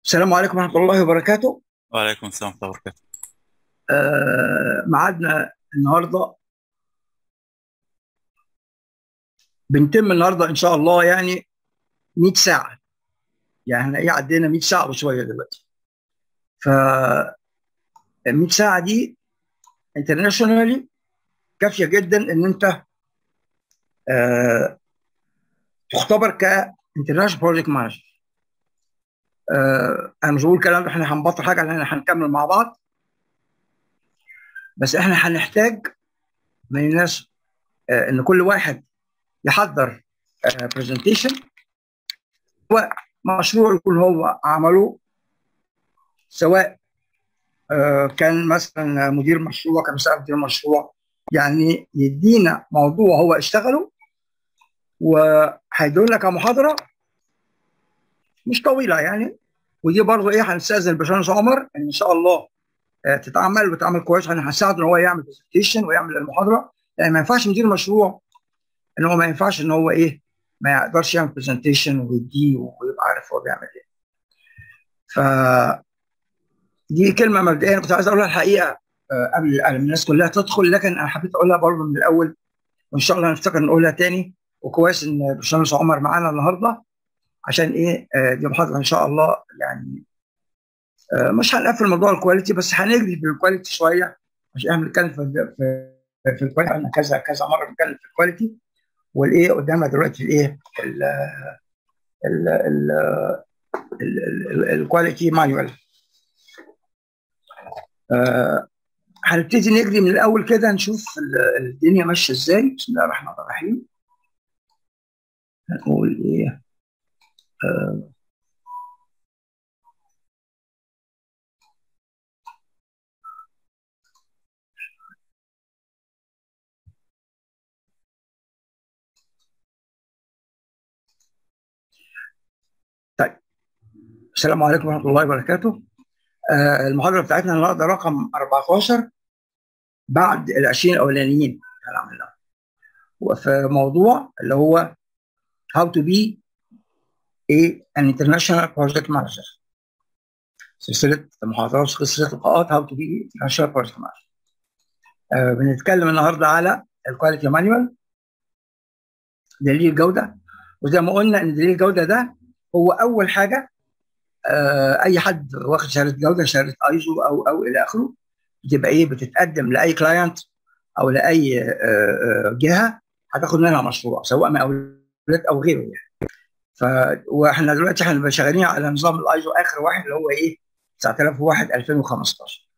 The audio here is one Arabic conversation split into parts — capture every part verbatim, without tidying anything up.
السلام عليكم ورحمة الله وبركاته. وعليكم السلام ورحمة الله وبركاته. آه ميعادنا النهاردة بنتم النهاردة إن شاء الله يعني مية ساعة. يعني احنا إيه عدينا مية ساعة وشوية دلوقتي. ف مية ساعة دي انترناشونالي كافية جدا إن أنت آه تختبر كانترناشونال بروجكت مانجر. آه أنا مش بقول الكلام ده احنا هنبطل حاجة لأن احنا هنكمل مع بعض، بس احنا هنحتاج من الناس آه إن كل واحد يحضر برزنتيشن ومشروع يكون هو عمله، سواء آه، كان مثلا مدير مشروع، كان مساعد مدير مشروع، يعني يدينا موضوع هو اشتغله وهيدول لك محاضره مش طويله يعني. ودي برضه ايه هنستاذن الباشمهندس عمر ان شاء الله آه، تتعمل وتتعمل كويس. انا هساعده ان هو يعمل برزنتيشن ويعمل المحاضره، يعني ما ينفعش مدير مشروع ان هو ما ينفعش ان هو ايه ما يقدرش يعمل برزنتيشن ويديه ويبقى عارف هو بيعمل ايه. فدي كلمه مبدئيا كنت عايز اقولها الحقيقه آه، قبل قبل الناس كلها تدخل، لكن انا حبيت اقولها برضه من الاول وان شاء الله نفتكر نقولها تاني. وكويس ان الباشمهندس عمر معانا النهارده عشان ايه آه دي محاضره ان شاء الله يعني. آه مش هنقفل موضوع الكواليتي بس هنجري في الكواليتي شويه عشان احنا بنتكلم في في في الكواليتي. عندنا كذا كذا مره بنتكلم في الكواليتي، والايه قدامنا دلوقتي الايه الكواليتي مانوال. هنبتدي نجري من الاول كده نشوف الدنيا ماشيه ازاي. بسم الله الرحمن الرحيم. هنقول ايه آه طيب. السلام عليكم ورحمه الله وبركاته. آه المحاضره بتاعتنا النهارده رقم أربعتاشر بعد ال عشرين الاولانيين هنعملها، وفي موضوع اللي هو how to be a an international project manager. سلسله محاضرات سلسله لقاءات how to be international project manager. آه بنتكلم النهارده على الكواليتي مانوال، دليل الجوده. وزي ما قلنا ان دليل الجوده ده هو اول حاجه آه اي حد واخد شهاده جوده، شهاده ايزو او او الى اخره، بتبقى ايه بتتقدم لاي كلاينت او لاي آه آه جهه هتاخد منها مشروع، سواء مقاولات او غيره يعني. ف واحنا دلوقتي احنا شغالين على نظام الايزو اخر واحد اللي هو ايه تسعة آلاف وواحد ألفين وخمستاشر.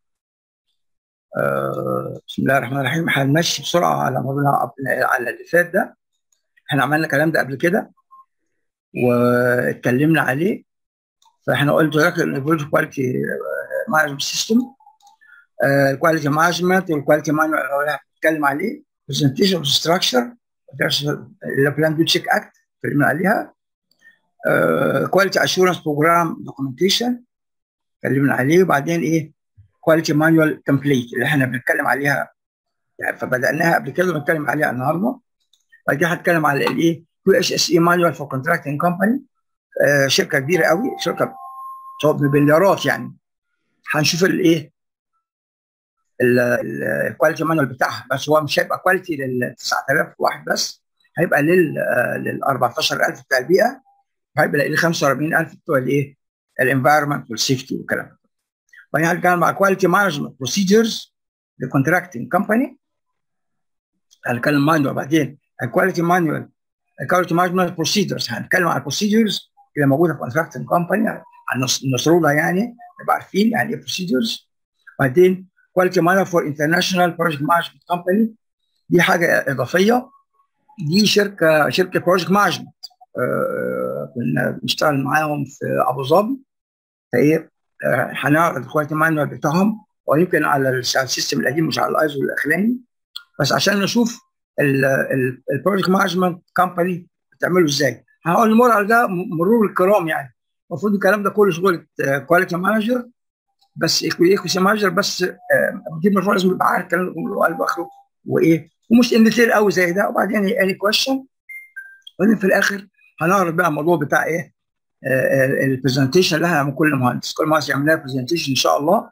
آه بسم الله الرحمن الرحيم. هنمشي بسرعه على موضوعنا على اللي فات ده. احنا عملنا الكلام ده قبل كده واتكلمنا عليه. فاحنا قلت لك البروجكت كواليتي مانجمنت سيستم، الكواليتي مانجمنت والكواليتي مانجمنت اللي هنتكلم عليه، برزنتيشن ستراكشر البلان دو تشيك اكت اتكلمنا عليها، كواليتي اشورنس بروجرام دوكيومنتيشن اتكلمنا عليه، وبعدين ايه كواليتي مانوال تمبليت اللي احنا بنتكلم عليها يعني. فبداناها قبل كده بنتكلم عليها النهارده. بعدين هنتكلم على الايه كيو اتش اس اي مانوال فور كونتراكتنج كومباني، شركه كبيره قوي، شركه بمليارات يعني. هنشوف الايه الكواليتي مانوال بتاعها، بس هو مش هيبقى كواليتي لل تسعة آلاف واحد بس، هيبقى لل لل أربعتاشر ألف بتاع البيئه، وهيبقى لل خمسة وأربعين ألف بتوع الايه الانفايرمنت والسيفتي والكلام ده. بعدين هنتكلم مع كواليتي مانجمنت بروسيجرز للكونتراكتنج كومباني، هنتكلم مانوال. بعدين الكواليتي مانوال الكواليتي مانجمنت بروسيجرز هنتكلم على البروسيجرز اللي موجوده في الكونتراكتنج كومباني، نسردها يعني نبقى عارفين يعني ايه بروسيجرز. بعدين كواليتي مانجر فور انترناشونال بروجكت مانجمنت كومباني، دي حاجه اضافيه، دي شركه شركه بروجكت مانجمنت كنا بنشتغل معاهم في ابو ظبي. فايه آه، هنعرض الكواليتي مانجر بتاعهم، ويمكن على السيستم القديم مش على الايزو الاخراني، بس عشان نشوف البروجكت مانجمنت كومباني بتعمله ازاي. هقول المرة ده مرور الكرام يعني. المفروض الكلام ده كله شغل كواليتي مانجر بس، ايكوسي مانجر بس. مدير مشروع لازم يبقى عارف الكلام ده كله قلب اخره وايه، ومش ان ديتيل قوي زي ده. وبعدين اني كويشن، وبعدين في الاخر هنعرض بقى الموضوع بتاع ايه البرزنتيشن اللي احنا من كل مهندس كل مهندس يعمل لنا برزنتيشن ان شاء الله،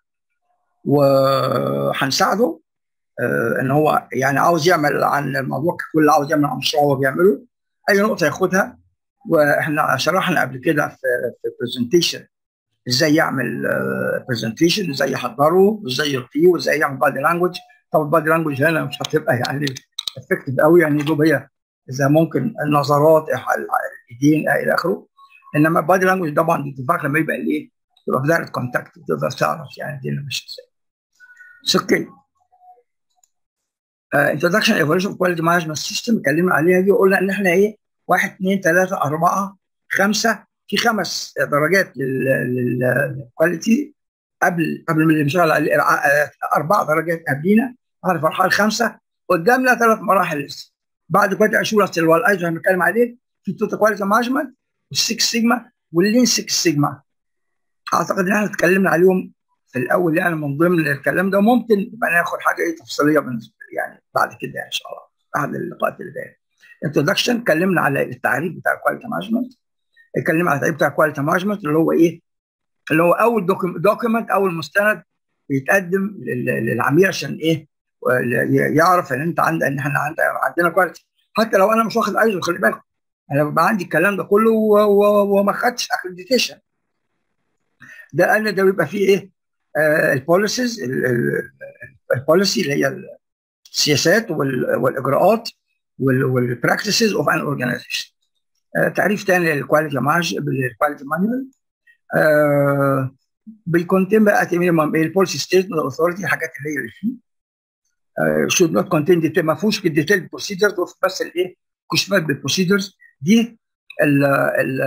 وهنساعده ان هو يعني عاوز يعمل عن الموضوع كله، عاوز يعمل عن مشروع هو بيعمله، اي نقطه ياخدها. واحنا شرحنا قبل كده في في برزنتيشن ازاي يعمل برزنتيشن، ازاي يحضره، وازاي يلقيه، وازاي يعمل بادي لانجوج. طبعا البادي لانجوج هنا مش هتبقى يعني افكتيف قوي، يعني دوب هي اذا ممكن النظرات الايدين الى اخره. انما البادي لانجوج طبعا بتتفرق لما يبقى الايه، يبقى في دايركت كونتاكت، تقدر تعرف يعني الدنيا ماشيه ازاي. اوكي. انتروداكشن ايفولوشن كواليتي مانجمنت سيستم اتكلمنا عليها دي، وقلنا ان احنا ايه، واحد اثنين ثلاثه اربعه خمسه، في خمس درجات للكواليتي قبل قبل ما نشتغل على اربع درجات قبلينا على المرحله الخامسه. قدامنا ثلاث مراحل لسه بعد كواليتي اشورنس اللي هو الايزو هنتكلم عليه، في توتال كواليتي مانجمنت والسكس سيجما واللين سكس سيجما. اعتقد ان احنا اتكلمنا عليهم في الاول يعني من ضمن الكلام ده، وممكن يبقى ناخد حاجه ايه تفصيليه يعني بعد كده يعني ان شاء الله بعد اللقاءات اللي جايه. انتروداكشن اتكلمنا على التعريف بتاع الكواليتي مانجمنت، اتكلمنا على التعريف بتاع الكواليتي مانجمنت اللي هو ايه، اللي هو اول دوكيمنت، اول مستند بيتقدم للعميل عشان ايه، يعرف ان انت عندك ان احنا عندنا كواليتي. حتى لو انا مش واخد ايزو، خلي بالك انا بيبقى عندي الكلام ده كله وما خدتش اكريديتيشن، ده قال ده بيبقى فيه ايه، آه البوليسيز، البوليسي اللي هي السياسات والاجراءات والبراكتسز اوف ان اورجانيزيشن. تعريف ثاني للكواليتي بالكواليتي مانوال، آه بيكونتين بقى مينيمم البوليسي ستيتمنت اوثورتي، الحاجات اللي هي اللي فيه شود نوت كونتين ديتيل، ما فيهوش الديتيل بروسيدرز، بس الايه كشوفات بالبروسيدرز دي. ال ال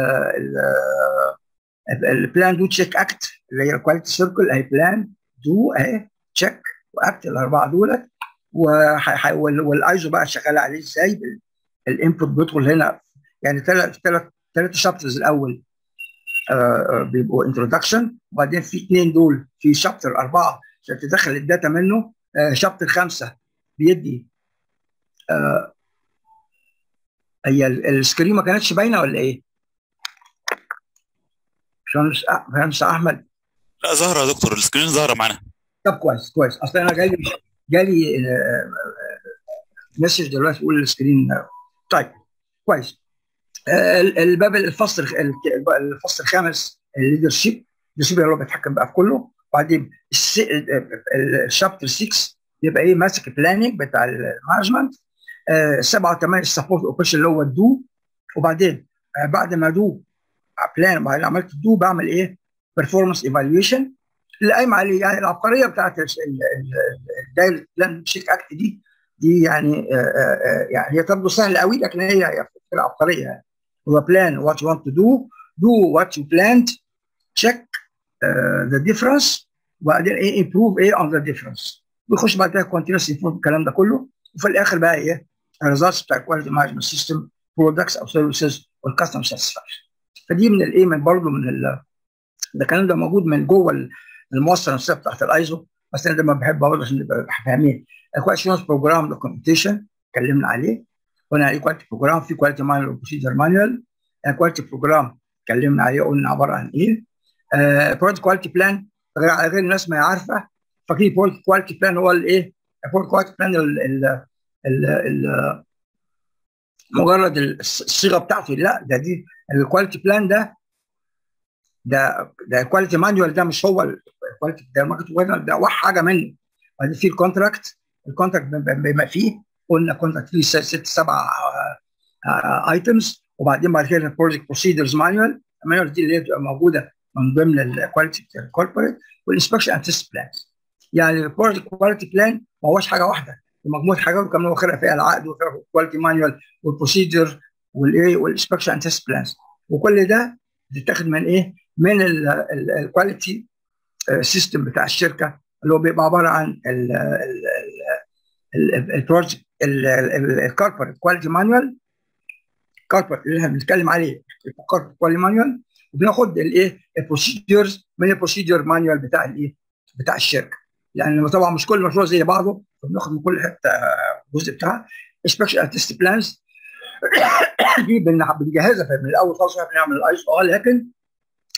البلان دو تشيك اكت اللي هي الكواليتي سيركل، اهي بلان دو اهي تشيك واكت، الاربعه دولت. والايزو بقى شغال عليه ازاي، الانبوت بيدخل هنا يعني ثلاث ثلاث ثلاث شابترز الاول آه بيبقوا انتروداكشن، وبعدين في اثنين دول في شابتر اربعه عشان تدخل الداتا منه، آه شابتر خمسه بيدي آه هي السكرين ما كانتش باينه ولا ايه؟ باشمهندس احمد. لا ظاهره يا دكتور، السكرين ظاهره معانا. طب كويس كويس، اصل انا جالي جالي آه مسج دلوقتي بيقول السكرين. طيب كويس. آه الباب الفصل الفصل الخامس الليدرشيب، الليدرشيب اللي هو بيتحكم بقى في كله. وبعدين الشابتر ستة يبقى ايه، ماسك بلاننج بتاع المانجمنت. آه سبعه وثمانيه السبورت اوبريشن اللي هو الدو. وبعدين آه بعد ما دو بلان، بعدين عملت دو بعمل ايه، بيرفورمانس ايفالويشن اللي قايمه عليه يعني العبقريه بتاعت الدايل بلان تشيك اكت دي. دي يعني آآ آآ يعني هي تبدو سهله قوي، لكن هي هي فكره عبقريه يعني. هو بلان وات يو ونت تو دو، دو وات يو بلاند، تشيك ذا ديفرنس، وبعدين ايه امبروف ايه اون ذا ديفرنس، بيخش بعد كده كونتينوس امبروف الكلام ده كله. وفي الاخر بقى ايه الريزلتس بتاع الكواليتي مانجمنت سيستم، برودكتس او سيرفيسز والكاستمر ساتسفاكشن. فدي من الايه، من برضه من ال ده الكلام ده موجود من جوه المؤسسه نفسها بتاعت الايزو، بس انا دايما بحب اقول عشان نبقى فاهمين. كواليتي بروجرام دوكيومنتيشن اتكلمنا عليه، قلنا عليه كواليتي بروجرام، في كواليتي مانوال وبروسيجر مانوال. كواليتي بروجرام اتكلمنا عليه، قلنا عباره عن ايه. برودكت كواليتي بلان غير غير الناس ما هي عارفه، فاكرين برودكت كواليتي بلان هو الايه؟ برودكت كواليتي بلان ال مجرد الصيغه بتاعته، لا ده دي الكواليتي بلان ده ده ده الكواليتي مانوال، ده مش هو الكواليتي، ده ماركت، ده واحد حاجه منه. وبعدين في الكونتراكت، الكونتراكت بما فيه قلنا كونتراكت فيه ست سبع ايتمز. وبعدين بعد كده البروجكت بروسيدرز مانوال، المانوال دي اللي هي بتبقى موجوده من ضمن الكواليتي الكوربريت. والانسبكشن اند تيست بلانز، يعني البروجكت كواليتي بلان ما هوش حاجه واحده، مجموعه حاجات وكمان واخرها فيها العقد وفيها الكواليتي مانوال والبروسيدر والايه والانسبكشن اند تيست بلانز، وكل ده بتتاخد من ايه؟ من الكواليتي سيستم بتاع الشركه اللي هو بيبقى عباره عن البروجكت الكوربريت كواليتي مانوال، الكوربريت اللي احنا بنتكلم عليه الكوربريت كواليتي مانوال، وبناخد الايه البروسيدرز من البروسيدر مانوال بتاع الايه بتاع الشركه، لان طبعا مش كل مشروع زي بعضه، فبناخد من كل حته جزء بتاعها. انسبكشن تيست بلانز دي بنجهزها من الاول خالص، بنعمل الايزو اه، لكن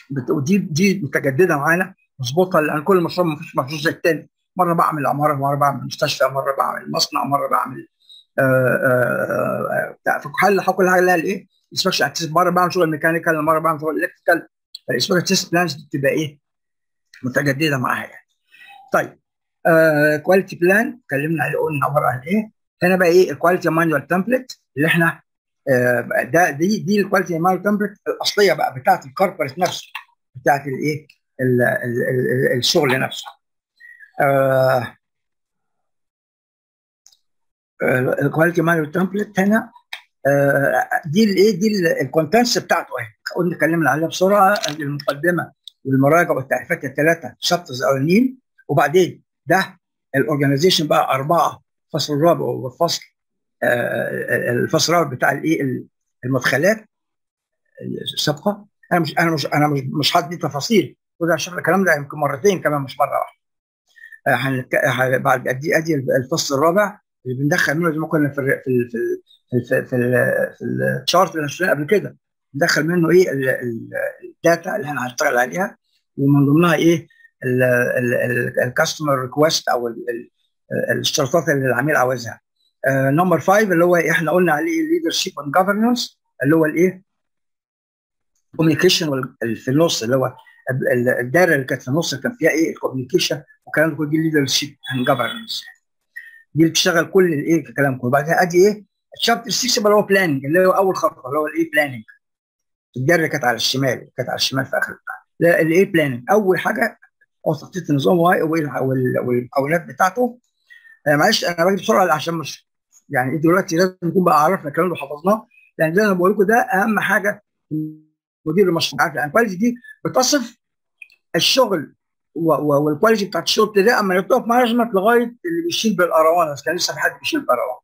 ودي دي متجدده معانا مظبوطه، لان كل مشروع ما فيش مخصوص زي الثاني. مره بعمل عماره، مره بعمل مستشفى، مره بعمل مصنع، مره بعمل في كل كل حاجه لها الايه الانسبكشن اكتيف. مره بعمل شغل ميكانيكال، مره بعمل شغل الكتريكال. فالانسبكشن تيست بلانز بتبقى ايه متجدده معاها يعني. طيب كواليتي بلان اتكلمنا عليه، قلنا عباره عن ايه. هنا بقى ايه الكواليتي مانوال تمبلت اللي احنا آه ده دي دي الكواليتي مانوال تمبلت الاصليه بقى بتاعت الكوربريت نفسه، بتاعت الايه الشغل نفسه. آه الكواليتي مانوال تمبلت هنا آه دي الايه دي الكونتنتس بتاعته اهي. قلنا اتكلمنا عليها بسرعه، المقدمه والمراجع والتعريفات الثلاثه شابترز الاولانيين، وبعدين ده الاورجنايزيشن بقى اربعه، الفصل الرابع والفصل آه الفصل الرابع بتاع الايه المدخلات السابقه. انا مش انا مش انا مش مش هدي تفاصيل، وده عشان الكلام ده يمكن مرتين كمان مش مره واحده. آه بعد ادي ادي الفصل الرابع اللي بندخل منه زي ما كنا في ال في ال في ال في ال في, ال في الشارت اللي شفناه قبل كده، ندخل منه ايه الداتا اللي احنا هنشتغل عليها، ومن ضمنها ايه الكاستمر ريكوست او ال ال الاشتراطات اللي العميل عاوزها. نمبر خمسة اللي هو احنا قلنا عليه ليدرشيب اند جفرنس، اللي هو الايه كوميونيكيشن في النص، اللي هو الدايره اللي كانت في النص كان فيها ايه الكوميونيكيشن، وكان ده دي ليدرشيب اند جفرنس، دي اللي بتشتغل كل الايه الكلام كله. بعدها ادي ايه الشابتر ستة اللي هو بلاننج، اللي هو اول خطوه اللي هو الايه بلاننج. الدايره كانت على الشمال، كانت على الشمال في اخر بتاع الايه بلاننج. اول حاجه هو تخطيط النظام والمكونات بتاعته. آه معلش انا باجي بسرعه عشان مش يعني دلوقتي لازم نكون بقى عرفنا الكلام اللي حفظناه، لان زي ما بقول لكم ده اهم حاجه مدير المشروعات. يعني الكواليتي دي بتصف الشغل والكواليتي بتاعت الشغل ابتداء من التوب مانجمنت لغايه اللي بيشيل بالقروان، بس كان لسه في حد بيشيل بالقروان.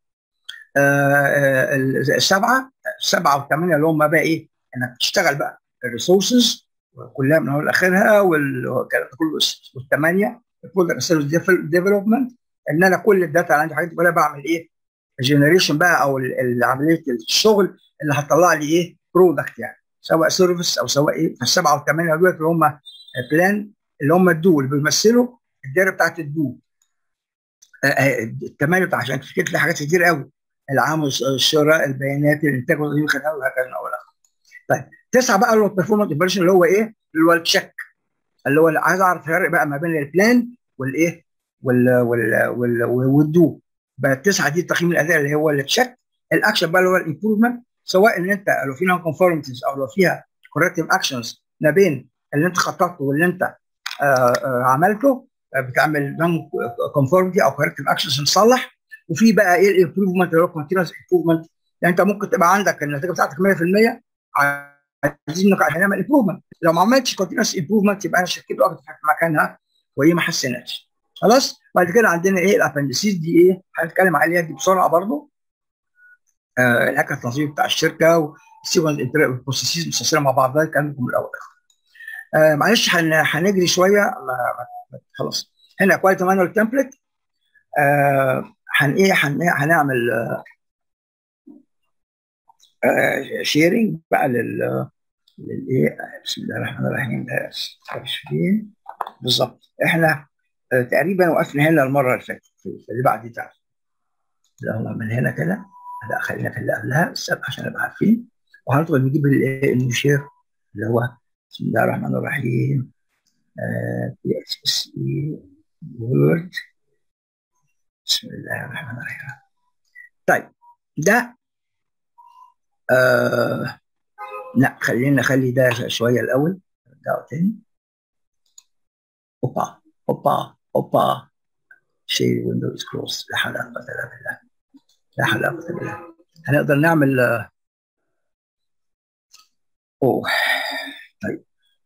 آه السبعه السبعه والثمانيه اللي هم بقى ايه انك تشتغل بقى الريسورسز كلها من اول لاخرها والكلام ده كله. والثمانيه البرودكت ديفلوبمنت، ان انا كل الداتا اللي عندي حاجات ولا بعمل ايه جنريشن بقى او عمليه الشغل اللي هتطلع لي ايه برودكت، يعني سواء سيرفيس او سواء ايه. فالسبعه والثمانيه دول اللي هم بلان اللي هم الدول بيمثلوا الدايره بتاعت الدول. الثمانيه بتاع عشان تفتكر لي حاجات كتير قوي، العام الشراء البيانات الانتاج والتدوين الخدمات وهكذا اول اخر. طيب تسعه بقى اللي هو البرفورمانس ايفالويشن، اللي هو ايه اللي هو التشيك، اللي هو عايز اعرف الفرق بقى ما بين البلان والايه وال وال وال والدو. بقى التسعه دي تقييم الاداء اللي هو التشيك. الاكشن بقى اللي هو الامبروفمنت، سواء ان انت لو في نون كونفورمتيز او لو فيها كوركتيف اكشنز ما بين اللي انت خططته واللي انت آآ آآ عملته، بتعمل نون كونفورمتي او كوركتيف اكشنز نصلح. وفي بقى ايه الامبروفمنت اللي هو كونتينوس امبروفمنت، يعني انت ممكن تبقى عندك النتيجه بتاعتك مية في المية، عايزين هنعمل امبروفمنت. لو ما عملتش كونتينوس امبروفمنت يبقى انا شركتي وقفت في مكانها وهي ما حسنتش. خلاص. بعد كده عندنا ايه الابندسيس دي، ايه هنتكلم عليها دي بسرعه برضو. آه الهيكل التنظيمي بتاع الشركه والسيكونس بروسيسز مستشيره مع بعض، ده كان من الاول. آه معلش هنجري شويه خلاص. هنا كواليتي مانوال تمبلت. هن ايه هنعمل آه شيرنج بقى لل للايه بسم الله الرحمن الرحيم. عشرين بالظبط. احنا آه تقريبا وقفنا هنا المره اللي فاتت في اللي بعد دي تعرف. يلا من هنا كده، لا خلينا في اللي قبلها السبعه عشان نبقى عارفين. وهندخل نجيب النشير اللي هو بسم الله الرحمن الرحيم. بي اس اس اي وورد. بسم الله الرحمن الرحيم. طيب ده آه لا خلينا نخلي ده شويه الاول. ده تاني. اوبا اوبا اوبا شيء ويندوز كلوز. لا حول ولا قوه الا بالله، لا حول ولا قوه الا بالله. هنقدر نعمل آه اوه طيب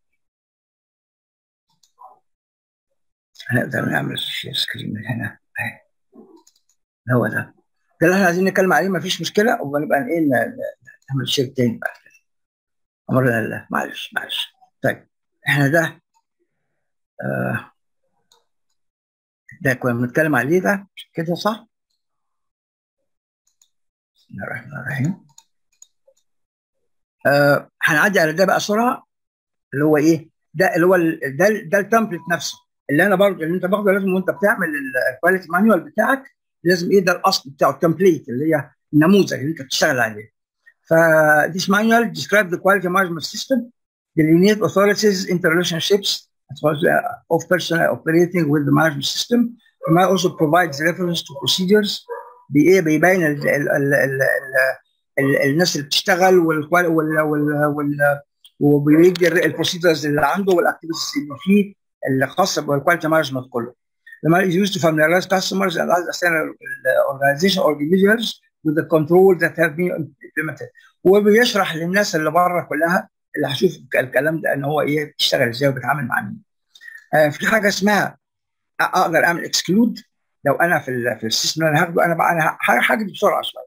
هنقدر نعمل شير سكرين من هنا. هو ده ده اللي احنا عايزين نتكلم عليه، مفيش مشكله. ونبقى ايه نعمل شير تاني بعد كده امرنا لله. معلش معلش. طيب احنا ده آه ده كنا بنتكلم عليه ده كده صح؟ بسم الله الرحمن الرحيم. آه هنعدي على ده بقى بسرعه. اللي هو ايه ده اللي هو ال- ده ده التمبلت نفسه اللي انا برضه اللي انت باخده لازم وانت بتعمل الكواليتي مانيوال بتاعك لازم ايه ده الاصل بتاعه التمبليت اللي هي النموذج اللي انت بتشتغل عليه. ف this manual describes the quality management system, delineate authorities interrelationships as well as uh, of personnel operating with the management system. It may also provides reference to procedures بايه بيبين ال ال ال ال ال الناس اللي بتشتغل وال وال وال وبيدي البروسيدرز اللي عنده والاكتيفيتيز اللي فيه اللي خاصه بالكواليتي مانجمنت كله. The manual is used to familiarize customers and other external organizations or individuals with the control that have been implemented. وبيشرح للناس اللي بره كلها اللي هشوف الكلام ده ان هو ايه بيشتغل ازاي وبيتعامل مع مين. آه في حاجه اسمها اقدر اعمل اكسكلود لو انا في ال في السيستم اللي انا هاخده انا بقى انا حاجه بسرعه شويه.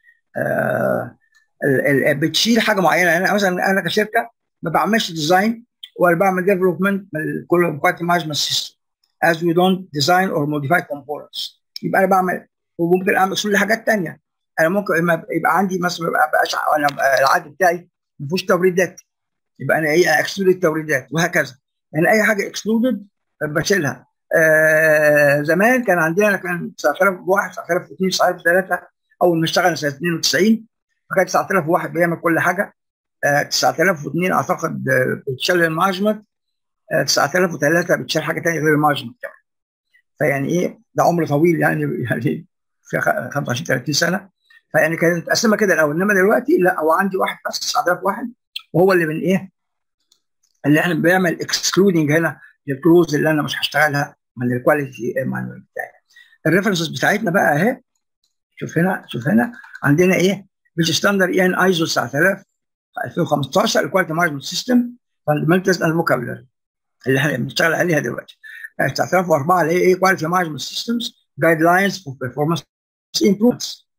آه بتشيل حاجه معينه. انا مثلا انا كشركه ما بعملش ديزاين ولا بعمل ديفلوبمنت كل كواليتي مانجمنت سيستم as we don't design or modify components. يبقى انا بعمل وممكن اعمل كل حاجات ثانيه. انا ممكن يبقى عندي مثلا ما بقاش انا العقد بتاعي ما فيهوش توريدات يبقى انا ايه اكسكلود التوريدات وهكذا. يعني اي حاجه اكسكلودد بشيلها. آه زمان كان عندنا كان تسعة آلاف وواحد تسعة آلاف واثنين تسعة آلاف وثلاثة اول ما اشتغلنا سنه اثنين وتسعين فكان تسعة آلاف وواحد بيعمل كل حاجه. آه تسعة آلاف واثنين اعتقد آه بتشيل المانجمنت. آه تسعة آلاف وثلاثة بتشيل حاجه ثانيه غير المانجمنت كمان. فيعني ايه ده عمر طويل يعني يعني في خمسة وعشرين ثلاثين سنه. فيعني كانت متقسمه كده الاول انما دلوقتي لا هو عندي واحد بس تسعة آلاف واحد وهو اللي من ايه اللي احنا بيعمل اكسكلودنج هنا للكلوز اللي انا مش هشتغلها من الكواليتي مانوال بتاعي. الريفرنسز بتاعتنا بقى اهي. شوف هنا شوف هنا عندنا ايه مش ستاندرد اي ان ايزو تسعة آلاف ألفين وخمستاشر الكواليتي مانجمنت سيستم فاندمنتالز اند فوكابولري اللي احنا بنشتغل عليها دلوقتي. تسعة آلاف وأربعة اللي هي ايه كواليتي مانجمنت سيستمز جايد لاينز فور بيرفورمانس امبروفمنتس.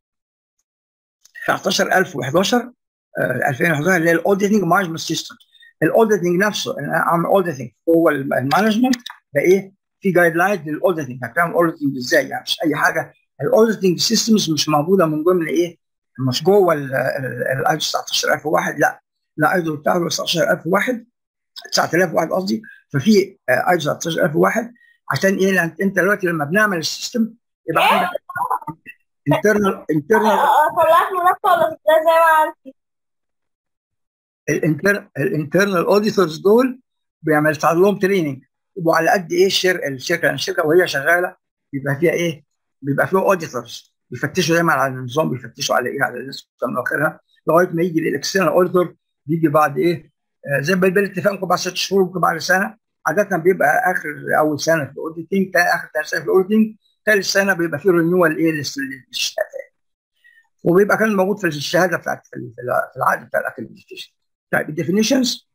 تسعة عشر ألف وحداشر ألفين وحداشر اللي هي الاوديتنج مانجمنت سيستم. الاوديتنج نفسه انا اعمل اوديتنج هو المانجمنت ده ايه في جايد لاينز للاوديتنج. هتعمل اوديتنج ازاي يعني مش اي حاجه. الاوديتنج سيستمز مش موجوده من ضمن ايه مش جوه الايزو تسعة عشر ألف وواحد لا لا ايزو بتاعه تسعة عشر ألف وواحد تسعة آلاف وواحد قصدي. ففي ايزو تسعة عشر ألف وواحد عشان ايه لان انت دلوقتي لما بنعمل السيستم يبقى عندك انترنال انترنال طلعت منافسه ولا زي ما عندي الانترنال اوديتورز دول بيعمل لهم تريننج يبقوا على قد ايه الشركه الشركه الشركه وهي شغاله بيبقى فيها ايه بيبقى فيها اوديتورز بيفتشوا دايما على النظام بيفتشوا على ايه على الناس من اخرها لغايه ما يجي الاكسترنال اوديتور بيجي بعد ايه آه زي بالاتفاق ممكن بعد ست شهور ممكن بعد سنه. عاده بيبقى اخر اول سنه في الاوديتنج اخر ثاني سنه في الاوديتنج ثالث سنه بيبقى فيه رينيوال ايه للشهادات وبيبقى كان موجود في الشهاده بتاعت في العقد بتاع الاكريديتيشن. طيب الديفينيشنز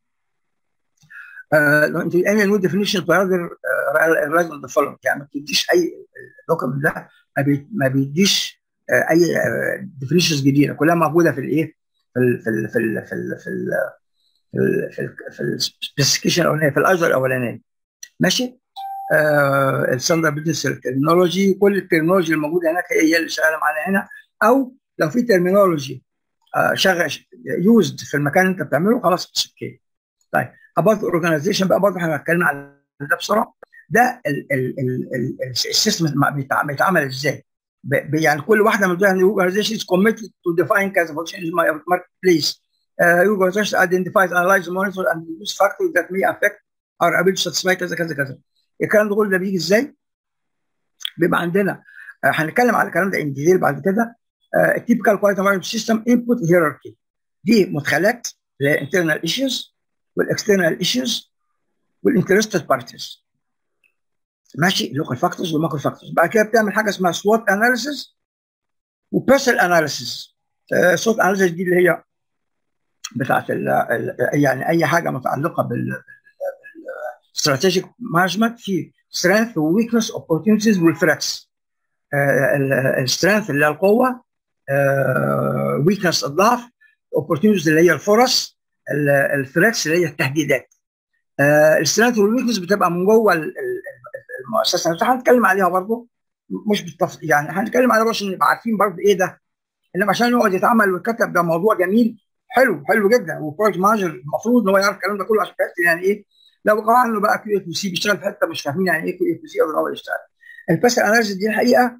لو انت any new definition to rather rather than the following يعني ما بتديش اي الدوكيمنت ده ما بيديش اي definitions جديده كلها موجوده في الايه في ال في ال في ال في ال في ال في ال في السبيسيفيكيشن الاولانيه في الايزو الاولانيه ماشي. الستاندرد بزنس ترمينولوجي كل الترمينولوجي الموجوده هناك هي اللي شغاله معانا هنا او لو في ترمينولوجي شغال يوزد في المكان اللي انت بتعمله خلاص اتس اوكي. طيب اباوت اورجانيزيشن بقى برضه احنا هنتكلم على ده بسرعه. ده السيستم بيتعمل ازاي يعني كل واحده من دول اورجانيزيشنز كوميتد تو ديفاين كذا فانكشن از ماي ماركت بليس. اورجانيزيشن ايدنتيفايز انالايز مونيتور اند ريديوس فاكتورز ذات مي افكت اور ابيلتي تو ساتسفاي كذا كذا كذا. الكلام ده كله ده بيجي ازاي؟ بيبقى عندنا هنتكلم على الكلام ده ان ديتيل بعد كده. التيبيكال كواليتي مانجمنت سيستم انبوت هيراركي دي مدخلات للانترنال ايشوز والاكسترنال ايشوز والانترستد بارتيز ماشي اللوكال فاكتورز والماكرو فاكتورز. بعد كده بتعمل حاجه اسمها سوات اناليسيس وبيرسونال اناليسيس. سوات اناليسيس دي اللي هي بتاعت يعني اي حاجه متعلقه بال استراتيجيك مانجمنت في سترينث وويكنس اوبورتيونيتيز والثريتس. السترينث اللي هي القوه ويكنس الضعف اوبورتيونيتيز اللي هي الفرص الثريتس اللي هي التهديدات. السترينث والويكنس بتبقى من جوه المؤسسه هنتكلم عليها برضه مش بالتفصيل يعني هنتكلم عليها عشان نبقى عارفين برضه ايه ده انما عشان يقعد يتعمل ويتكتب ده موضوع جميل حلو حلو جدا. والبروجكت مانجر المفروض ان هو يعرف الكلام ده كله عشان يحس يعني ايه لو قرأ له بقى كيو اف سي بيشتغل في حته مش فاهمين يعني ايه كيو اف سي او هو يشتغل. الباسل اناليسيس دي الحقيقه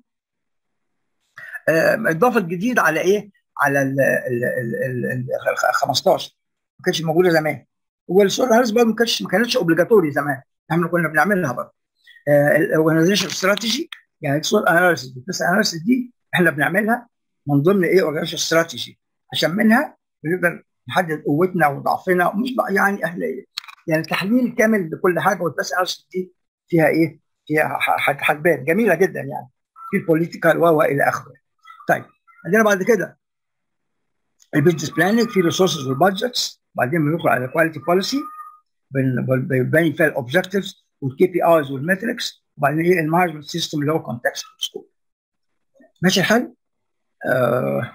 اضافت جديد على ايه؟ على ال ال خمستاشر ما كانتش موجوده زمان. والسؤال اناليسيس برضه ما كانتش ما كانتش اوبليجاتوري زمان، احنا كنا بنعملها برضه. الاورجنايزيشن استراتيجي يعني السؤال اناليسيس والباسل اناليسيس دي احنا بنعملها من ضمن ايه؟ اورجنايزيشن استراتيجي، عشان منها بنقدر نحدد قوتنا وضعفنا، مش بقى يعني اهل يعني تحليل كامل لكل حاجه. والباسل اناليسيس دي فيها ايه؟ فيها حاجات جميله جدا يعني في البوليتيكال و الى اخره. طيب عندنا بعد كده البيزنس بلاننج في ريسورسز والبادجتس، بعدين بندخل على الكواليتي بوليسي بنبين فيها الاوبجكتيفز والكي بي ايز والمتركس، وبعدين ايه المانجمنت سيستم اللي هو كونتكست سكوب. ماشي الحال؟ آه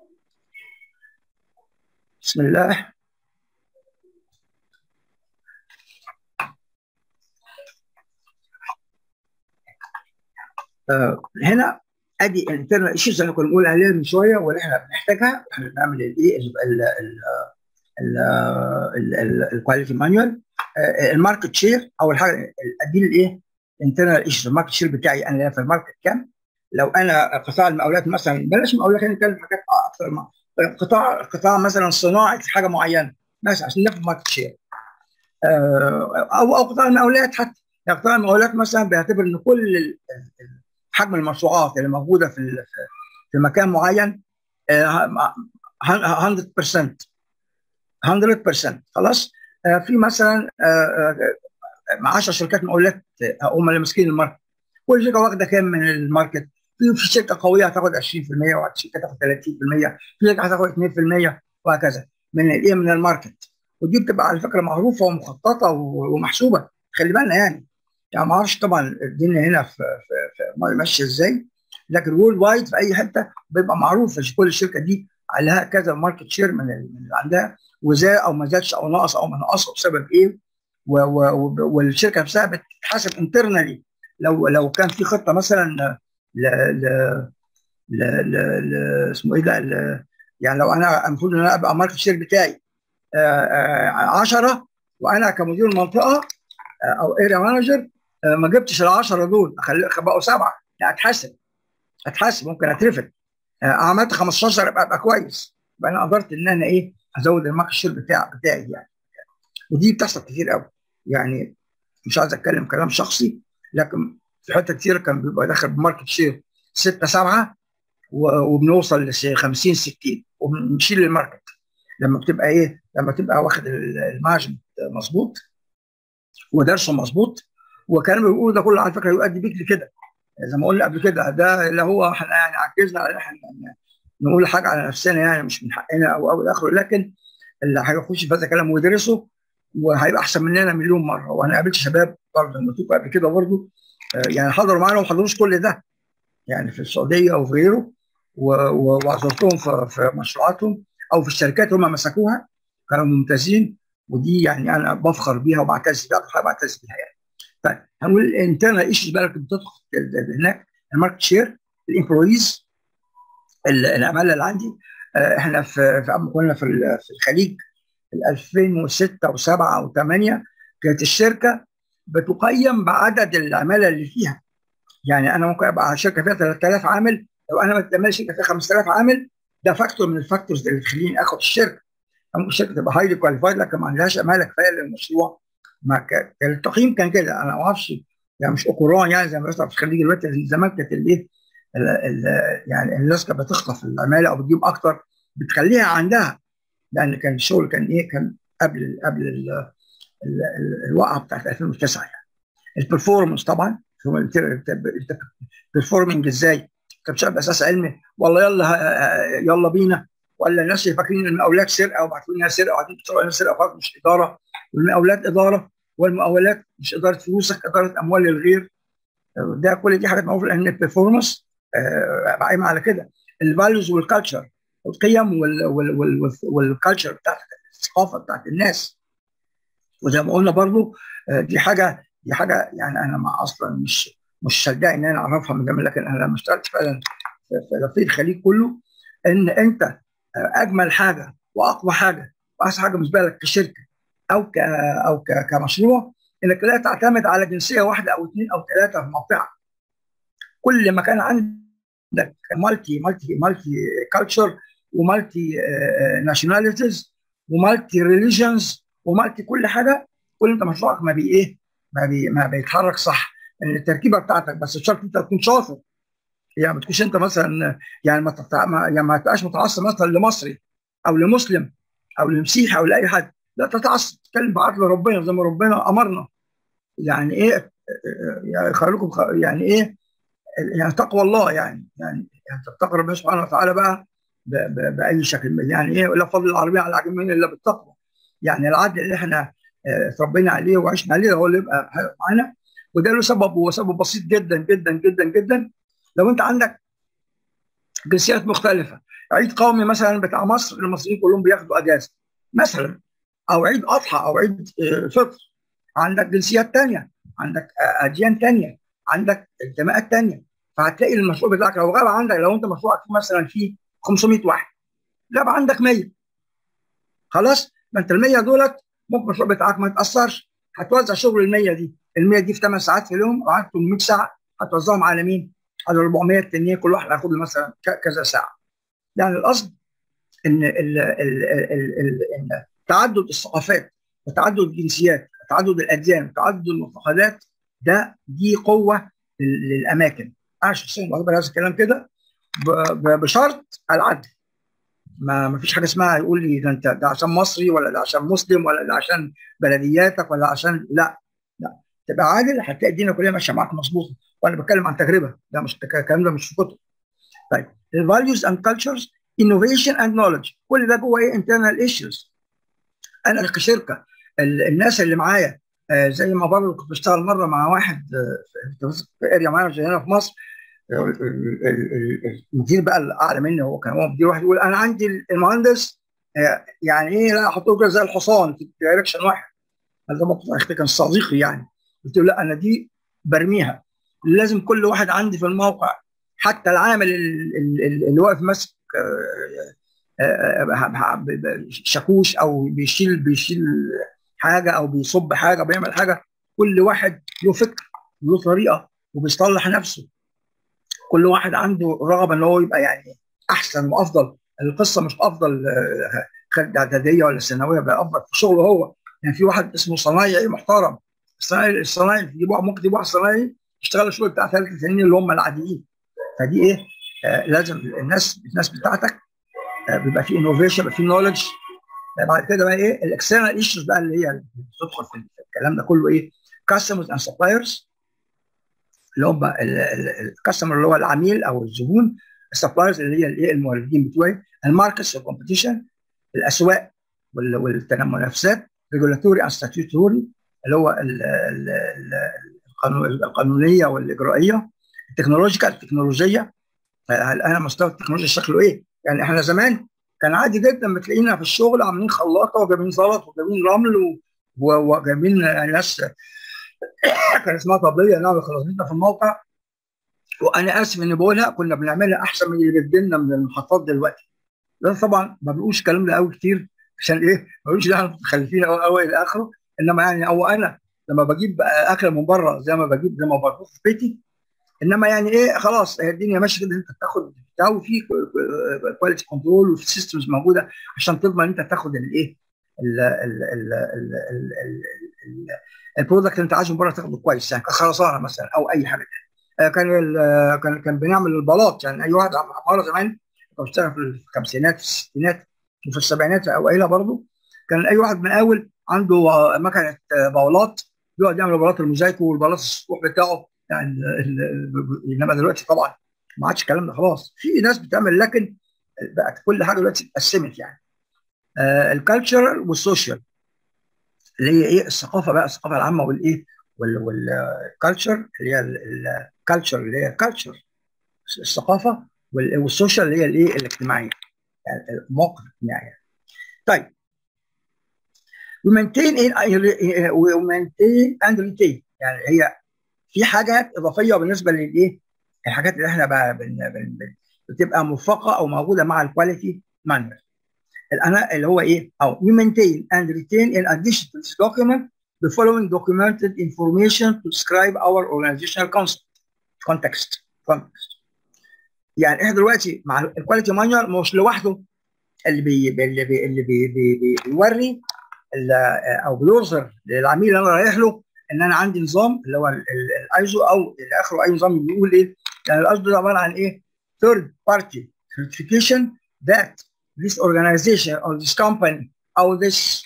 بسم الله. آه هنا ادي الانترنال ايشوز اللي كنا بنقول عليها من شويه واللي احنا بنحتاجها احنا بنعمل الايه الكواليتي مانوال. الماركت شير اول حاجه ادي الايه انترنال ايشوز. الماركت شير بتاعي انا في الماركت كام؟ لو انا قطاع المقاولات مثلا، بلاش مقاولات خلينا نتكلم حاجات اكثر، ما قطاع قطاع مثلا صناعه حاجه معينه ماشي عشان ناخد ماركت شير. او او قطاع المقاولات حتى، يعني قطاع المقاولات مثلا بيعتبر ان كل حجم المشروعات اللي موجوده في في مكان معين مية بالمية مية بالمية خلاص. في مثلا عشر شركات مقاولات هم اللي ماسكين الماركت، كل شركه واخده كام من الماركت؟ في في شركه قويه هتاخد عشرين بالمية وفي شركه هتاخد ثلاثين بالمية، في شركه هتاخد اتنين بالمية وهكذا من الايه من الماركت. ودي بتبقى على فكره معروفه ومخططه ومحسوبه، خلي بالنا يعني. يعني ما اعرفش طبعا الدنيا هنا في في, في ماشيه ازاي، لكن وورلد وايد في اي حته بيبقى معروف كل الشركه دي عليها كذا ماركت شير من اللي عندها، وزاد او ما زادش او نقص او ما نقص بسبب ايه. والشركه نفسها بتتحاسب انترنالي لو لو كان في خطه مثلا ل ل ل ل اسمه ايه ده، يعني لو انا المفروض ان انا ابقى ماركت شير بتاعي عشرة وانا كمدير المنطقه او اريا مانجر ما جبتش ال عشرة دول بقوا سبعه، لا اتحاسب اتحاسب ممكن اترفد. عملت خمستاشر ابقى, أبقى كويس، يبقى انا قدرت ان انا ايه ازود الماركت شير بتاع بتاعي يعني. ودي بتحصل كتير قوي يعني، مش عايز اتكلم كلام شخصي، لكن في حته كتير كان بيبقى داخل بماركت شير ستة سبعة وبنوصل ل خمسين ستين وبنشيل الماركت لما بتبقى ايه لما تبقى واخد المارجن مظبوط ودرسه مظبوط. وكانوا بيقولوا ده كله على فكره يؤدي بيك لكده، زي ما قلنا قبل كده، ده اللي هو احنا يعني عجزنا على احنا نقول حاجه على نفسنا يعني مش من حقنا او او الى اخره، لكن اللي هيخش في هذا الكلام ويدرسه وهيبقى احسن مننا مليون مره. وانا قابلت شباب برضه لما قلت قبل كده برضه يعني حضروا معانا وما حضروش كل ده يعني في السعوديه وفي غيره، وعذرتهم في, في مشروعاتهم او في الشركات هم مسكوها كانوا ممتازين. ودي يعني انا بفخر بيها وبعتز بيها، اكتر بعتز بيها يعني. طيب هنقول الانترنال ايشوز بقى اللي بتدخل هناك، الماركت شير، الامبلويز، العماله اللي عندي. احنا في في كنا في في الخليج في ألفين وستة وسبعة وثمانية كانت الشركه بتقيم بعدد العماله اللي فيها. يعني انا ممكن ابقى شركه فيها ثلاثة آلاف عامل، لو انا بتعمل شركه فيها خمسة آلاف عامل ده فاكتور من الفاكتورز اللي تخليني اخد الشركه. ممكن الشركه تبقى هايلي كواليفايد لكن ما عندهاش عماله كفايه للمشروع. ما كان التقييم كان كده، انا ما اعرفش يعني مش اوكران يعني زي ما بيحصل في الخليج دلوقتي. زمان كانت الايه يعني الناس كانت بتخطف العماله او بتجيب اكتر بتخليها عندها، لان كان الشغل كان ايه كان قبل قبل ال ال ال الوقعه بتاعت ألفين وتسعة يعني. البرفورمانس طبعا بيرفورمنج ازاي؟ كان شغال باساس علمي والله يلا يلا بينا، ولا الناس اللي فاكرين المقاولات سرقه وبعتوا لنا سرقه وبعدين بتوع سرقه خالص مش اداره، والمقاولات اداره، والمقاولات مش اداره فلوسك، اداره اموال للغير. ده كل دي حاجات معروفه لان البرفورمانس قايمه على كده. الفاليوز والكالتشر، القيم والكالتشر بتاعت الثقافه بتاعت الناس. وزي ما قلنا برضو دي حاجه دي حاجه يعني انا ما اصلا مش مش شجاع ان انا اعرفها من زمان، لكن انا لما اشتغلت فعلا في الخليج كله ان انت اجمل حاجه واقوى حاجه واحسن حاجه بالنسبه لك كشركه او ك او ك كمشروع انك لا تعتمد على جنسيه واحده او اثنين او ثلاثه في موقعك. كل ما كان عندك مالتي مالتي مالتي كلتشر ومالتي ناشوناليتيز ومالتي ريليجنز ومالتي كل حاجه، كل انت مشروعك ما بي ايه ما بي ما بيتحرك صح. يعني التركيبه بتاعتك بس الشرط انت تكون شاطر، يعني ما تكونش انت مثلا يعني ما تتع... ما يعني ما تبقاش متعصب مثلا لمصري او لمسلم او لمسيحي او لاي حد، لا تتعصب تتكلم بعدل ربنا زي ما ربنا امرنا. يعني ايه يعني خيركم خ... يعني ايه يعني تقوى الله، يعني يعني يعني تتقي ربنا سبحانه وتعالى بقى ب... ب... باي شكل. يعني ايه لا فضل العربيه على العجمين الا بالتقوى. يعني العدل اللي احنا اتربينا عليه وعشنا عليه هو اللي يبقى معانا، وده له سبب، هو سبب بسيط جدا جدا جدا جدا. لو انت عندك جنسيات مختلفه، عيد قومي مثلا بتاع مصر المصريين كلهم بياخدوا اجازه مثلا، او عيد اضحى او عيد فطر، عندك جنسيات ثانيه، عندك اديان ثانيه، عندك انتماءات ثانيه، فهتلاقي المشروع بتاعك لو غاب عندك، لو انت مشروعك مثلا فيه خمسمائة واحد غاب عندك مية، خلاص ما انت ال مية دولت ممكن المشروع بتاعك ما يتاثرش. هتوزع شغل ال مية دي، ال مية دي في ثمان ساعات في اليوم او عندك ثمانمائة ساعه، هتوزعهم على مين؟ على أربعمائة التانيين، كل واحد هياخد له مثلا كذا ساعه. يعني القصد ان ال ال ال ال تعدد الثقافات وتعدد الجنسيات وتعدد الاديان وتعدد المعتقدات ده دي قوه للاماكن. انا شخصيا بعتبر هذا الكلام كده بشرط العدل. ما ما فيش حاجه اسمها يقول لي ده انت ده عشان مصري ولا ده عشان مسلم ولا ده عشان بلدياتك ولا عشان لا لا تبقى عادل، هتلاقي الدنيا كلها ماشيه معاك مظبوطه. وانا بتكلم عن تجربه، ده مش الكلام ده مش في كتب. طيب الفاليوز اند كلتشرز انوفيشن اند نولج، كل ده جوه ايه؟ انترنال ايشوز. انا كشركه الناس اللي معايا آه زي ما برضه كنت بشتغل مره مع واحد آه في اريا معانا هنا في مصر، المدير بقى الاعلى مني هو كان هو مدير واحد، يقول انا عندي المهندس آه يعني ايه لا احطه كده زي الحصان في دايركشن واحد. هذا موقف كان صديقي يعني. قلت له لا انا دي برميها، لازم كل واحد عندي في الموقع حتى العامل اللي واقف ماسك شاكوش او بيشيل بيشيل حاجه او بيصب حاجه بيعمل حاجه، كل واحد له فكر وله طريقه وبيصلح نفسه. كل واحد عنده رغبه ان هو يبقى يعني احسن وافضل. القصه مش افضل خارج اعداديه ولا ثانويه، بقى افضل في شغله هو. يعني في واحد اسمه صنايعي محترم، الصنايعي الصنايعي يجيبوا ممكن يجيبوا واحد صنايعي يشتغل الشغل بتاع ثلاث سنين اللي هم العاديين. فدي ايه آه لازم الناس الناس بتاعتك آه بيبقى في انوفيشن، بيبقى في نولج. آه بعد كده بقى ايه الاكسترنال ايشوز بقى اللي هي بتدخل في الكلام ده كله، ايه كاستمرز اند سبلايرز اللي هم الكاستمر اللي هو العميل او الزبون، السبلايرز اللي هي الايه الموردين بتوعي، الماركتس والكومبيتيشن الاسواق والمنافسات، ريجولاتوري اند ستاتيوتوري اللي هو ال ال ال القانونيه والاجرائيه، التكنولوجيكال التكنولوجيه. انا مستوى التكنولوجيا شكله ايه؟ يعني احنا زمان كان عادي جدا بتلاقينا في الشغل عاملين خلاطه وجايبين زلط وجايبين رمل وجايبين ناس كان اسمها طبليه نعمل خلاطتنا في الموقع. وانا اسف اني بقولها كنا بنعملها احسن من اللي بتجيلنا من المحطات دلوقتي. ده طبعا ما بنقولش الكلام ده قوي كتير عشان ايه؟ ما بنقولش ده احنا متخلفين قوي قوي الى اخره، انما يعني او انا لما بجيب اكل من بره زي ما بجيب زي ما بطبخ في بيتي، انما يعني ايه خلاص الدنيا ماشيه كده، انت بتاخد بتاع وفي كواليتي كنترول وفي سيستمز موجوده عشان تضمن انت تاخد الايه البرودكت اللي انت عايزه من بره تاخده كويس، يعني كخرسانه مثلا او اي حاجه ثانيه. كان كان كان بنعمل البلاط، يعني اي واحد عماره زمان كنت بشتغل في الخمسينات في الستينات وفي السبعينات اوائلها برضه، كان اي واحد مقاول عنده مكنه بلاط بيقعد يعمل بلاط الموزايكو والبلاط السطوح بتاعه يعني. انما دلوقتي طبعا ما عادش الكلام ده خلاص، في ناس بتعمل، لكن بقت كل حاجه دلوقتي اتقسمت يعني. آه الكالتشر والسوشيال اللي هي ايه الثقافه بقى، الثقافه العامه والايه والكالتشر اللي هي الكالتشر اللي هي الكالتشر الثقافه، والسوشيال اللي هي الايه الاجتماعيه يعني الموقف الاجتماعي. طيب ومينتين ايه ومينتين اند ريتين، يعني هي في حاجات اضافيه بالنسبه للايه الحاجات اللي احنا بقى بن بن بتبقى مرفقه او موجوده مع الكواليتي مانجمنت. الانا اللي هو ايه؟ او we maintain and retain in addition to this document the following documented information to describe our organizational concept context context. يعني احنا دلوقتي مع الكواليتي مانيوال مش لوحده اللي بي اللي بي اللي بي بي بي بيوري او بيظهر للعميل اللي انا رايح له ان انا عندي نظام اللي هو الايزو او الى اخره، اي نظام بيقول ايه؟ يعني الايزو ده عباره عن ايه؟ third party certification that this organization or this company or this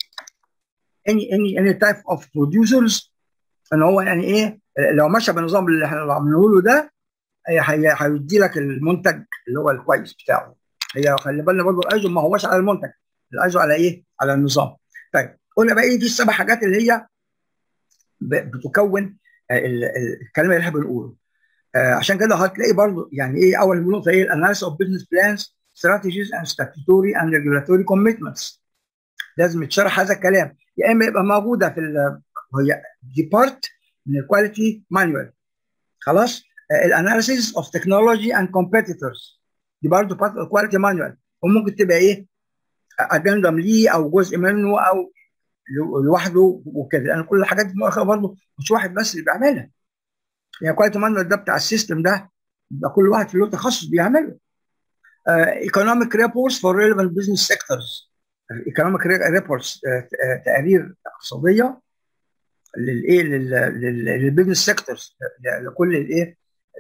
any any any type of producers ان هو يعني ايه لو مشى بالنظام اللي احنا عاملينه له ده هيدي لك المنتج اللي هو الكويس بتاعه. هي خلي بالنا برضه الايزو ما هوش على المنتج، الايزو على ايه؟ على النظام. طيب قلنا بقى ايه دي السبع حاجات اللي هي بتكون الكلام اللي احنا بنقوله. آه عشان كده هتلاقي برضه يعني ايه اول نقطه ايه؟ الاناليسيس اوف بزنس بلانز strategies and statutory and regulatory commitments. لازم يتشرح هذا الكلام، يا اما يبقى موجوده في هي دي بارت من الكواليتي مانوال. خلاص؟ الاناليسيس اوف تكنولوجي اند كومبيتيتورز دي برضه بارت الكواليتي مانوال، وممكن تبقى ايه؟ ادندم ليه او جزء منه او لوحده وكده، لان يعني كل الحاجات دي برضه مش واحد بس اللي بيعملها. يعني كواليتي مانوال ده بتاع السيستم ده ده كل واحد له تخصص بيعمله. Uh, economic reports for relevant business sectors. economic reports uh, تقارير اقتصاديه للايه للبيزنس سيكتورز لكل الايه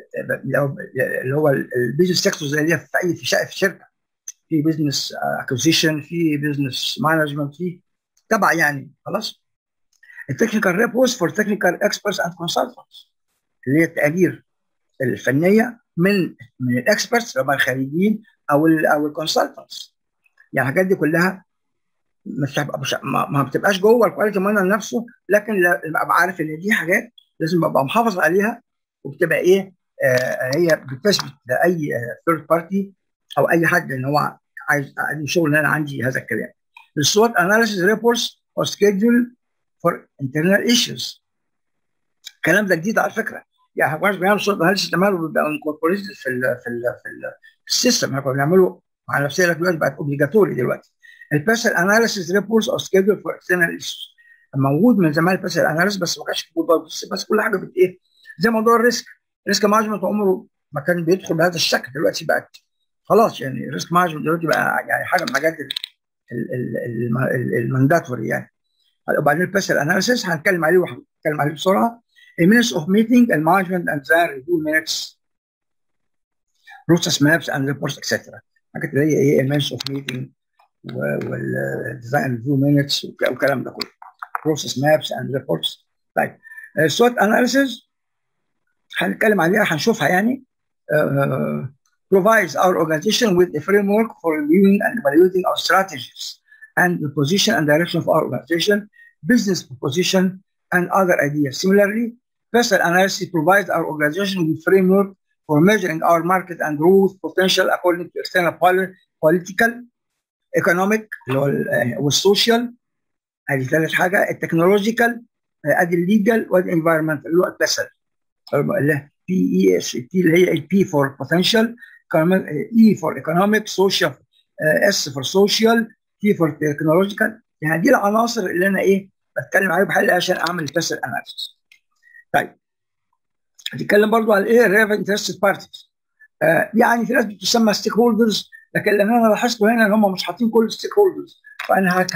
اللي هو البيزنس سيكتورز اللي هي في اي في شركه، في بيزنس اكوزيشن، في بيزنس مانجمنت، في تبع يعني. خلاص. التكنيكال ريبورتس فور تكنيكال اكسبرتس اند كونسلتنتس اللي هي التقارير الفنيه من من الاكسبرتس اللي هم الخارجيين او ال او الكونسلتنتس. يعني الحاجات دي كلها مش مش ما بتبقاش جوه الكواليتي مانوال نفسه، لكن ابقى عارف ان دي حاجات لازم ابقى محافظ عليها، وبتبقى ايه آه هي بتثبت لاي ثيرد بارتي او اي حد ان هو عايز شغل ان انا عندي هذا الكلام. السوت اناليسيس ريبورتس اور سكيدول فور انترنال ايشوز. الكلام ده جديد على فكره، يعني احنا كنا بنعمل سوت اناليسيس تمام بيبقى انكوربوريتد في ال في ال في, ال في السيستم. احنا كنا بنعمله مع نفسنا، دلوقتي بقت اوبليجاتوري دلوقتي. البيرسونال اناليسيس ريبورتس اور سكيدول فور اكسترنال ايشوز موجود من زمان البيرسونال اناليسيس، بس ما كانش موجود برضه، بس كل حاجه بت ايه زي موضوع الريسك. الريسك مانجمنت عمره ما كان بيدخل بهذا الشكل، دلوقتي بقت خلاص يعني الريسك مانجمنت دلوقتي بقى يعني حاجه من الحاجات المانداتوري يعني. وبعدين البيرسونال اناليسيس هنتكلم عليه وهنتكلم عليه بسرعه. minutes of meeting المانجمنت and their review minutes process maps and reports et cetera. حاجات اللي هي ايه minutes of meeting والديزاين ريفيو مينتس والكلام ده كله. بروسيس مابس اند ريبورتس. طيب السوت اناليسيس هنتكلم عليها هنشوفها يعني. uh, provides our organization with a framework for reviewing and evaluating our strategies and the position and direction of our organization, business proposition, and other ideas. Similarly, personal analysis provides our organization with framework for measuring our market and growth potential according to external political ايكونوميك اللي هو والسوشيال، ادي ثالث حاجه. التكنولوجيكال ادي الليجل وادي انفايرمنتال اللي هو البسل بي اي اس تي اللي هي البي فور بوتنشال، اي فور ايكونوميك، سوشيال اس فور سوشيال، تي فور تكنولوجيكال. يعني دي العناصر اللي انا ايه بتكلم عليها بحل عشان اعمل البسل اناليسيس. طيب هنتكلم برضو على ايه الريليفنت انترستد بارتيز. يعني في ناس بتسمى ستيك هولدرز، لكن اللي انا لاحظته هنا ان هم مش حاطين كل الستيك هولدرز، فانا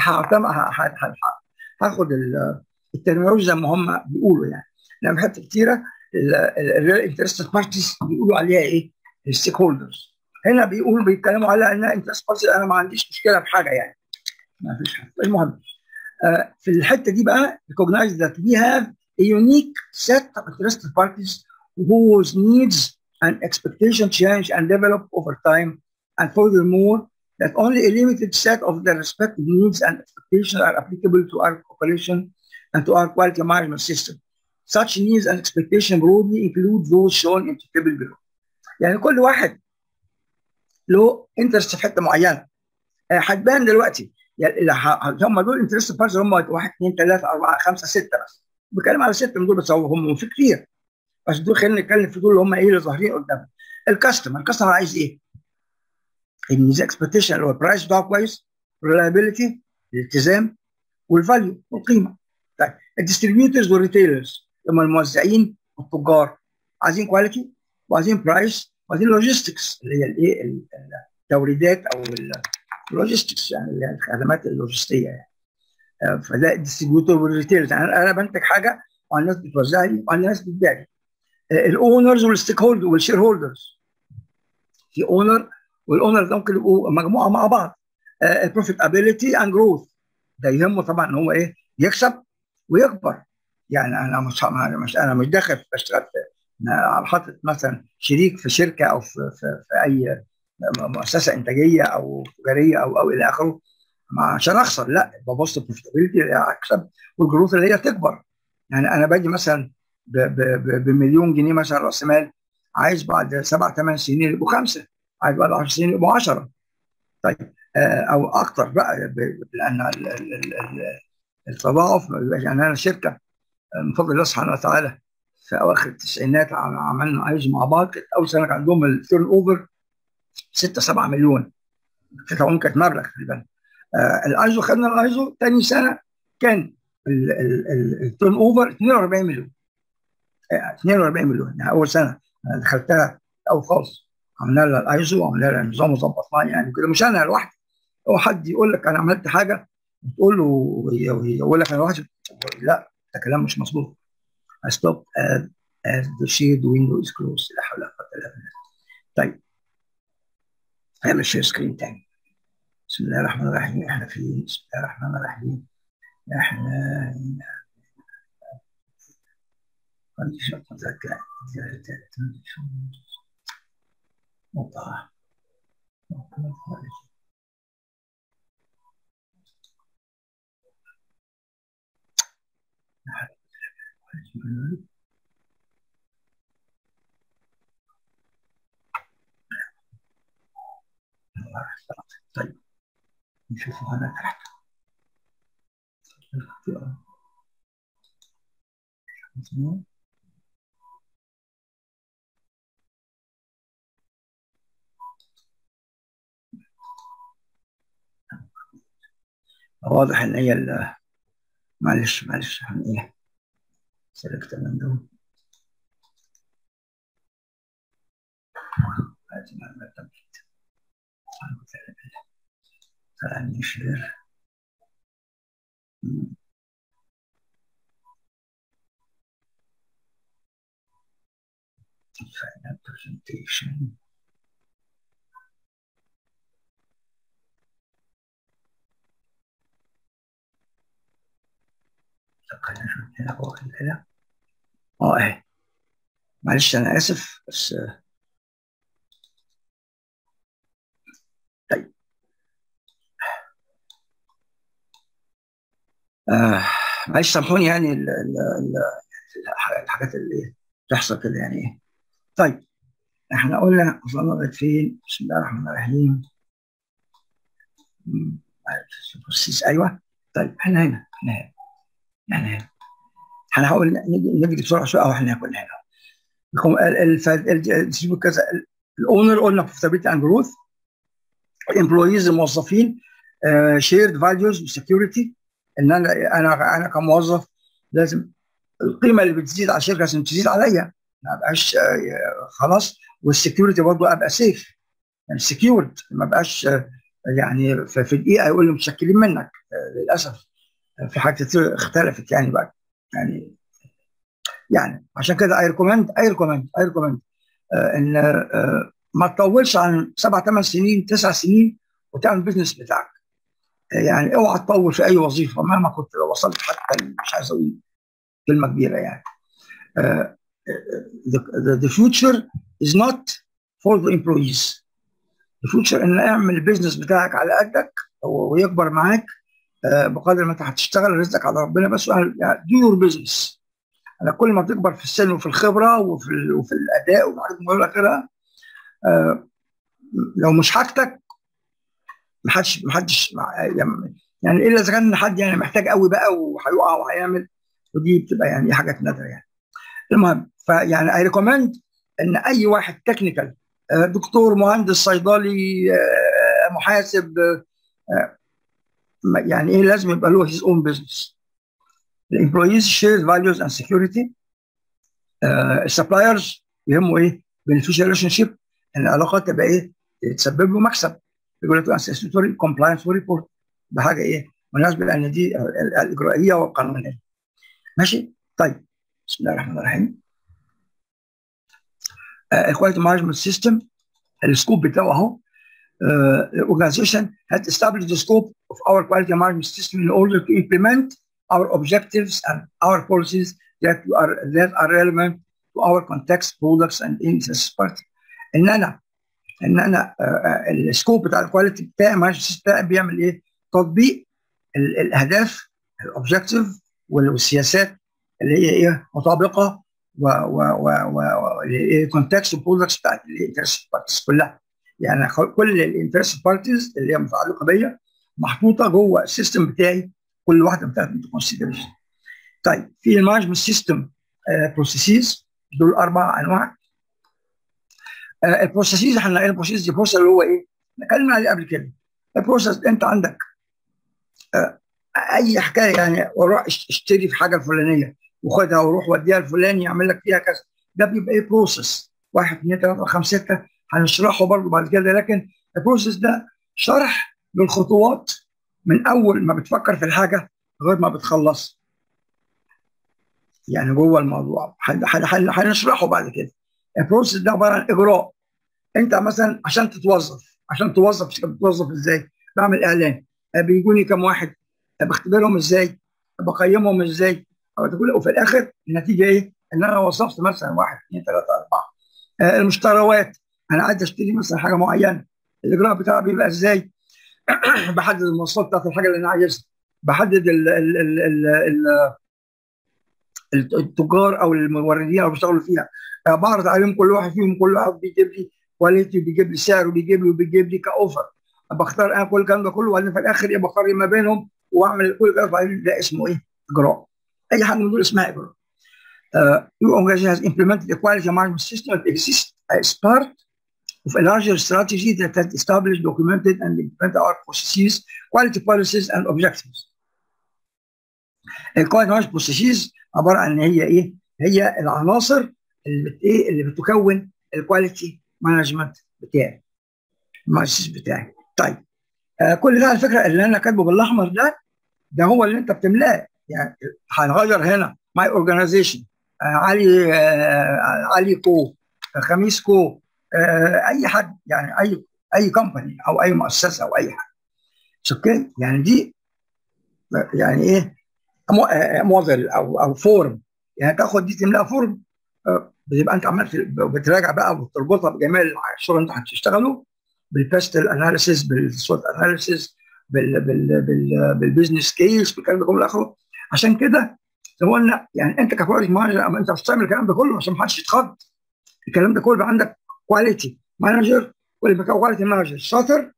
هاخد الترمينولوجيا زي ما هم بيقولوا يعني. لما حتى كتيره الريل انترستد بارتيز بيقولوا عليها ايه؟ الستيك هولدرز. هنا بيقولوا بيتكلموا على انها انترست بارتيز، انا ما عنديش مشكله بحاجه يعني، ما فيش حاجه. المهم آه في الحته دي بقى recognize that we have a unique set of interested parties whose needs and expectation change and develop over time, and furthermore, that only a limited set of their respective needs and expectations are applicable to our cooperation and to our quality management system. Such needs and expectations broadly include those shown in the table below. يعني كل واحد له انترست في حته معينه. هتبان دلوقتي يعني هم دول انترست بارز هم واحد اثنين ثلاثه اربعه خمسه سته بس. بتكلم على سته من دول بس، هم في كتير بس دول خلينا نتكلم في دول اللي هم ايه اللي ظاهرين قدامنا. الكاستمر الكاستمر عايز ايه؟ النيز اكسبكتيشن اللي هو البرايس بتاعه كويس، reliability الالتزام والفاليو والقيمه. طيب الديستريبيوتورز والريتيلرز هم الموزعين والتجار عايزين كواليتي وعايزين برايس وعايزين لوجيستكس اللي هي الايه التوريدات او اللوجيستكس يعني اللي هي الخدمات اللوجستيه يعني. فده الديستريبيوتور والريتيلرز يعني انا بنتج حاجه وعلى الناس بتوزع لي وعلى الناس بتبيع لي. الاونرز والستيك هولدر والشير هولدرز في اونر والاونر ده ممكن يبقوا مجموعه مع بعض. البروفيتابيلتي اند جروث ده يهمه طبعا ان هو ايه يكسب ويكبر. يعني انا مش مش انا مش داخل بشتغل في حاطط مثلا شريك في شركه او في, في, في اي مؤسسه انتاجيه او تجاريه او او الى اخره عشان اخسر، لا ببص البروفيتابيلتي اللي هي اكسب والجروث اللي هي تكبر. يعني انا باجي مثلا بمليون جنيه مثلا راس مال، عايز بعد سبع ثمان سنين يبقوا خمسه، عايز بعد عشر سنين يبقوا عشره. طيب او اكتر بقى لان التضاعف يعني انا شركه من فضل الله سبحانه وتعالى في اواخر التسعينات عملنا ايزو مع بعض، كانت اول سنه كان عندهم التيرن اوفر ستة سبعة مليون، كانت كانت مبلغ تقريبا. آه الايزو خدنا الايزو ثاني سنه كان التيرن اوفر اثنين وأربعين مليون. آه اثنين وأربعين مليون يعني اول سنه انا دخلتها اول خالص عملنا لها الايزو وعملنا لها نظام وظبطناه يعني كده، مش انا لوحدي. هو حد يقول لك انا عملت حاجه وتقول له يقول لك انا لوحدي، لا ده كلام مش مظبوط. I stop as, as the shared window is closed. لا حول ولا قوة إلا بالله. طيب هعمل شير سكرين تاني. بسم الله الرحمن الرحيم. احنا في بسم الله الرحمن الرحيم. احنا كونديشن مذاكرة مطاع طيب نشوفوا هنا تحت واضح ان هي معلش معلش عن ايه سلكت من دول هذه معلومات تمريض فعني شير final presentation. طب خلينا نشوف هنا فوق كده. اه اهي معلش انا اسف بس طيب آه معلش سامحوني يعني ال ال ال الحاجات اللي بتحصل كده يعني ايه. طيب احنا قلنا وصلنا لغايه فين؟ بسم الله الرحمن الرحيم. ايوه طيب احنا هنا احنا هنا احنا هنا احنا هقول نجري بسرعه شويه او احنا كنا هنا. كذا الاونر قلنا بروفيتابيلتي اند جروث، الامبلويز الموظفين شيرد فاليوز وسكيورتي، ان انا انا انا كموظف لازم القيمه اللي بتزيد على الشركه لازم تزيد عليا، ما ابقاش خلاص. والسكيورتي برضه ابقى سيف يعني سكيورد، ما بقاش يعني في دقيقه يقول لي متشكلين منك. للاسف في حاجات كتير اختلفت يعني بقى يعني يعني عشان كده اي ريكومند اي ريكومند اي ريكومند ان آه ما تطولش عن سبع ثمان سنين تسع سنين وتعمل البيزنس بتاعك. يعني اوعى تطول في اي وظيفه مهما كنت لو وصلت حتى مش عايز اقول كلمه كبيره يعني. uh, the, the, the future is not for the employees. the future ان اعمل البيزنس بتاعك على قدك ويكبر معاك uh, بقدر ما انت هتشتغل رزقك على ربنا بس. يعني do your business. انا كل ما تكبر في السن وفي الخبره وفي ال وفي الاداء وحاجات من اخرها uh, لو مش حاجتك محدش محدش يعني الا اذا كان حد يعني محتاج قوي بقى وهيقع وهيعمل، ودي بتبقى يعني حاجات نادره يعني. المهم فيعني اي ريكومند ان اي واحد تكنيكال دكتور مهندس صيدلي محاسب يعني ايه لازم يبقى له his own business. الامبلويز shared values and security. السبلايرز يهموا ايه؟ beneficial relationship، ان العلاقات تبقى ايه؟ تسبب له مكسب. regulatory and statutory compliance وريبورت، ده حاجه ايه؟ مناسبه لان دي الاجرائيه والقانونيه. ماشي؟ طيب بسم الله الرحمن الرحيم. الكواليتي مانجمنت سيستم السكوب بتاعه اهو. Uh, the organization has established the scope of our quality management system in order to implement our objectives and our policies that are that are relevant to our context, products, and interested party. ان انا ان انا uh, السكوب بتاع الكواليتي بتاعي مانجمنت بتاعي بيعمل ايه؟ تطبيق ال الاهداف الاوبجكتيف والسياسات اللي هي ايه؟ مطابقه و و و و الكونتكست والبرودكتس بتاعت الانترست بارتيز كلها. يعني كل الانترست بارتيز اللي هي متعلقه بيا محطوطه جوه السيستم بتاعي، كل واحده بتاعت كونسيدريشن. طيب في المانجمنت سيستم بروسيسز، دول اربع انواع. البروسيسز احنا قلنا البروسيس دي بروسيس اللي هو ايه؟ اتكلمنا عليه قبل كده. البروسيس انت عندك آه اي حكايه، يعني وروح اشتري في حاجه الفلانيه وخدها وروح وديها الفلاني يعمل لك فيها كذا، ده بيبقى ايه؟ بروسيس. واحد اثنين ثلاثه خمسه سته هنشرحه برضه بعد كده، لكن البروسيس ده شرح للخطوات من اول ما بتفكر في الحاجه لغايه ما بتخلص. يعني جوه الموضوع هنشرحه بعد كده. البروسيس ده عباره عن اجراء. انت مثلا عشان تتوظف، عشان توظف بتوظف ازاي؟ بعمل اعلان، بيجوني كم واحد، بختبرهم ازاي، بقيمهم ازاي، وفي الاخر النتيجه ايه؟ ان انا وظفت مثلا واحد اثنين ثلاثه اربعه. آه المشتريات، انا عايز اشتري مثلا حاجه معينه، الاجراء بتاعها بيبقى ازاي؟ بحدد المواصفات بتاعت الحاجه اللي انا عايزها، بحدد ال ال ال ال ال التجار او الموردين اللي بيشتغلوا فيها، آه بعرض عليهم كل واحد فيهم، كل واحد بيجيب لي كواليتي، بيجيب لي سعر، وبيجيب لي وبيجيب لي كاوفر، بختار انا كل الكلام ده كله، وبعدين في الاخر يبقى بقارن ما بينهم واعمل كل ده، وبعدين ده اسمه ايه؟ اجراء. اي حاجه من دول اسمها اجراء. Uh, your organization has implemented a quality management system that exists as part of a larger strategy that has established, documented, and implemented our processes, quality policies, and objectives. الكواليتي مانجمنت بروسيسز عباره عن ان هي ايه؟ هي العناصر اللي ايه اللي بتكون الكواليتي مانجمنت بتاعي، المؤسس بتاعي. طيب آه كل ده على فكره اللي انا كاتبه بالاحمر ده، ده هو اللي انت بتملاه. يعني هنغير هنا ماي اورجانيزيشن، آه علي آه علي كو، آه خميس كو، آه اي حد، يعني اي اي كومباني او اي مؤسسه او اي حاجه. اوكي؟ يعني دي يعني ايه؟ موديل او او فورم. يعني تاخد دي تملاها فورم، آه بتبقى انت عملت بتراجع بقى وتربطها بجميع الشغل اللي انت هتشتغله، بالباستل اناليسيس، بالسوت اناليسيس، بال بال بال بالبزنس كيس، بالكلام ده كله اخره. عشان كده زي ما قلنا، يعني انت كبروجكت مانجر انت مش بتعمل الكلام ده كله عشان ما حدش يتخض. الكلام ده كله بقى عندك كواليتي مانجر، واللي بقى كواليتي مانجر شاطر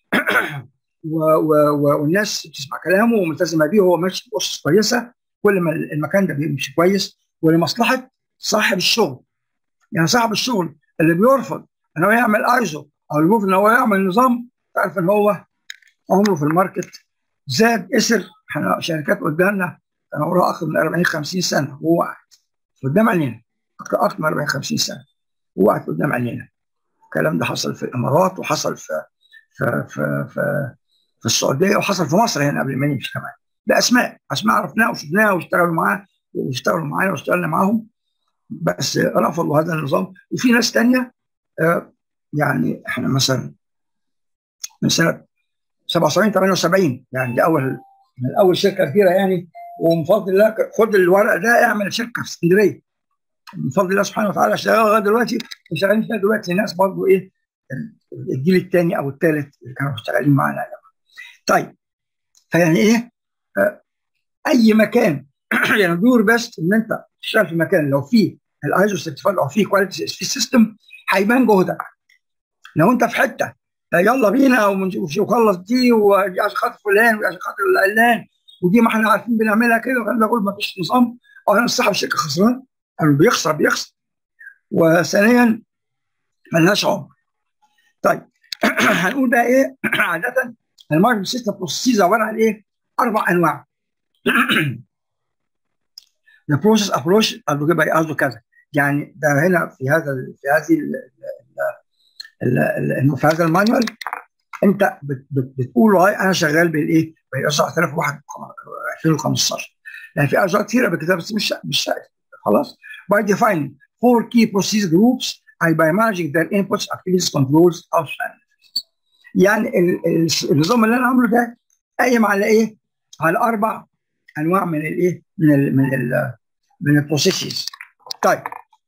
و و و والناس بتسمع كلامه وملتزمه بيه، وهو ماشي بأسس كويسه، كل ما المكان ده بيمشي كويس ولمصلحه صاحب الشغل. يعني صاحب الشغل اللي بيرفض ان هو يعمل ايزو او يرفض ان هو يعمل نظام، تعرف ان هو عمره في الماركت زاد اسر. احنا شركات قدامنا كان عمرها اكثر من أربعين خمسين سنه وهو قاعد قدام عينينا، اكثر اكثر من أربعين خمسين سنه وهو قاعد قدام عينينا. الكلام ده حصل في الامارات، وحصل في في في في, في السعوديه، وحصل في مصر هنا قبل ما نمشي كمان. ده اسماء اسماء عرفناها وشفناها واشتغلوا معاه واشتغلوا معانا واشتغلنا معاهم، بس رفضوا هذا النظام. وفي ناس ثانيه آه يعني احنا مثلا من سنه سبعة وسبعين ثمانية وسبعين، يعني دي اول من اول شركه كبيره يعني، ومن فضل الله خد الورق ده اعمل شركه في اسكندريه، من فضل الله سبحانه وتعالى شغال لغايه دلوقتي، وشغالين فيها دلوقتي ناس برضه ايه الجيل الثاني او الثالث اللي كانوا شغالين معانا. طيب فيعني ايه آه اي مكان يعني دور بس ان انت تشتغل في مكان لو في الايزو سيرتيفايد او في كواليتي في سيستم هيبان جهدك. لو انت في حته يلا بينا وخلص دي وعشان خاطر فلان وعشان خاطر العلان ودي ما احنا عارفين بنعملها كده، وكان بقول ما فيش نظام، او انا صاحب الشركه خسران، انا بيخسر بيخسر وثانيا ملهاش عمر. طيب هنقول بقى ايه عاده الماركت سيستم بروسيس عباره عن ايه؟ اربع انواع. The process approach قصده كذا، يعني ده هنا في هذا في هذه في هذا المانوال انت بتقول والله انا شغال بالايه؟ بالاس ألف وواحد ألفين وخمستاشر، يعني في ارجاء كثيره بالكتاب بس مش مش خلاص. By defining four key process groups and by managing their inputs, activities, controls, outcomes. يعني النظام اللي انا عامله ده قايم على ايه؟ على اربع انواع من الايه؟ من ال من ال من البروسيسز. طيب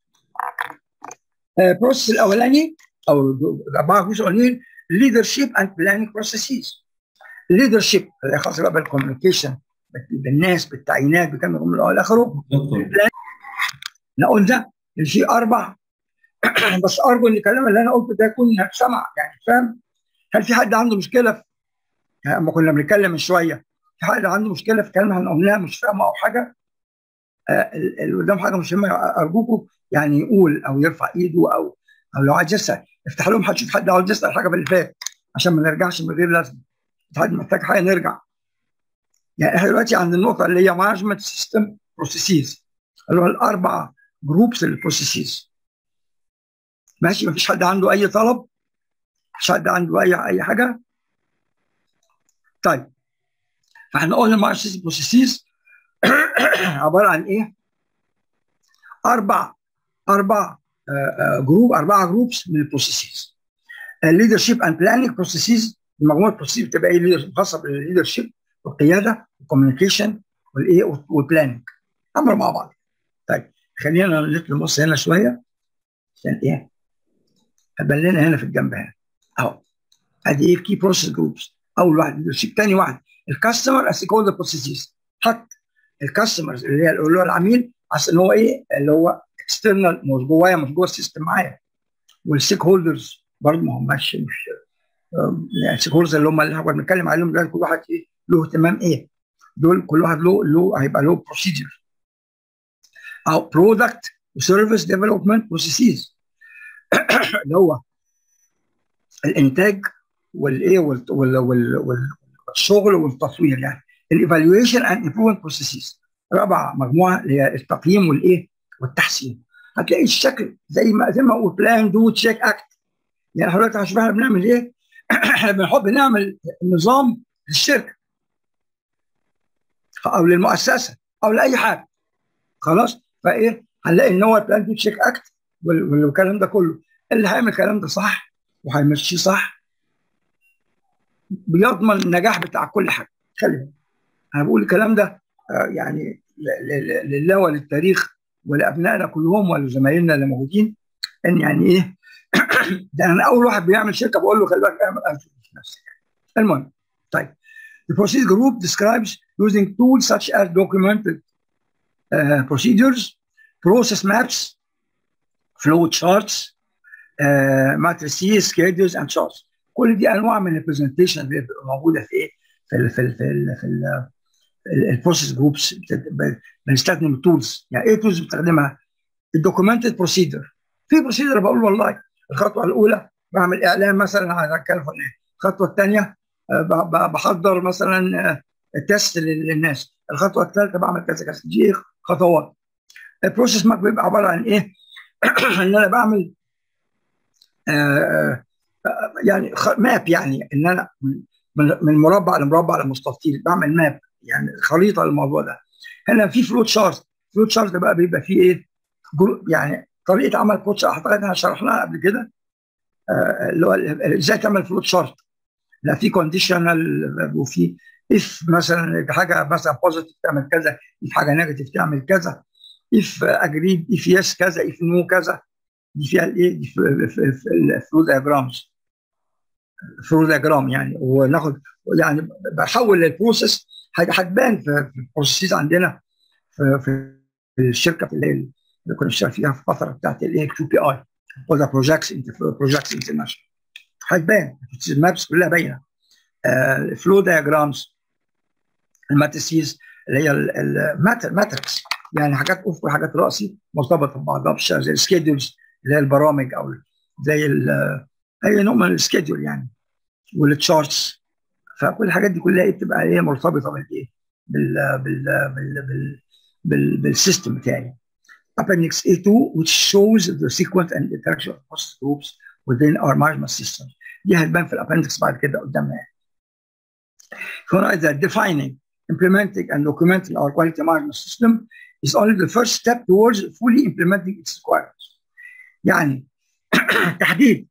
البروسيس الاولاني او الاربعه جزء الاولانيين leadership and planning processes. leadership خاصه بقى بالكوميونيكيشن بالناس بالتعيينات بكلام من الاول لاخره. احنا قلنا ان في اربع بس ارجو ان الكلام اللي انا قلته ده يكون سمع، يعني فاهم؟ هل في حد عنده مشكله في يعني اما كنا بنتكلم من شويه في حد عنده مشكله في كلمه احنا قلناها مش فاهمه او حاجه؟ آه اللي قدام حاجه مش فاهمه ارجوكم يعني يقول او يرفع ايده او او لو عايز يسال افتح لهم هتشوف حد عاوز يسال حاجه في اللي فات عشان ما نرجعش من غير لازمه. حد محتاج حاجه نرجع. يعني احنا دلوقتي عند النقطه اللي هي مانجمنت سيستم بروسيسز اللي هو الاربع جروبس البروسيسز. ماشي؟ مفيش حد عنده اي طلب؟ مفيش حد عنده اي اي حاجه؟ طيب فاحنا قلنا مانجمنت سيستم بروسيسز عباره عن ايه؟ اربع اربع جروب اربعه جروبس من البروسيسز. الليدرشيب اند بلاننج بروسيسز، مجموعه بروسيسز بتبقى ايه؟ خاصه بالليدرشيب والقياده والكوميونيكيشن والايه والبلاننج، عملوا مع بعض. طيب خلينا نطلع نبص هنا شويه عشان ايه؟ هبان لنا هنا في الجنب هنا اهو. ادي ايه؟ كي بروسيس جروبس. اول واحد ليدرشيب، ثاني واحد الكاستمر ستيك هولدر بروسيسز. حط الكاستمرز اللي هي اللي هو العميل عشان هو ايه؟ اللي هو اكسترنال مش جوايا مش جوه السيستم معايا. والستيك هولدرز برضه ما هماش مش يعني الستيك هولدرز اللي هم اللي احنا بنتكلم عليهم دلوقتي كل واحد ايه؟ له اهتمام ايه؟ دول كل واحد له له هيبقى له بروسيجر او برودكت وسيرفيس ديفلوبمنت بروسيسز اللي هو الانتاج والايه والشغل والتصوير، يعني الايفالويشن اند امبروفمنت بروسيسز. رابع مجموعه اللي هي التقييم والايه؟ والتحسين. هتلاقي الشكل زي ما زي ما هو بلان دو تشيك اكت. يعني حضرتك هنشوف احنا بنعمل ايه؟ احنا بنحب نعمل نظام للشركه او للمؤسسه او لاي حاجه. خلاص؟ فايه؟ هنلاقي ان هو بلان دو تشيك اكت والكلام ده كله اللي هيعمل الكلام ده صح وهيمشيه صح بيضمن النجاح بتاع كل حاجه. خلي بالك انا بقول الكلام ده يعني لله وللتاريخ ولابنائنا كلهم ولزمايلنا اللي موجودين، ان يعني ايه؟ ده انا اول واحد بيعمل شركه بقول له خلي بالك اعمل في نفسك. المهم طيب the process group describes using tools such as documented uh, procedures, process maps, flow charts, uh, matrices, schedules and charts. كل دي انواع من البرزنتيشن اللي موجوده في ايه؟ في ال في ال في ال في ال البروسيس جروبس. بنستخدم التولز. يعني ايه تولز بستخدمها؟ الدوكيومنتد بروسيدر. في بروسيدر بقول والله الخطوه الاولى بعمل اعلان مثلا على الكاليفورنيا، الخطوه الثانيه بحضر مثلا تيست للناس، الخطوه الثالثه بعمل كذا كذا. دي خطوات. البروسيس ماب بيبقى عباره عن ايه؟ ان انا بعمل آآ آآ يعني ماب، يعني ان انا من مربع لمربع لمستطيل بعمل ماب، يعني خريطه للموضوع ده. هنا في فلوت شارت. فلوت شارت بقى بيبقى فيه ايه؟ يعني طريقه عمل فلوت شارت اعتقد احنا شرحناها قبل كده اللي هو ازاي تعمل فلوت شارت. لا في كونديشنال وفي اف مثلا حاجه مثلا بوزيتيف تعمل كذا، اف حاجه نيجاتيف تعمل كذا، اف اجريد اف يس كذا، اف نو كذا. دي فيها الايه؟ دي في الفلو دياجرامز. فلو دياجرام يعني وناخد يعني بحول البروسيس هتبان في البروسيس عندنا في, في الشركه في اللي, اللي كنا بنشتغل فيها في الفتره بتاعت الايه كيو بي اي ولا بروجكتس بروجكتس انترناشونال. هتبان المابس كلها باينه. الفلو دياجرامز، الماتريسيز اللي هي الماتريكس، يعني حاجات افقي وحاجات راسي مرتبطه ببعضها زي السكيدولز اللي هي البرامج او زي اي نوع من السكيدول يعني. والتشارتس فكل الحاجات دي كلها بتبقى ايه مرتبطه بالايه بال بال بال بال بال بالسيستم بتاعي. Appendix A two which shows the sequence and interaction of process groups within our management system. دي هتبان في الابندكس بعد كده قدامنا يعني. هنا that defining, implementing and documenting our quality management system is only the first step towards fully implementing its requirements. يعني تحديد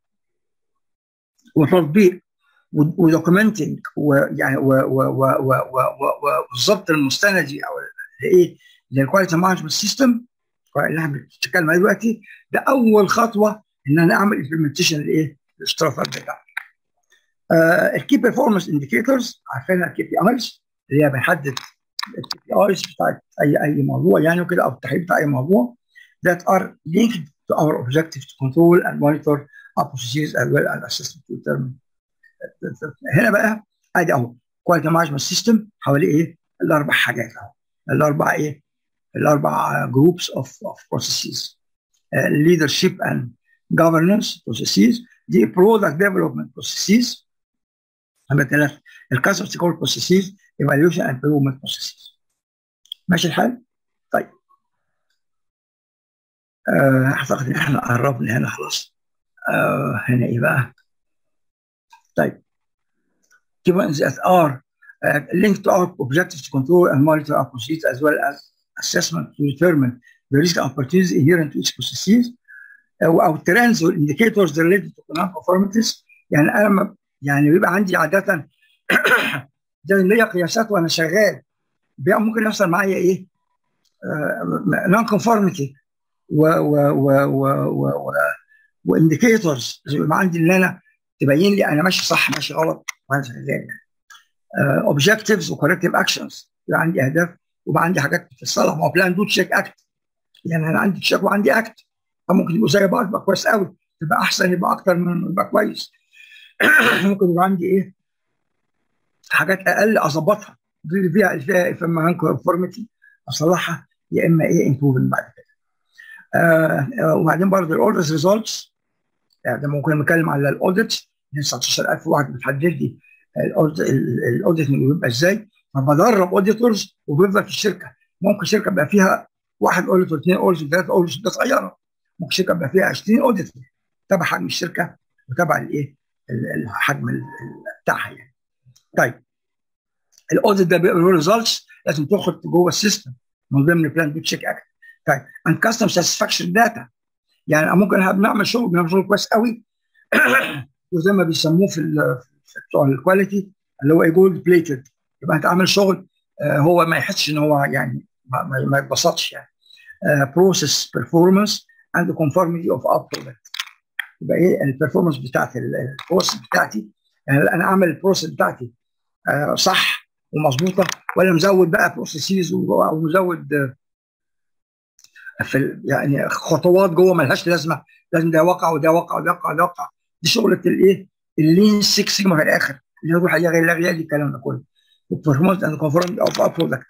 وتطبيق ودوكيومنتنج ويعني والضبط المستندي او ايه للكواليتي مانجمنت سيستم اللي احنا بنتكلم عليه دلوقتي، ده اول خطوه ان انا اعمل امبلمنتيشن لايه؟ للاشتراطات بتاعتي. الكي بيرفورمانس انديكيتورز عارفينها الكي بي ايز اللي هي بنحدد الكي بي ايز بتاعت اي اي موضوع يعني وكده او التحديد بتاع اي موضوع that are linked to our objective to control and monitor our processes as well as assist to determine. هنا بقى ادي اهو كواليتي مانجمنت سيستم حوالي ايه؟ الاربع حاجات اهو الاربع ايه؟ الاربع جروبس اوف اوف بروسيسز. leadership and governance processes، دي product development processes. نمبر ثلاثة الكاستمر سكور processes، evaluation and improvement processes. ماشي الحال؟ طيب آه اعتقد ان احنا قربنا هنا خلاص. آه هنا ايه بقى؟ طيب documents that are uh, linked to our objectives to control and monitor our processes as well as assessment to determine the risk and opportunities inherent to each processes او trends or indicators related to non-conformities. يعني انا يعني بيبقى عندي عاده زي ليا قياسات وانا شغال بيبقى ممكن يحصل معايا ايه؟ نون كونفورميتي و و و و و وانديكيتورز يبقى عندي اللي انا تبين لي انا ماشي صح ماشي غلط وانا شغال يعني. اوبجكتيفز وكوركتيف اكشنز يبقى عندي اهداف ويبقى عندي حاجات بتتصلح. ما هو بلان دو تشيك اكت يعني انا عندي تشيك وعندي اكت فممكن يبقوا زي بعض يبقى كويس قوي يبقى احسن يبقى اكتر من يبقى كويس. ممكن يبقى عندي ايه حاجات اقل اظبطها دي اللي فيها فيها اما كونفورميتي اصلحها يا اما ايه امبروفمنت بعد كده. آه وبعدين برضه الاوديت ريزولتس يعني ممكن نتكلم على الاوديت تسعتاشر ألف واحد بتحدد لي الاوديت بيبقى ازاي. فبدرب اوديتورز وبيفضل في الشركه. ممكن شركه يبقى فيها واحد اوديتور اثنين اوديتور ثلاثه اوديتور ده صغيره. ممكن شركه يبقى فيها عشرين اوديتور تبع حجم الشركه وتبع الايه الحجم بتاعها يعني. طيب الاوديت ده بيبقى له ريزلتس لازم تدخل جوه السيستم من ضمن بلان دو تشيك اكت. طيب اند كاستم ساتسفاكشن داتا يعني ممكن بنعمل شغل بنعمل شغل كويس قوي وزي ما بيسموه في بتوع الكواليتي اللي هو ايه جولد بليتد يبقى انت عامل شغل آه هو ما يحسش ان هو يعني ما, ما يتبسطش يعني. بروسيس بيرفورمانس اند كونفورميتي اوف اب برودكت يبقى ايه البرفورمانس بتاعت البروسيس بتاعتي يعني انا اعمل البروسيس بتاعتي آه صح ومظبوطه ولا مزود بقى بروسيسز ومزود آه في يعني خطوات جوه ملهاش لازمه لازم ده واقع وده واقع وده واقع وده واقع. دي شغله الايه اللين سيكس سيجما في الاخر اللي هو حاجه غير غير الكلام ده كله. البرفورمانس اند كونفورميتي اوف اب برودكت.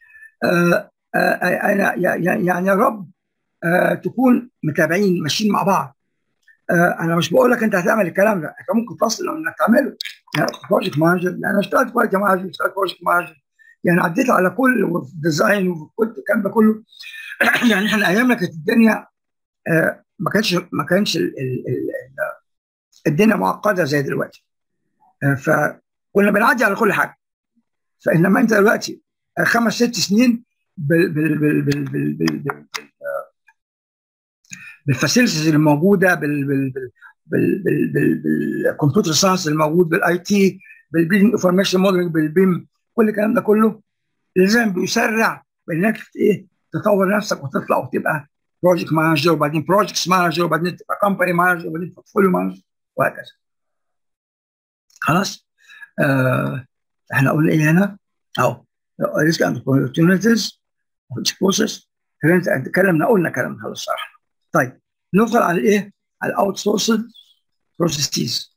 انا يعني يا رب آه تكون متابعين ماشيين مع بعض. آه انا مش بقول لك انت هتعمل الكلام ده انت ممكن تصل انك تعمله. يعني بروجكت مانجر انا اشتغلت كواليتي مانجر اشتغلت بروجكت مانجر يعني عديت على كل ديزاين وكل الكلام ده كله. يعني احنا ايامنا كانت الدنيا آه ما كانش ما كانش ال ال ال الدنيا معقده زي دلوقتي. آه فكنا بنعدي على كل حاجه. فانما انت دلوقتي آه خمس ست سنين بال بال بال بال بال بال بال بالفاسيلتيز اللي موجوده بال بال بال بال بالكمبيوتر ساينس الموجود بالاي تي بالبيزنس انفورميشن موديلنج بالبيم كل الكلام ده كله لازم بيسرع بانك ايه تطور نفسك وتطلع وتبقى بروجكت مانجر وبعدين بروجكت مانجر وبعدين تبقى كومباني مانجر وبعدين بورتفوليو مانجر وهكذا. خلاص آه احنا قلنا ايه هنا؟ اهو ريسك اند اوبورتيونيتيز which process اتكلمنا قلنا كلام خلاص الصراحه. طيب ندخل على الايه؟ على الاوت سورسد بروسيسز.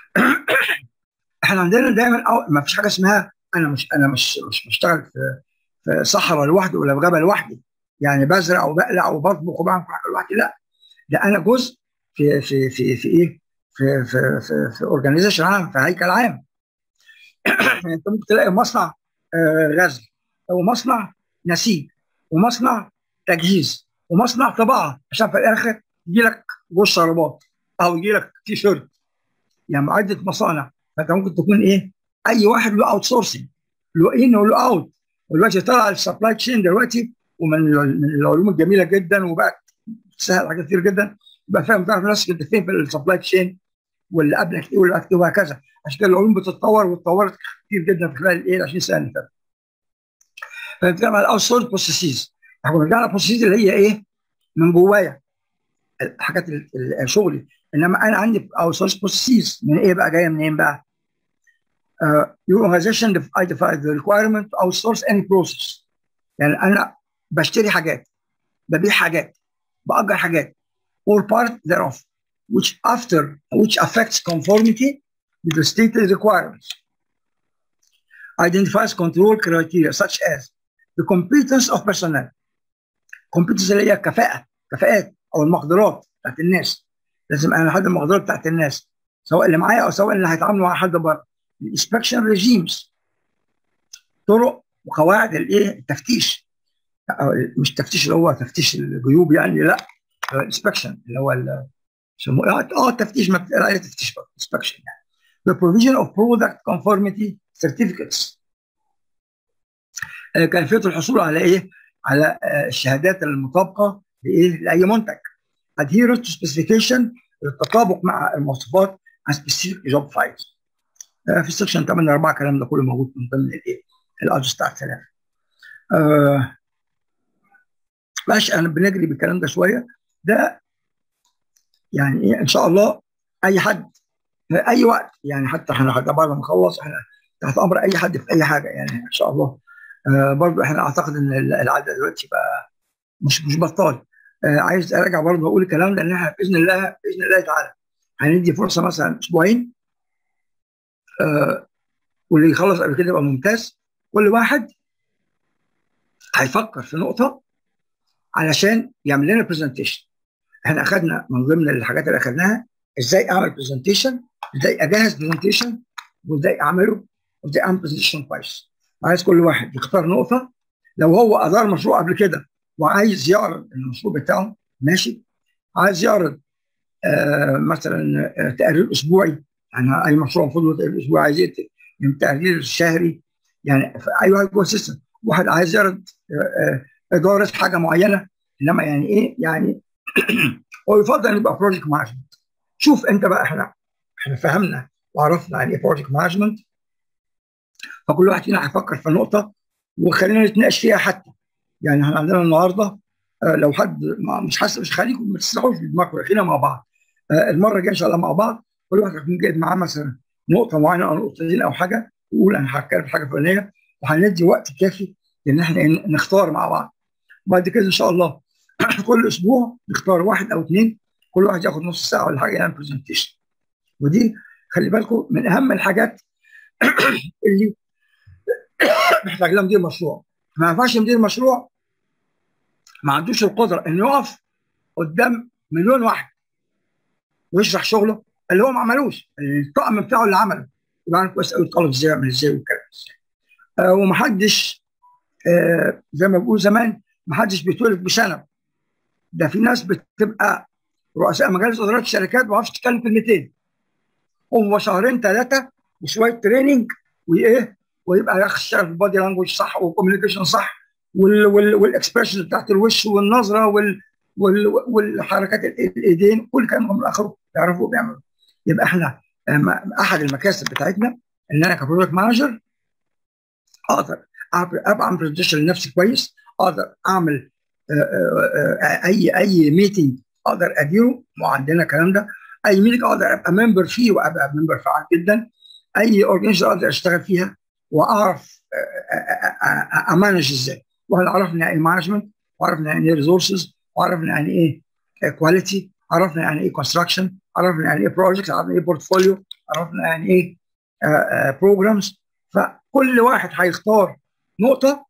احنا عندنا دايما ما فيش حاجه اسمها انا مش انا مش مش بشتغل في في صحراء لوحدي ولا في غابه لوحدي يعني بزرع وبقلع وبطبخ وبعمل كل حاجه لوحدي لا ده انا جزء في في في في ايه؟ في في في, في اورجانيزيشن عام في هيكل عام. يعني انت ممكن تلاقي مصنع آه غزل، ومصنع نسيج، ومصنع تجهيز، ومصنع طباعه، عشان في الاخر يجي لك جوز شرابات او يجي لك تي شيرت، يعني عده مصانع. فانت ممكن تكون ايه، اي واحد له اوت سورسنج، له ان وله اوت. ودلوقتي طلع السبلاي تشين دلوقتي، ومن من العلوم الجميله جدا، وبقت تسهل حاجات كتير جدا، يبقى فاهم تعرف نفسك انت فين في السبلاي تشين، واللي قبلك ايه واللي قبلك ايه، وهكذا. عشان كده العلوم بتتطور واتطورت كتير جدا في خلال الايه عشرين سنه اللي فاتت. فبنتكلم على الاوت سورس بروسيسز. احنا بنرجع للبروسيسز اللي هي ايه، من جوايا الحاجات شغلي. انما انا عندي اوت سورس بروسيسز من ايه بقى، جايه منين بقى؟ Uh, your organization identifies the requirement to outsource any process. يعني انا بشتري حاجات، ببيع حاجات، باجر حاجات، or part thereof which after which affects conformity with the stated requirements. Identifies control criteria such as the competence of personnel. competence اللي هي الكفاءة، كفاءات او المقدرات بتاعت الناس. لازم انا احدد المقدرات بتاعت الناس، سواء اللي معايا او سواء اللي هيتعاملوا مع حد بره. الانسبكشن ريجيمز، طرق وقواعد الايه، التفتيش. مش التفتيش اللي هو تفتيش الجيوب يعني، لا، الانسبكشن اللي هو اه التفتيش، ما بتقرا تفتيش برضه انسبكشن يعني. The provision of product conformity certificates. آه كيفيه الحصول على ايه؟ على آه الشهادات المطابقه لايه؟ لاي منتج. Adherence to specification، التطابق مع المواصفات عن specific job files. آه في سكشن ثمانية أربعة الكلام ده كله موجود من ضمن الايه؟ الادرس بتاع الكلام. آه ماشي، انا بنجري بالكلام ده شويه. ده يعني ايه، ان شاء الله اي حد في اي وقت، يعني حتى احنا حتى بعد ما نخلص احنا تحت امر اي حد في اي حاجه يعني ان شاء الله. آه برضو احنا اعتقد ان العدد دلوقتي بقى مش مش بطال. آه عايز ارجع برضو اقول الكلام ده، ان احنا باذن الله باذن الله تعالى هندي فرصه مثلا اسبوعين، آه واللي يخلص قبل كده يبقى ممتاز. كل واحد هيفكر في نقطه علشان يعمل لنا برزنتيشن. احنا اخذنا من ضمن الحاجات اللي اخذناها ازاي اعمل برزنتيشن، ازاي اجهز برزنتيشن، وازاي اعمله، وازاي اعمل برزنتيشن كويس. عايز كل واحد يختار نقطه. لو هو ادار مشروع قبل كده وعايز يعرض المشروع بتاعه، ماشي. عايز يعرض آه مثلا آه تقرير اسبوعي، يعني اي مشروع المفروض له تقرير اسبوعي، عايز يكتب تقرير شهري، يعني اي واحد جوه السيستم. واحد عايز يعرض آه آه اداره حاجه معينه. انما يعني ايه يعني هو يفضل ان يبقى بروجكت مانجمنت. شوف انت بقى، احنا احنا فهمنا وعرفنا يعني ايه بروجكت مانجمنت، فكل واحد فينا هيفكر في نقطه وخلينا نتناقش فيها. حتى يعني احنا عندنا النهارده آه لو حد مش حاسس، مش خليكم ما تسرحوش في دماغكم، خلينا مع بعض. آه المره الجايه ان شاء الله مع بعض كل واحد هيكون جايب معاه مثلا نقطه معينه او نقطتين او حاجه، ويقول انا هتكلم في حاجه فلانيه، وهندي وقت كافي ان احنا نختار مع بعض. وبعد كده ان شاء الله كل اسبوع نختار واحد او اثنين، كل واحد ياخد نص ساعه ولا حاجه يعمل برزنتيشن. ودي خلي بالكم من اهم الحاجات اللي محتاج لها مدير مشروع. ما ينفعش مدير مشروع ما عندوش القدره انه يقف قدام مليون واحد ويشرح شغله اللي هو ما عملوش، الطقم بتاعه اللي عمله، يبقى عارف كويس قوي الطلب ازاي يعمل ازاي والكلام ازاي. آه ومحدش آه زي ما بيقول زمان، محدش بيتولد بشنب. ده في ناس بتبقى رؤساء مجالس ادارات الشركات ما بيعرفش تتكلم كلمتين، هو شهرين ثلاثه وشويه تريننج وايه، ويبقى يشتغل في البادي لانجوج صح والكوميونيكيشن صح والاكسبريشن بتاعت الوش والنظره وال وال والحركات الايدين، كل كلام من اخره يعرفوا بيعملوا. يبقى احنا احد المكاسب بتاعتنا ان انا كبروجكت مانجر اقدر ابقى اعمل برزنتيشن لنفسي كويس، اقدر اعمل اي اي ميتنج اقدر اديره، وعندنا الكلام ده. اي ميتنج اقدر ابقى ممبر فيه وابقى ممبر فعال جدا. اي اورجنيشن اقدر اشتغل فيها واعرف امانج ازاي. واحنا عرفنا يعني ايه مانجمنت، وعرفنا يعني ايه ريسورسز، وعرفنا يعني ايه كواليتي، عرفنا يعني ايه كونستراكشن، عرفنا يعني ايه بروجكت، عرفنا ايه بورتفوليو، عرفنا يعني ايه بروجرامز. فكل واحد هيختار نقطه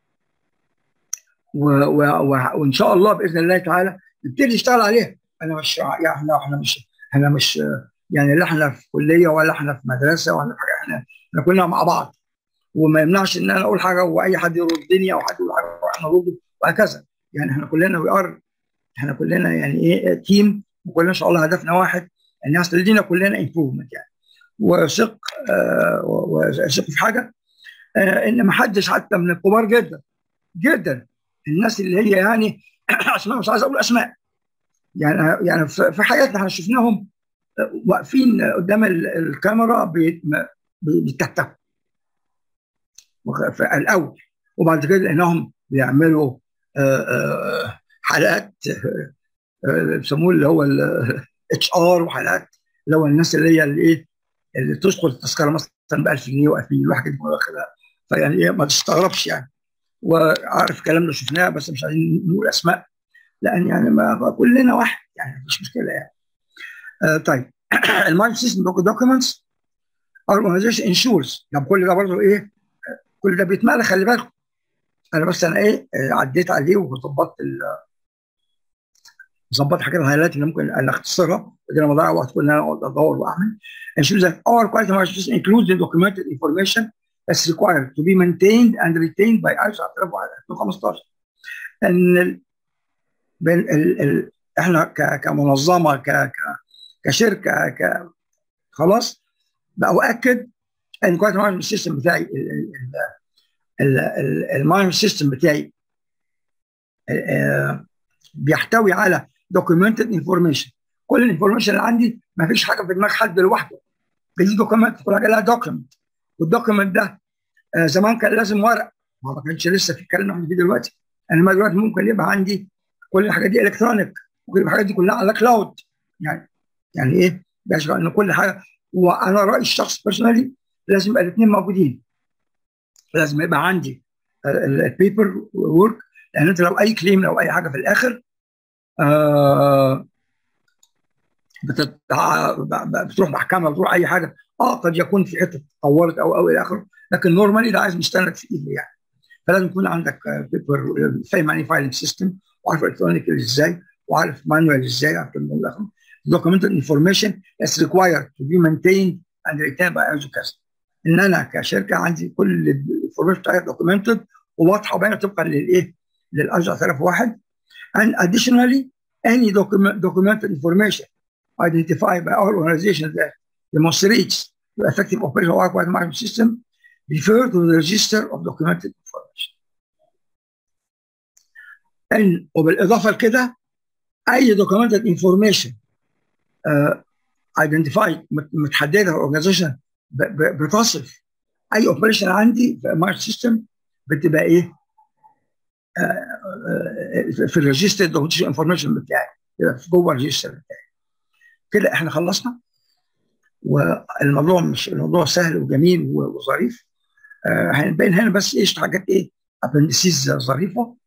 و و و وان شاء الله باذن الله تعالى نبتدي نشتغل عليها. انا مش يعني احنا احنا مش احنا مش يعني لا احنا في كليه ولا احنا في مدرسه ولا في حاجه، احنا احنا كلنا مع بعض، وما يمنعش ان انا اقول حاجه واي حد يردني او حد يقول حاجه واحنا نرد وهكذا. يعني احنا كلنا وي ار، احنا كلنا يعني ايه تيم، وكلنا ان شاء الله هدفنا واحد ان يحصل لينا كلنا امبروفمنت يعني. وثق آه وثق في حاجه، آه ان ما حدش حتى من الكبار جدا جدا، الناس اللي هي يعني اسماء مش عايز اقول اسماء، يعني يعني في حياتنا احنا شفناهم واقفين قدام الكاميرا بيتكتكوا الاول، وبعد كده لانهم بيعملوا حلقات بيسموه اللي هو الاتش ار، وحلقات اللي هو الناس اللي هي الايه اللي تدخل التذكره مثلا ب ألف جنيه و2000 جنيه واحد يكون واخدها، فيعني ايه ما تستغربش يعني. وعارف الكلام ده شفناه، بس مش عايزين نقول اسماء لان يعني ما كلنا واحد يعني مفيش مشكله يعني. آه طيب المايند سيستم دوكيومنتس اورجانيزيشن انشورز، طب كل ده برضه ايه؟ كل ده بيتملى، خلي بالكم. انا بس انا ايه عديت عليه وظبطت ظبطت حاجات الهايلايت اللي ممكن انا اختصرها بدل ما اضيع وقت كل ان انا اقعد ادور واعمل. ensure that our quality management system includes the documented information that's required to be maintained and retained by I S O ألفين وخمستاشر. ان ال ال ال احنا ك كمنظمه ك ك كشركه ك خلاص باؤكد ان الكواليتي مانجمنت سيستم بتاعي المانجمنت سيستم بتاعي بيحتوي على documented information. كل الانفورميشن اللي عندي ما فيش حاجه في دماغ حد لوحده، دي دوكيمنت كل حاجه لها دوكيمنت، والدوكيمنت ده آه زمان كان لازم ورق، ما كانش لسه في الكلام اللي احنا فيه دلوقتي. انا دلوقتي ممكن يبقى عندي كل الحاجات دي الكترونيك، ممكن يبقى الحاجات دي كلها على كلاود. يعني يعني ايه؟ بيشغل ان كل حاجه، وانا رايي الشخص بيرسونالي لازم يبقى الاثنين موجودين. لازم يبقى عندي البيبر وورك، لان انت لو اي كليم لو اي حاجه في الاخر آه بتت... بتروح محكمه بتروح اي حاجه، اه قد يكون في حته اتطورت او او الى اخره، لكن نورمالي ده عايز مستند في ايده يعني. فلازم يكون عندك بيبر فاهم يعني فايلنج سيستم، وعارف الكترونيك ازاي، وعارف مانوال ازاي، عارف الاخر. documented information is required to be maintained and retained by I S O كذا. ان انا كشركه عندي كل الانفورميشن بتاعتي دوكيومنتد وواضحه وباينه طبقا للايه؟ للاي اس او ألف وواحد. and additionally any document, documented information identified by our organization that demonstrates the effective operation of our quality management system refer to the register of documented information. and وبالاضافه لكده اي documented information uh, identified متحدده في الاورجنايزيشن بتصف اي اوبريشن عندي في المانجمنت سيستم بتبقى ايه؟ uh, في الريجستر دوكيومنتيشن انفورميشن بتاعي جوه الريجستر بتاعي. كده احنا خلصنا، والموضوع مش الموضوع سهل وجميل وظريف. آه هنبين هنا بس ايش حاجات ايه ابندسيز ظريفه.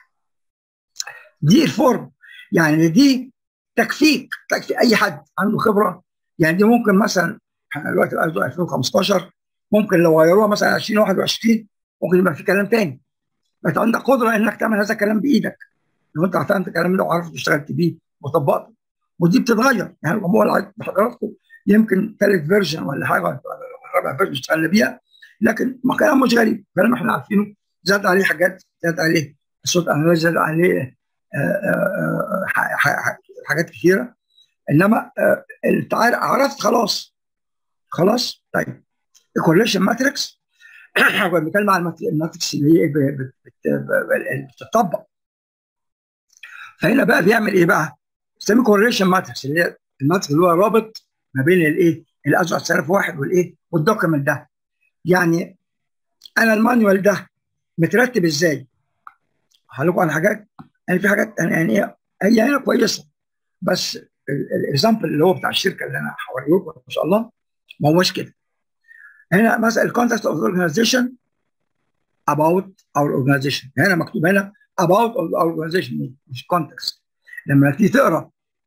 دي الفورم، يعني دي تكفيك تكفي اي حد عنده خبره. يعني دي ممكن مثلا احنا دلوقتي ألفين وخمستاشر، ممكن لو غيروها مثلا ألفين وواحد وعشرين ممكن يبقى في كلام تاني. فانت عندك قدره انك تعمل هذا الكلام بايدك لو انت فهمت الكلام ده وعرفت اشتغلت بيه وطبقته. ودي بتتغير، يعني هو حضراتكم يمكن ثالث فيرجن ولا حاجه ولا رابع فيرجن اشتغلنا بيها، لكن ما كلام مش غريب، كلام احنا عارفينه. زاد عليه حاجات، زاد عليه الصوت اناليز، زاد عليه آآ آآ حاجات كثيره. انما انت عرفت خلاص خلاص. طيب الكورليشن ماتريكس بنتكلم عن الماتريكس اللي هي بتطبق. فهنا بقى بيعمل ايه بقى؟ بيسميه كورليشن ماتريكس، اللي هي الماتريكس اللي هو رابط ما بين الايه؟ الأزرق ألف وواحد والايه؟ والدوكيمنت ده. يعني انا المانيوال ده مترتب ازاي؟ هقول لكم على حاجات، يعني في حاجات يعني هي هنا كويسه، بس الاكزامبل اللي هو بتاع الشركه اللي انا هوريه لكم ان شاء الله ما هوش كده. هنا مثلا الكونتكست اوف اورجانيزيشن about our organization، هنا مكتوب هنا about our organization مش context. لما تيجي تقرا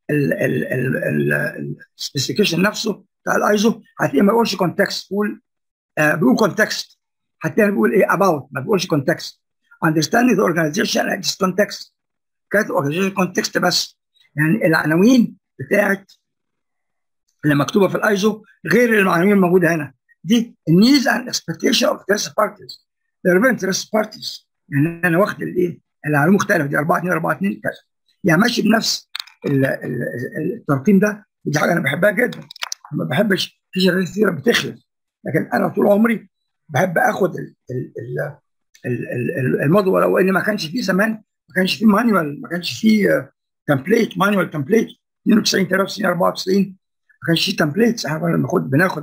السبيسيفيكيشن نفسه بتاع الايزو هتلاقيه ما بيقولش context، بيقول آه بيقول context. هتلاقيه بيقول ايه about، ما بيقولش context. understanding the organization and its context، كانت organization context بس، يعني العناوين بتاعت اللي مكتوبه في الايزو غير المعلومات الموجوده هنا. دي النيز اند اكسبكتيشن اوف ثلاث بارتيز. there are ثلاث بارتيز، يعني انا واخد الايه؟ المعلومه مختلفه، دي أربعة اتنين أربعة اتنين كذا، يعني ماشي بنفس الترقيم ده، ودي حاجه انا بحبها جدا. ما بحبش في شركات كتير بتخلف، لكن انا طول عمري بحب اخد الموديل، ولو ان ما كانش فيه زمان، ما كانش فيه مانوال، ما كانش فيه تمبليت، مانوال تمبليت اتنين وتسعين تلاتة وتسعين أربعة وتسعين، ما كانش فيه تمبليتس. احنا كنا بناخد بناخد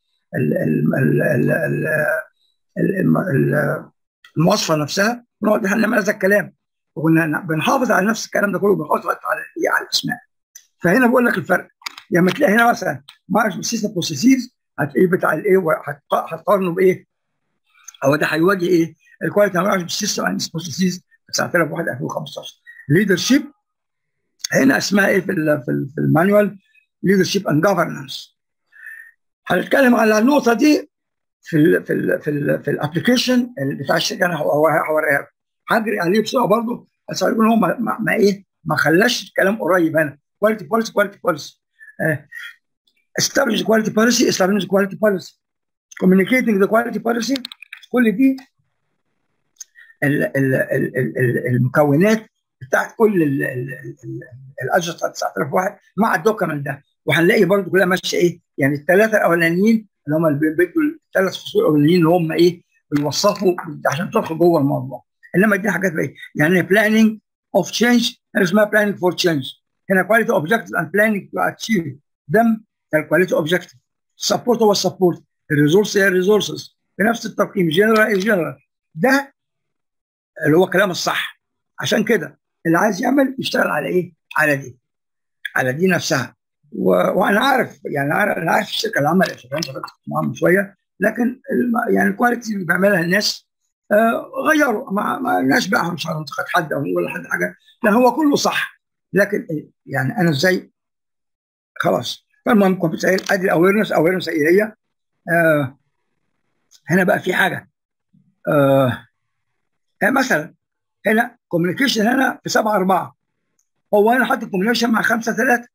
المواصفه نفسها ونقعد نعمل هذا الكلام، وكنا بنحافظ على نفس الكلام ده كله، بنحافظ على على الاسماء. فهنا بقول لك الفرق، لما يعني تلاقي هنا مثلا مارش سيستم بروسيسز هتلاقيه بتاع الايه، هتقارنه بايه؟ او ده هيواجه ايه؟ الكواليتي مارش سيستم اند بروسيسز تسعة آلاف وواحد ألفين وخمستاشر. ليدرشيب هنا اسمها ايه في في المانيوال؟ ليدرشيب اند جفرنس. هنتكلم على النقطه دي في ال في ال في ال في الابلكيشن بتاع الشركه. انا هوريها هجري عليه بسرعه برضه، بس هقول هو ما, ما, ما ايه ما خلاش الكلام قريب. هنا كواليتي بوليسي، كواليتي بوليسي establish quality policy establish quality policy communicating the quality policy. كل دي ال ال ال ال المكونات بتاعت كل الاجهزه تسعة آلاف وواحد مع الدوكيمنت ده، وهنلاقي برضه كلها ماشيه ايه؟ يعني الثلاثه الاولانيين اللي هم اللي بيدوا الثلاث فصول الاولانيين اللي هم ايه؟ بيوصفوا عشان تدخل جوه الموضوع. انما دي حاجات بقى يعني بلاننج اوف تشينج، اسمها بلاننج فور تشينج. هنا كواليتي اوبجكتيف اند بلاننج تو اتشيف ذم، الكواليتي اوبجكتيف. سبورت هو السبورت، الريسورس هي الريسورسز بنفس التقييم، جنرال از جنرال. ده اللي هو كلام الصح. عشان كده اللي عايز يعمل يشتغل على ايه؟ على دي، على دي نفسها. و... وانا عارف يعني انا عارف الشركه اللي عملت شغلت معاهم شويه، لكن يعني الكواليتي اللي بيعملها الناس آه غيروا، ما ما لناش بقى مش هنتقد حد او نقول لحد حاجه، لان هو كله صح. لكن يعني انا ازاي خلاص. فالمهم كمبيوتر ادي الاويرنس، اويرنس ايه هي؟ آه هنا بقى في حاجه آه مثلا هنا كوميونيكيشن هنا في سبعة أربعة، هو هنا حاطط كوميونيكيشن مع خمسة ثلاثة،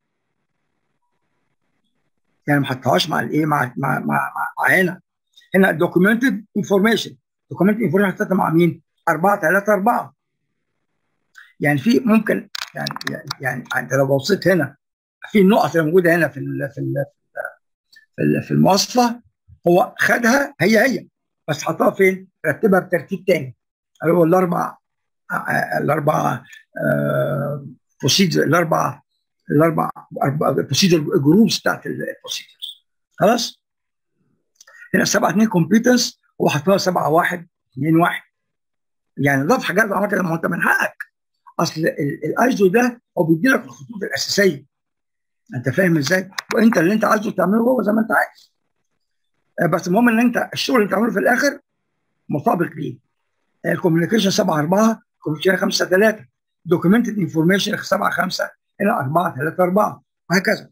يعني ما حطهاش مع الايه؟ مع مع مع, مع هنا هنا دوكيومنتد انفورميشن، دوكيومنتد انفورميشن حطيتها مع مين؟ أربعة ثلاثة أربعة. يعني في ممكن يعني يعني انت لو بصيت هنا في النقط اللي موجوده هنا في ال في ال في, ال في المواصفه، هو خدها هي هي بس حطها فين؟ رتبها بترتيب ثاني، اللي هو الاربع الاربع بروسيجر، الاربع الاربع بروسيجر جروبس بتاعت البروسيجرز. خلاص؟ هنا سبعة اتنين كومبيتنس هو حطها سبعة واحد اتنين واحد، يعني ضاف حاجات عملت لما انت من حقك. اصل الايزو ده هو بيدي لك الخطوط الاساسيه، انت فاهم ازاي؟ وانت اللي انت عايزه تعمله هو زي ما انت عايز، بس المهم ان انت الشغل اللي تعمله في الاخر مطابق ليه. الكوميونيكيشن سبعة أربعة، كوميونيكيشن خمسة ثلاثة، دوكيومنتد انفورميشن سبعة خمسة، هنا أربعة ثلاثة أربعة، وهكذا.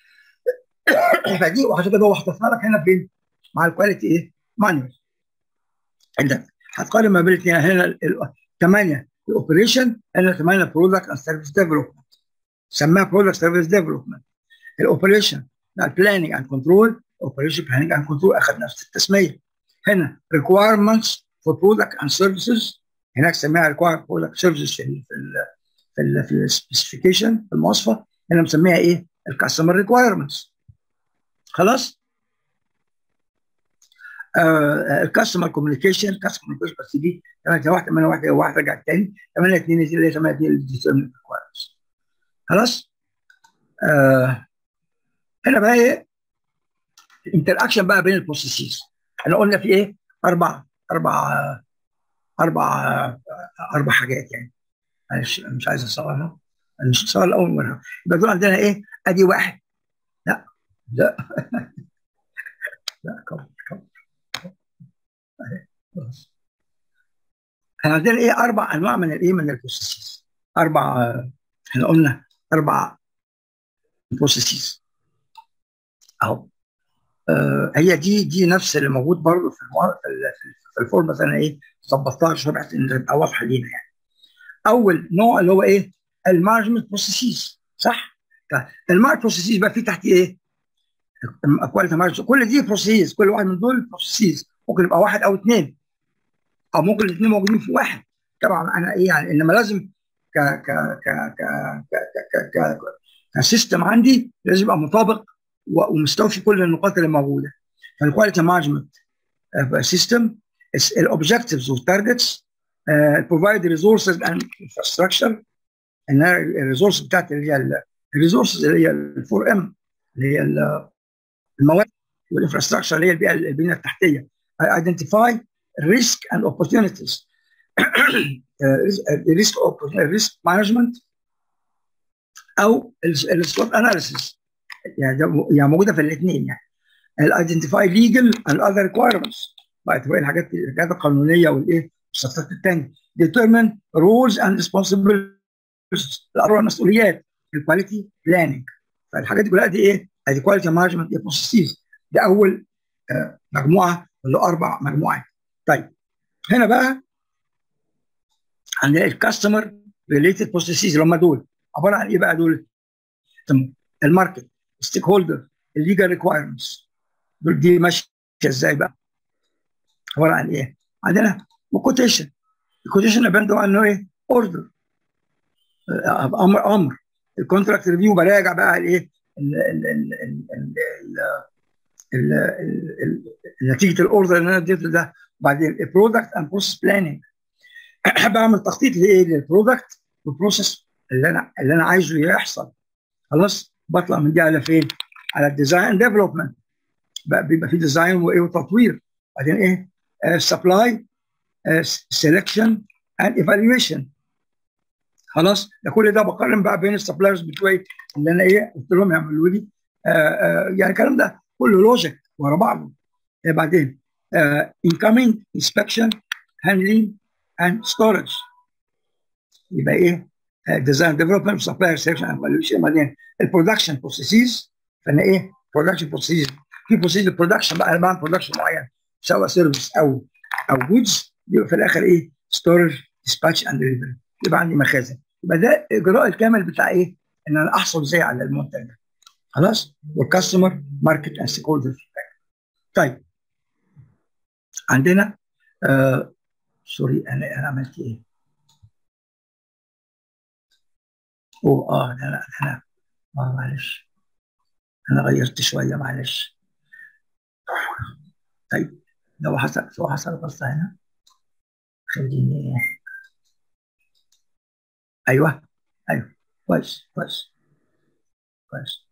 فدي وعشان كده هو حاططها لك هنا فين؟ مع الكواليتي ايه؟ مانوال. عندك هتقارن ما بين الاثنين، هنا ثمانية الاوبريشن، هنا ثمانية برودكت اند سيرفيس ديفلوبمنت، سماها برودكت سيرفيس ديفلوبمنت. الاوبريشن بلاننج اند كنترول، اوبريشن بلاننج اند كنترول اخذ نفس التسميه. هنا requirements for product and services، هناك سميها required product services في ال في ال في ال في السبيسيفيكيشن في المواصفه، هنا مسميها ايه؟ الكاستمر ريكوايرمنتس. خلاص؟ الكاستمر كوميونيكيشن، الكاستمر كوميونيكيشن بس دي ثمانية واحد ثمانية واحد واحد رجع تاني ثمانية اتنين اللي هي ثمانية اتنين الديترمينت ريكوايرمنتس. خلاص؟ آه هنا بقى ايه؟ الانتراكشن بقى بين البروسيسز. احنا قلنا في ايه؟ اربع اربع اربع اربع حاجات يعني. معلش مش عايز اصورها، مش هصور الاول مره. يبقى دول عندنا ايه؟ ادي واحد. لا لا لا كم كم خلاص. احنا عندنا ايه؟ اربع انواع من الايه؟ من البروسيسز. اربع احنا قلنا اربع بروسيسز اهو. آه هي دي دي نفس اللي موجود برضه في في الفورم، بس انا ايه؟ ظبطتها عشان بحيث ان تبقى واضحه لينا يعني. اول نوع اللي هو ايه؟ المانجمنت بروسيسز، صح؟ المانجمنت بروسيسز بقى في تحت ايه؟ كواليتي مانجمنت، كل دي بروسيس، كل واحد من دول بروسيس، ممكن يبقى واحد او اثنين، او ممكن الاثنين موجودين في واحد. طبعا انا ايه يعني، انما لازم ك ك ك ك ك ك كسيستم عندي لازم يبقى مطابق ومستوفي كل النقاط اللي موجوده. فالكواليتي مانجمنت سيستم الاوبجكتيفز والتارجتس، بروفايد ريسورسز اند انفراستراكشر، ان الريسورس بتاعت اللي هي الريسورسز اللي هي الفور ام اللي هي المواد، والانفراستراكشر اللي هي البيئه البنيه التحتيه. identify risk and opportunities risk risk management او السوت اناليسيس، يعني يعني موجوده في الاثنين. يعني identify legal and other requirements، باعتبار الحاجات الحاجات القانونيه والايه والصفات الثانيه. determine rules and responsibilities، الادوار والمسؤوليات. الكواليتي بلاننج. فالحاجات دي كلها دي ايه؟ ادي كواليتي مانجمنت بروسيسز. ده اول آه مجموعه اللي اربع مجموعات. طيب هنا بقى عندنا الكاستمر ريليتد بروسيسز اللي هم دول عباره عن ايه بقى دول؟ الماركت، ستيك هولدر، الليجال ريكوايرمنتس، دول دي ماشيه ازاي بقى؟ عباره عن ايه؟ عندنا كوتيشن، الكوتيشن يبان عنه ايه؟ اوردر، امر امر الكونتراكت ريفيو براجع بقى الايه؟ نتيجه الاوردر اللي انا اديته ده. وبعدين البرودكت اند بروسيس بلاننج، بعمل تخطيط لايه؟ للبرودكت والبروسيس اللي انا اللي انا عايزه يحصل. خلاص بطلع من دي على فين؟ على الديزاين ديفلوبمنت، بيبقى في ديزاين وايه وتطوير. بعدين ايه؟ سبلاي سelection and evaluation. خلاص ده كل ده بقارن بقى بين السبلايرز بتوعي اللي انا ايه قلت لهم يعملوا لي. آه آه يعني الكلام ده كله لوجيك ورا بعضه. آه بعدين آه incoming inspection handling and storage، يبقى ايه؟ ديزاين ديفلوبمنت سبلاير سelection and evaluation. بعدين البرودكشن بروسيسز، فانا ايه؟ برودكشن بروسيسز، في بروسيس البرودكشن بقى انا بعمل برودكشن معين سواء سيرفيس او او جودز، يبقى في الاخر ايه؟ ستورج ديسباتش اند ديليفري، يبقى عندي مخازن. يبقى ده الاجراء الكامل بتاع ايه؟ ان انا احصل ازاي على المنتج ده. خلاص؟ والكاستمر ماركت اند ستيك هولدر. طيب عندنا آه سوري انا انا عملت ايه؟ اوه اه لا لا انا اه معلش انا غيرت شويه معلش. طيب لو حصل لو حصل غلطه هنا خليني ايوه ايوه كويس كويس كويس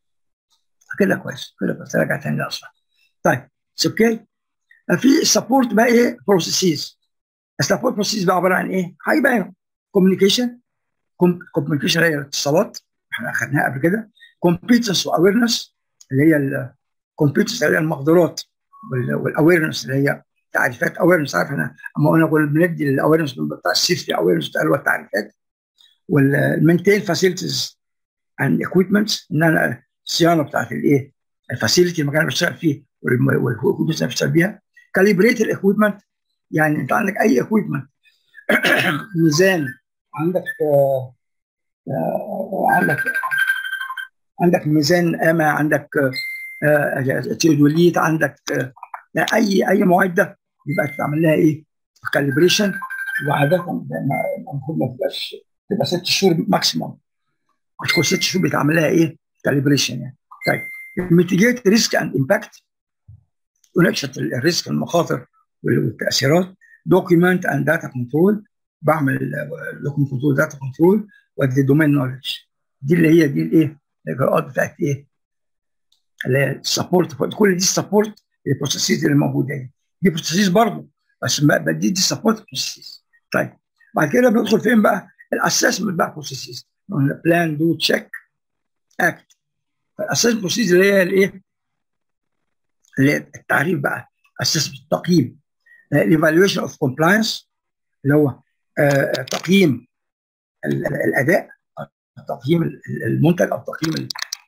كده كويس كده كويس راجع تاني لاصلا. طيب اوكي. في السبورت بقى ايه؟ بروسيسز. السبورت بروسيس بقى عباره عن ايه؟ هيبقى كوميونيكيشن، كوميونيكيشن اللي هي الاتصالات احنا اخذناها قبل كده. كومبيتنس واويرنس اللي هي الكومبيتنس اللي هي المقدرات، والاويرنس اللي هي تعريفات اويرنس. عارف انا اما قلنا كنا بندي الاويرنس بتاع السيفتي اويرنس بتاع التعريفات. والمينتين فاسيلتيز اند اكويبمنتس، ان انا الصيانه بتاعت الايه؟ الفاسيلتي المكان اللي بشتغل فيه والاكويبمنتس اللي بشتغل بيها. كاليبريت الاكويبمنت، يعني انت عندك اي اكويبمنت ميزان، عندك آه آه عندك عندك ميزان قامه، عندك آه تيودوليت، عندك آه اي اي معده يبقى تعمل لها ايه؟ كاليبريشن. وعاده المفروض ما تبقاش تبقى ست شهور ماكسيموم، هتكون ست شهور بيتعمل لها ايه؟ كاليبريشن يعني. طيب ميتيجيت ريسك اند امباكت، ونكشف الريسك المخاطر والتاثيرات. دوكيمنت اند داتا كنترول، بعمل دوكيمنت كنترول داتا كنترول. ودي دومين نولج، دي اللي هي دي الايه؟ الاجراءات بتاعت ايه؟ اللي هي السبورت. كل دي السبورت البروسيسز اللي موجوده دي دي بروسيسز برضه، بس بدي دي سبورت بروسيسز. طيب بعد كده بندخل فين بقى؟ الاسسمنت بقى بروسيسز، بلان دو تشيك اكت. الاسسمنت بروسيسز اللي هي الايه؟ اللي هي التعريف بقى، اسسمنت التقييم. الايفالويشن اوف كومبلاينس اللي هو آه تقييم الاداء، تقييم المنتج او تقييم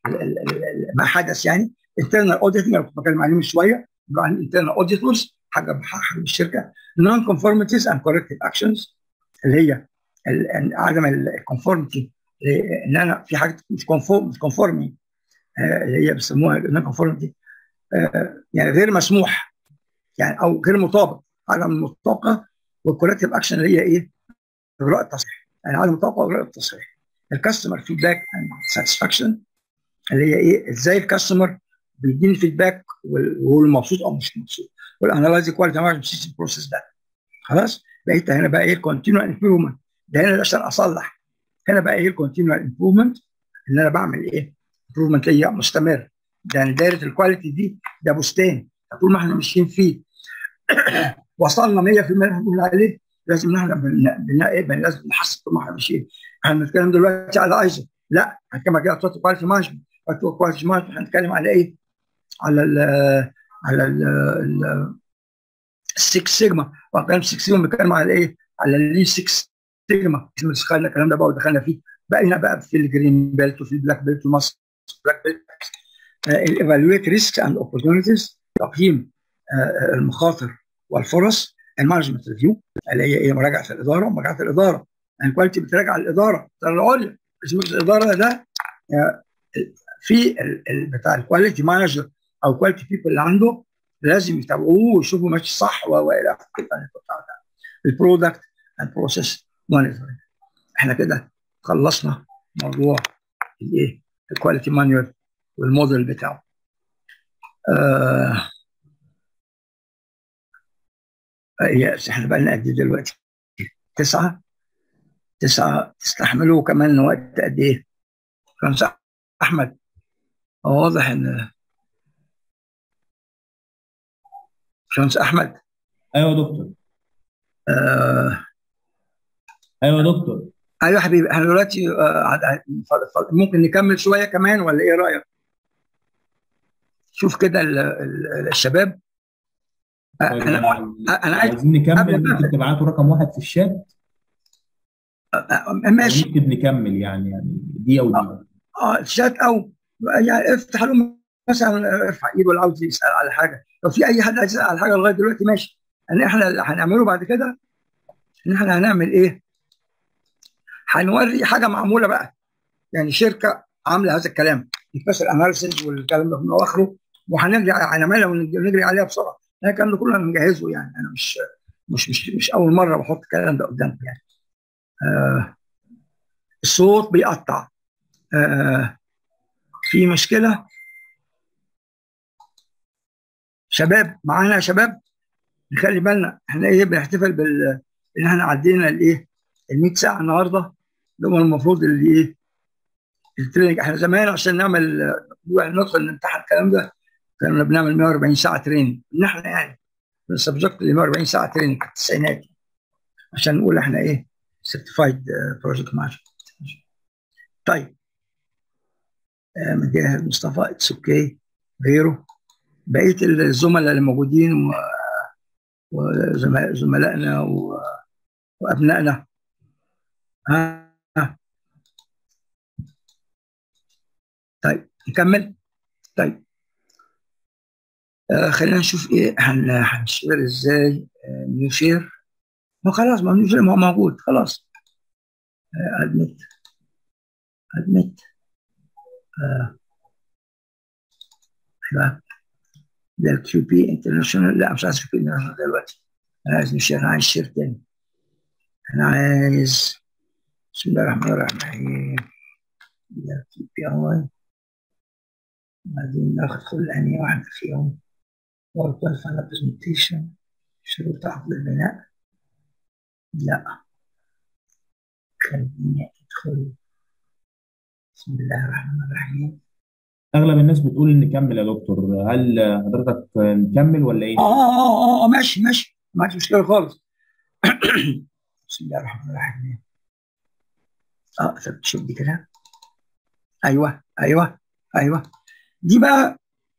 ما حدث يعني. انترنال اوديتنج اللي كنت بتكلم عليه من شويه، عن انترنال اوديتورز، حاجه بحقق الشركه. نون كونفورميتيز اند كوركتيف اكشنز اللي هي عدم الكونفورميتي، ان انا في حاجه مش كونفورم مش كونفورمي آه اللي هي بيسموها نون كونفورمتي، آه يعني غير مسموح، يعني او غير مطابق، عدم المطابقه والكوركتيف اكشن اللي هي ايه؟ اجراء التصحيح، يعني عدم المطابقه واجراء التصحيح. الكاستمر فيدباك اند ساتسفاكشن اللي هي ايه؟ ازاي الكاستمر بيديني فيدباك وهو مبسوط او مش مبسوط، والانالايز كواليتي مانجمنت سيستم بروسيس ده. خلاص بقيت هنا بقى ايه؟ الكونتينوال امبروفمنت، ده هنا عشان اصلح. هنا بقى ايه الكونتينوال امبروفمنت؟ ان انا بعمل ايه؟ امبروفمنت ليا مستمر. يعني دايره الكواليتي دي ده بستان، طول ما احنا ماشيين فيه وصلنا مية في المية اللي بنقول عليه، لازم ان احنا بن ايه لازم نحسن طول ما احنا ماشيين. احنا بنتكلم دلوقتي على ايزو، لا هنتكلم كده على كواليتي مانجمنت. كواليتي مانجمنت هنتكلم على ايه؟ على ال على ال السكس سيجما، وكلام سكس سيجما بنتكلم على ايه؟ على اللي سكس سيجما. دخلنا الكلام ده بقى ودخلنا فيه، بقينا بقى في الجرين بيلت وفي البلاك بيلت والماستر بلاك بيلت. الايفالويت ريسك اند اوبورتونيتيز، تقييم آه المخاطر والفرص. المانجمنت ريفيو اللي هي ايه؟ مراجعه الاداره، مراجعه الاداره الكواليتي بتراجع الاداره العليا. اسم الاداره ده آه في بتاع الكواليتي مانجر او كواليتي بيبل اللي عنده لازم يتابعوه ويشوفوا ماشي صح والى اخره. البرودكت اند بروسيس مونيتورنج. احنا كده خلصنا موضوع الايه؟ الكواليتي مانيوال والموديل بتاعه. آه يس احنا بقى لنا قد ايه دلوقتي؟ تسعة تسعة تستحملوا كمان وقت قد ايه؟ خمسة. احمد هو واضح ان شمس احمد. ايوه يا دكتور. آه ايوه يا دكتور. ايوه يا حبيبي، احنا دلوقتي آه ممكن نكمل شويه كمان ولا ايه رايك؟ شوف كده الشباب. طيب انا انا عايز عايزين نكمل، ممكن تبعتوا رقم واحد في الشات. ماشي نكتب نكمل يعني يعني دي او دي. اه الشات او يعني افتح لهم مثلا، ارفع ايده اللي عاوز يسال على حاجه. لو في اي حد عايز يسال على حاجه لغايه دلوقتي ماشي. ان احنا اللي هنعمله بعد كده ان احنا هنعمل ايه؟ هنوري حاجه معموله بقى، يعني شركه عامله هذا الكلام، البيس اناليسيز والكلام ده من اخره، وهنرجع هنعملها ونجري عليها بسرعه. الكلام ده كله انا مجهزه، يعني انا مش مش مش مش اول مره بحط الكلام ده قدامكم يعني. آه الصوت بيقطع. آه في مشكله شباب معانا يا شباب؟ نخلي بالنا احنا ايه بنحتفل بال ان احنا عدينا الايه ال مية ساعه النهارده، اللي هم المفروض اللي ايه التريننج. احنا زمان عشان نعمل ندخل نمتحن الكلام ده كنا بنعمل مية وأربعين ساعه تريننج، ان احنا يعني سبجكت ل مية وأربعين ساعه تريننج في التسعينات عشان نقول احنا ايه سيرتيفايد بروجكت مانجر. طيب آه مجاهد مصطفى اتس اوكي. غيره بقيه الزملاء اللي موجودين وزملائنا وابنائنا. ها آه. طيب نكمل. طيب آه خلينا نشوف ايه هنشتغل ازاي. آه نيو شير، ما خلاص ما نيو شير ما هو موجود خلاص. آه ادمت ادمت آه ده الكيو بي انترناشونال. لا مش عايز كيو بي انترناشونال دلوقتي، انا عايز نيو شير، انا عايز شير تاني. انا عايز بسم الله الرحمن الرحيم ده كيو بي اي، بعدين ندخل انهي واحد فيهم. ورقة فاينل برزنتيشن، شروط عقد البناء. لا خليني ادخل بسم الله الرحمن الرحيم. اغلب الناس بتقول نكمل يا دكتور، هل حضرتك نكمل ولا ايه؟ اه اه اه ماشي ماشي، ما عنديش مشكله خالص. بسم الله الرحمن الرحيم. اه طب شوف دي كده. ايوه ايوه ايوه دي بقى،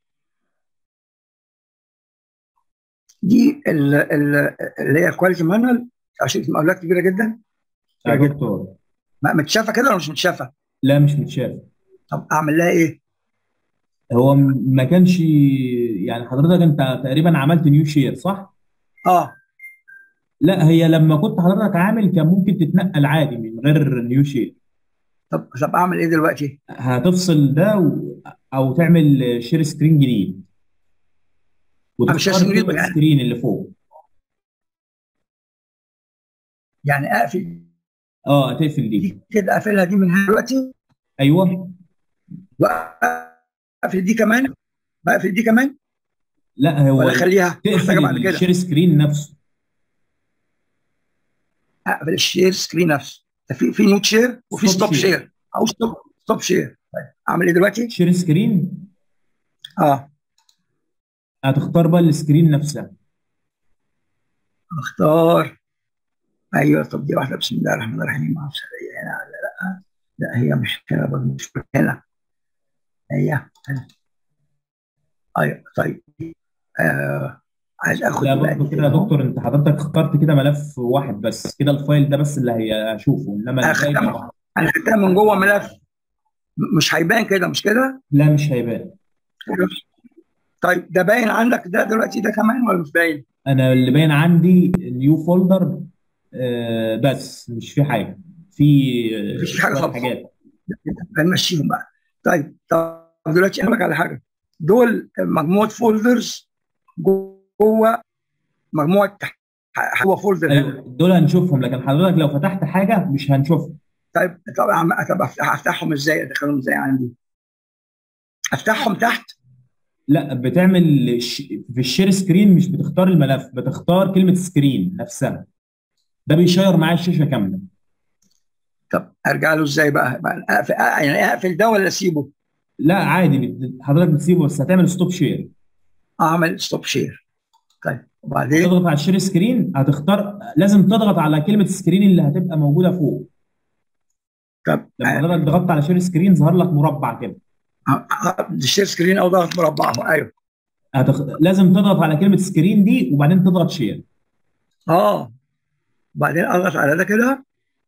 دي ال- ال- اللي هي كواليتي مانوال عشان مقاولات كبيره جدا. يا كبيره جدا. دكتور ما- متشافه كده ولا مش متشافه؟ لا مش متشاف. طب اعمل لها ايه؟ هو ما كانش يعني حضرتك انت تقريبا عملت نيو شير صح؟ اه لا هي لما كنت حضرتك عامل كان ممكن تتنقل عادي من غير نيو شير. طب طب اعمل ايه دلوقتي؟ هتفصل ده او تعمل شير سكرين جديد أنا مش وتختار هسيب كلمه يعني سكرين اللي فوق. يعني اقفل اه هتقفل دي. دي كده، اقفلها دي من هنا دلوقتي، ايوه. واقفل دي كمان، بقفل دي كمان لا هو ولا اخليها محتاجه تقفل بعد كده؟ الشير سكرين نفسه. اقفل الشير سكرين نفسه. في في نوت شير وفي ستوب ستوب شير. شير او ستوب ستوب شير. طيب اعمل ايه دلوقتي؟ شير سكرين اه هتختار بقى السكرين نفسها. اختار. ايوه طب دي واحده، بسم الله الرحمن الرحيم، ما اعرفش هي هنا ولا لا. لا هي مش هنا برضه، مش هنا، هي هنا. ايوه طيب. آه عايز اخد لا بقى برضه دي كده يا كده اهو. دكتور، انت حضرتك اخترت كده ملف واحد بس، كده الفايل ده بس اللي هيشوفه، انما انا الباقي خدتها بقى. انا خدتها من جوه ملف، م- مش هيبان كده، مش كده؟ لا مش هيبان. طيب ده باين عندك ده دلوقتي ده كمان ولا مش باين؟ انا اللي باين عندي نيو فولدر آه بس مش في حاجه، في مفيش آه في حاجه شويه خالص. حاجات. هنمشيهم بقى. طيب طب دلوقتي اقول لك على حاجه. دول مجموعه فولدرز جوه مجموعه تح- جوه فولدر ايوه هنا. دول هنشوفهم، لكن حضرتك لو فتحت حاجه مش هنشوفها. طيب طب طب أفتح- افتحهم ازاي؟ ادخلهم ازاي عندي؟ افتحهم تحت. لا بتعمل ش... في الشير سكرين مش بتختار الملف، بتختار كلمه سكرين نفسها، ده بيشير معايا الشاشه كامله. طب ارجع له ازاي بقى؟ بقى أقفل يعني اقفل ده ولا اسيبه؟ لا عادي بت- حضرتك بتسيبه، بس هتعمل ستوب شير. اعمل ستوب شير. طيب وبعدين؟ هتضغط على الشير سكرين، هتختار لازم تضغط على كلمه سكرين اللي هتبقى موجوده فوق. طب لما حضرتك ضغطت على شير سكرين ظهر لك مربع كده. الشير سكرين او ضغط مربع أهو. ايوه. هتخ... لازم تضغط على كلمه سكرين دي وبعدين تضغط شير. اه وبعدين اضغط على ده كده.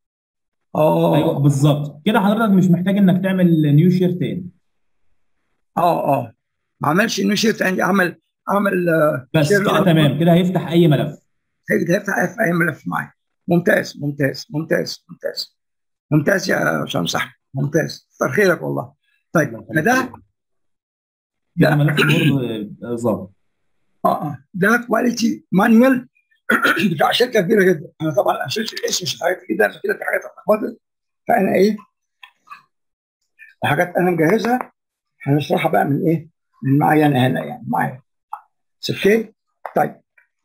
ايوه اه بالظبط كده، حضرتك مش محتاج انك تعمل نيو شير تاني. اه اه ما عملش انه شير تاني، عمل عمل آه، بس شير كده على طول. تمام، كده هيفتح اي ملف. هيفتح هيفتح في اي ملف معايا. ممتاز ممتاز ممتاز ممتاز ممتاز يا باشمهندس احمد، ممتاز، كتر خيرك والله. طيب الله يخليك. فده كده ده ملف الوورد آه، ظهر. اه اه ده كواليتي مانوال بتاع شركه كبيره جدا. انا طبعا شلت الاسم مش حاجات كده، عشان كده في حاجات اتلخبطت. فانا ايه، حاجات انا مجهزها هنشرحها بقى من ايه، من معايا انا هنا يعني معايا. اوكي. طيب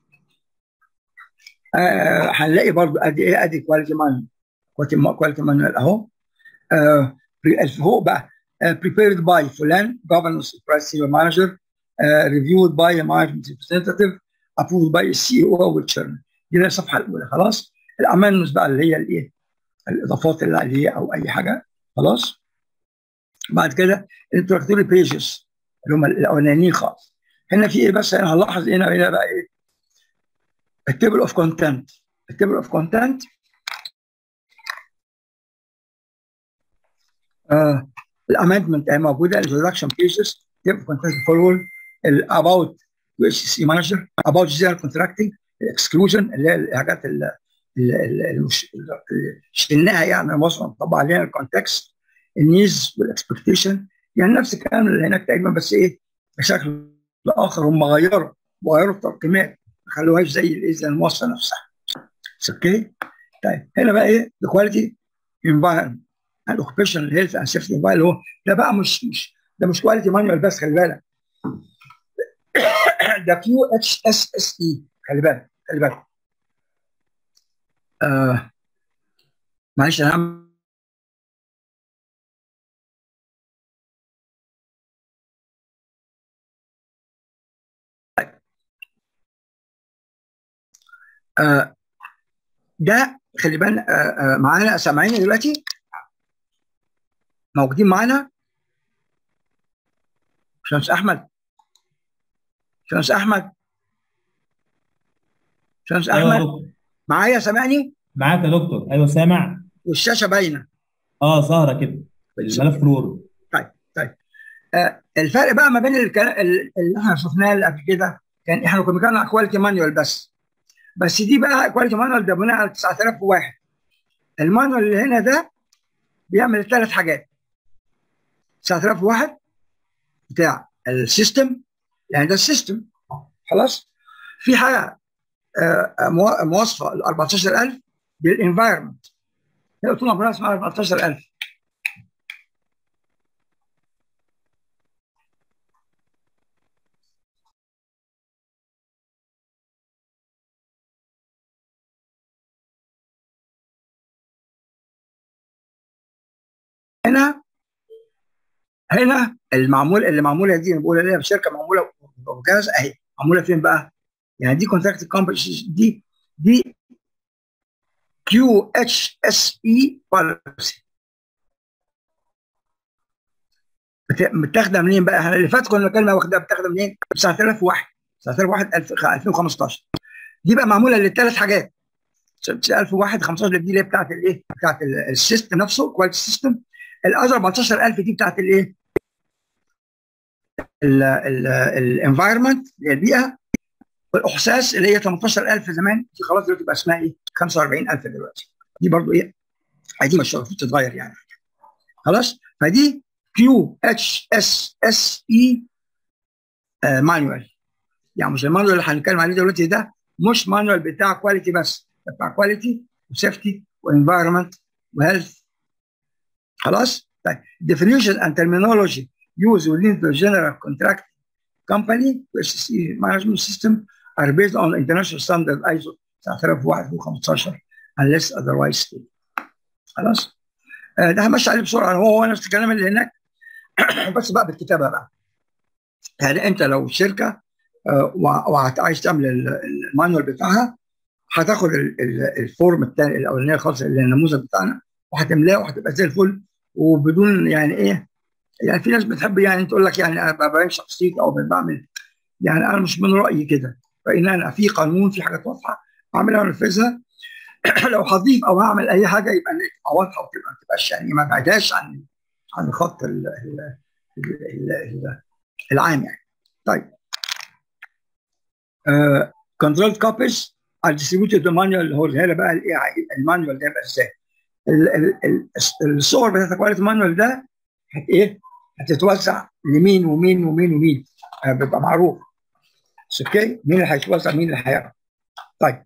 آه هنلاقي برضو ادي ايه، ادي كواليتي مانوال، كواليتي كواليتي مانوال اهو. آه فوق بقى آه prepared by فلان governance price senior manager uh, reviewed by a management representative approved by السي او والتشيرمان. دي الصفحه الاولى خلاص. الامانمنتس بقى اللي هي الايه، الاضافات اللي عليه او اي حاجه خلاص. بعد كده الانترودكتوري بيجز اللي هم الاولانيين خالص. هنا في ايه بس، انا هنلاحظ هنا هنا بقى ايه، التيبل اوف كونتنت. التيبل اوف كونتنت الامندمنت اهي موجوده. الانترودكشن بيجز، تيبل اوف كونتنت فورورد، الاباوت يو اس سي مانجر، اباوت جنرال كونتراكتنج، الاكسكلوجن اللي هي الحاجات اللي شلناها يعني مصر طبعا علينا الكونتكست، النيز والاكسبكتيشن، يعني نفس الكلام اللي هناك تقريبا، بس ايه بشكل اخر هم غيروا وغيروا الترقيمات، ما خلوهاش زي الايه، زي المواصفه نفسها. اوكي. طيب هنا بقى ايه الكواليتي انفايرمنت الاوكيبيشنال هيلث اند سيفتي اللي هو ده بقى مش مش ده مش كواليتي مانوال بس، خلي بالك ده كيو اتش اس اس اي، خلي بالك خلي بالك. آه معلش انا هعمل آه ده خلي بالك. آه آه معانا سامعيني دلوقتي؟ موجودين معانا؟ شمس احمد، شمس احمد، شمس ايوه يا احمد دكتور. معايا سامعني؟ معاك يا دكتور، ايوه سامع. والشاشه باينه. اه ظاهره كده الملف الوورد. طيب طيب آه الفرق بقى ما بين الكلام اللي احنا شفناه اللي قبل كده، كان احنا كنا بنتكلم عن كواليتي مانوال بس. بس دي بقى كواليتي مانوال ده بناء على تسعة آلاف وواحد. المانوال اللي هنا ده بيعمل ثلاث حاجات. تسعة آلاف وواحد بتاع السيستم، يعني ده السيستم خلاص. في حاجه آه، موا- مواصفه ال أربعتاشر ألف بالانفايرمنت، هي قلت لهم اسمها أربعتاشر ألف. هنا هنا المعمول اللي معموله دي انا بقول عليها بشركه معموله بجهاز اهي، معموله فين بقى؟ يعني دي كونتراكت كومباني، دي دي كيو اتش اس اي بوليسي. متاخده منين بقى؟ احنا اللي فات كنا كلمه واخدها متاخده منين؟ تسعة آلاف وواحد تسعة آلاف وواحد ألفين وخمستاشر. دي بقى معموله للثلاث حاجات. تسعة آلاف وواحد خمستاشر دي اللي هي بتاعت الايه؟ بتاعت السيستم نفسه، كواليتي سيستم. ال أربعتاشر ألف دي بتاعت الايه؟ الانفايرمنت اللي هي البيئه، والاحساس اللي هي تمنتاشر ألف زمان، دي خلاص دلوقتي بقى اسمها ايه؟ خمسة وأربعين ألف دلوقتي. دي برضو ايه؟ دي مش المفروض تتغير يعني. خلاص؟ فدي كيو اتش اس اس اي مانوال. يعني مش المانوال اللي هنتكلم عليه دلوقتي، ده مش مانوال بتاع كواليتي بس، ده بتاع كواليتي وسيفتي وانفايرمنت وهيلث. خلاص؟ طيب definition and terminology used within the general contract company S S E management system are based on international standard I S O تسعة آلاف وواحد وخمستاشر unless otherwise stated. خلاص؟ آه ده همشي عليه بسرعه، هو هو نفس الكلام اللي هناك بس بقى بالكتابه بقى. يعني انت لو شركه آه وعايز تعمل المانوال بتاعها، هتاخد الفورم الثاني الاولانيه خالص اللي النموذج بتاعنا، وهتملاه وهتبقى زي الفل، وبدون يعني ايه، يعني في ناس بتحب يعني تقول لك يعني انا ببين شخصيتي او بعمل، يعني انا مش من رايي كده، فان انا في قانون، في حاجات واضحه اعملها وانفذها. لو هضيف او هعمل اي حاجه يبقى تبقى واضحه وتبقى ما تبقاش يعني ما بعدهاش عن عن الخط ال ال ال ال العام يعني. طيب كنترول كوبيز are distributed the manual اللي هو هنا بقى الايه المانيوال ده يبقى ازاي؟ الصور بتاعت الكواليتي مانوال ده هت ايه؟ هتتوزع لمين ومين ومين ومين، بيبقى معروف. اوكي؟ مين اللي هيتوزع مين اللي هيعرف. طيب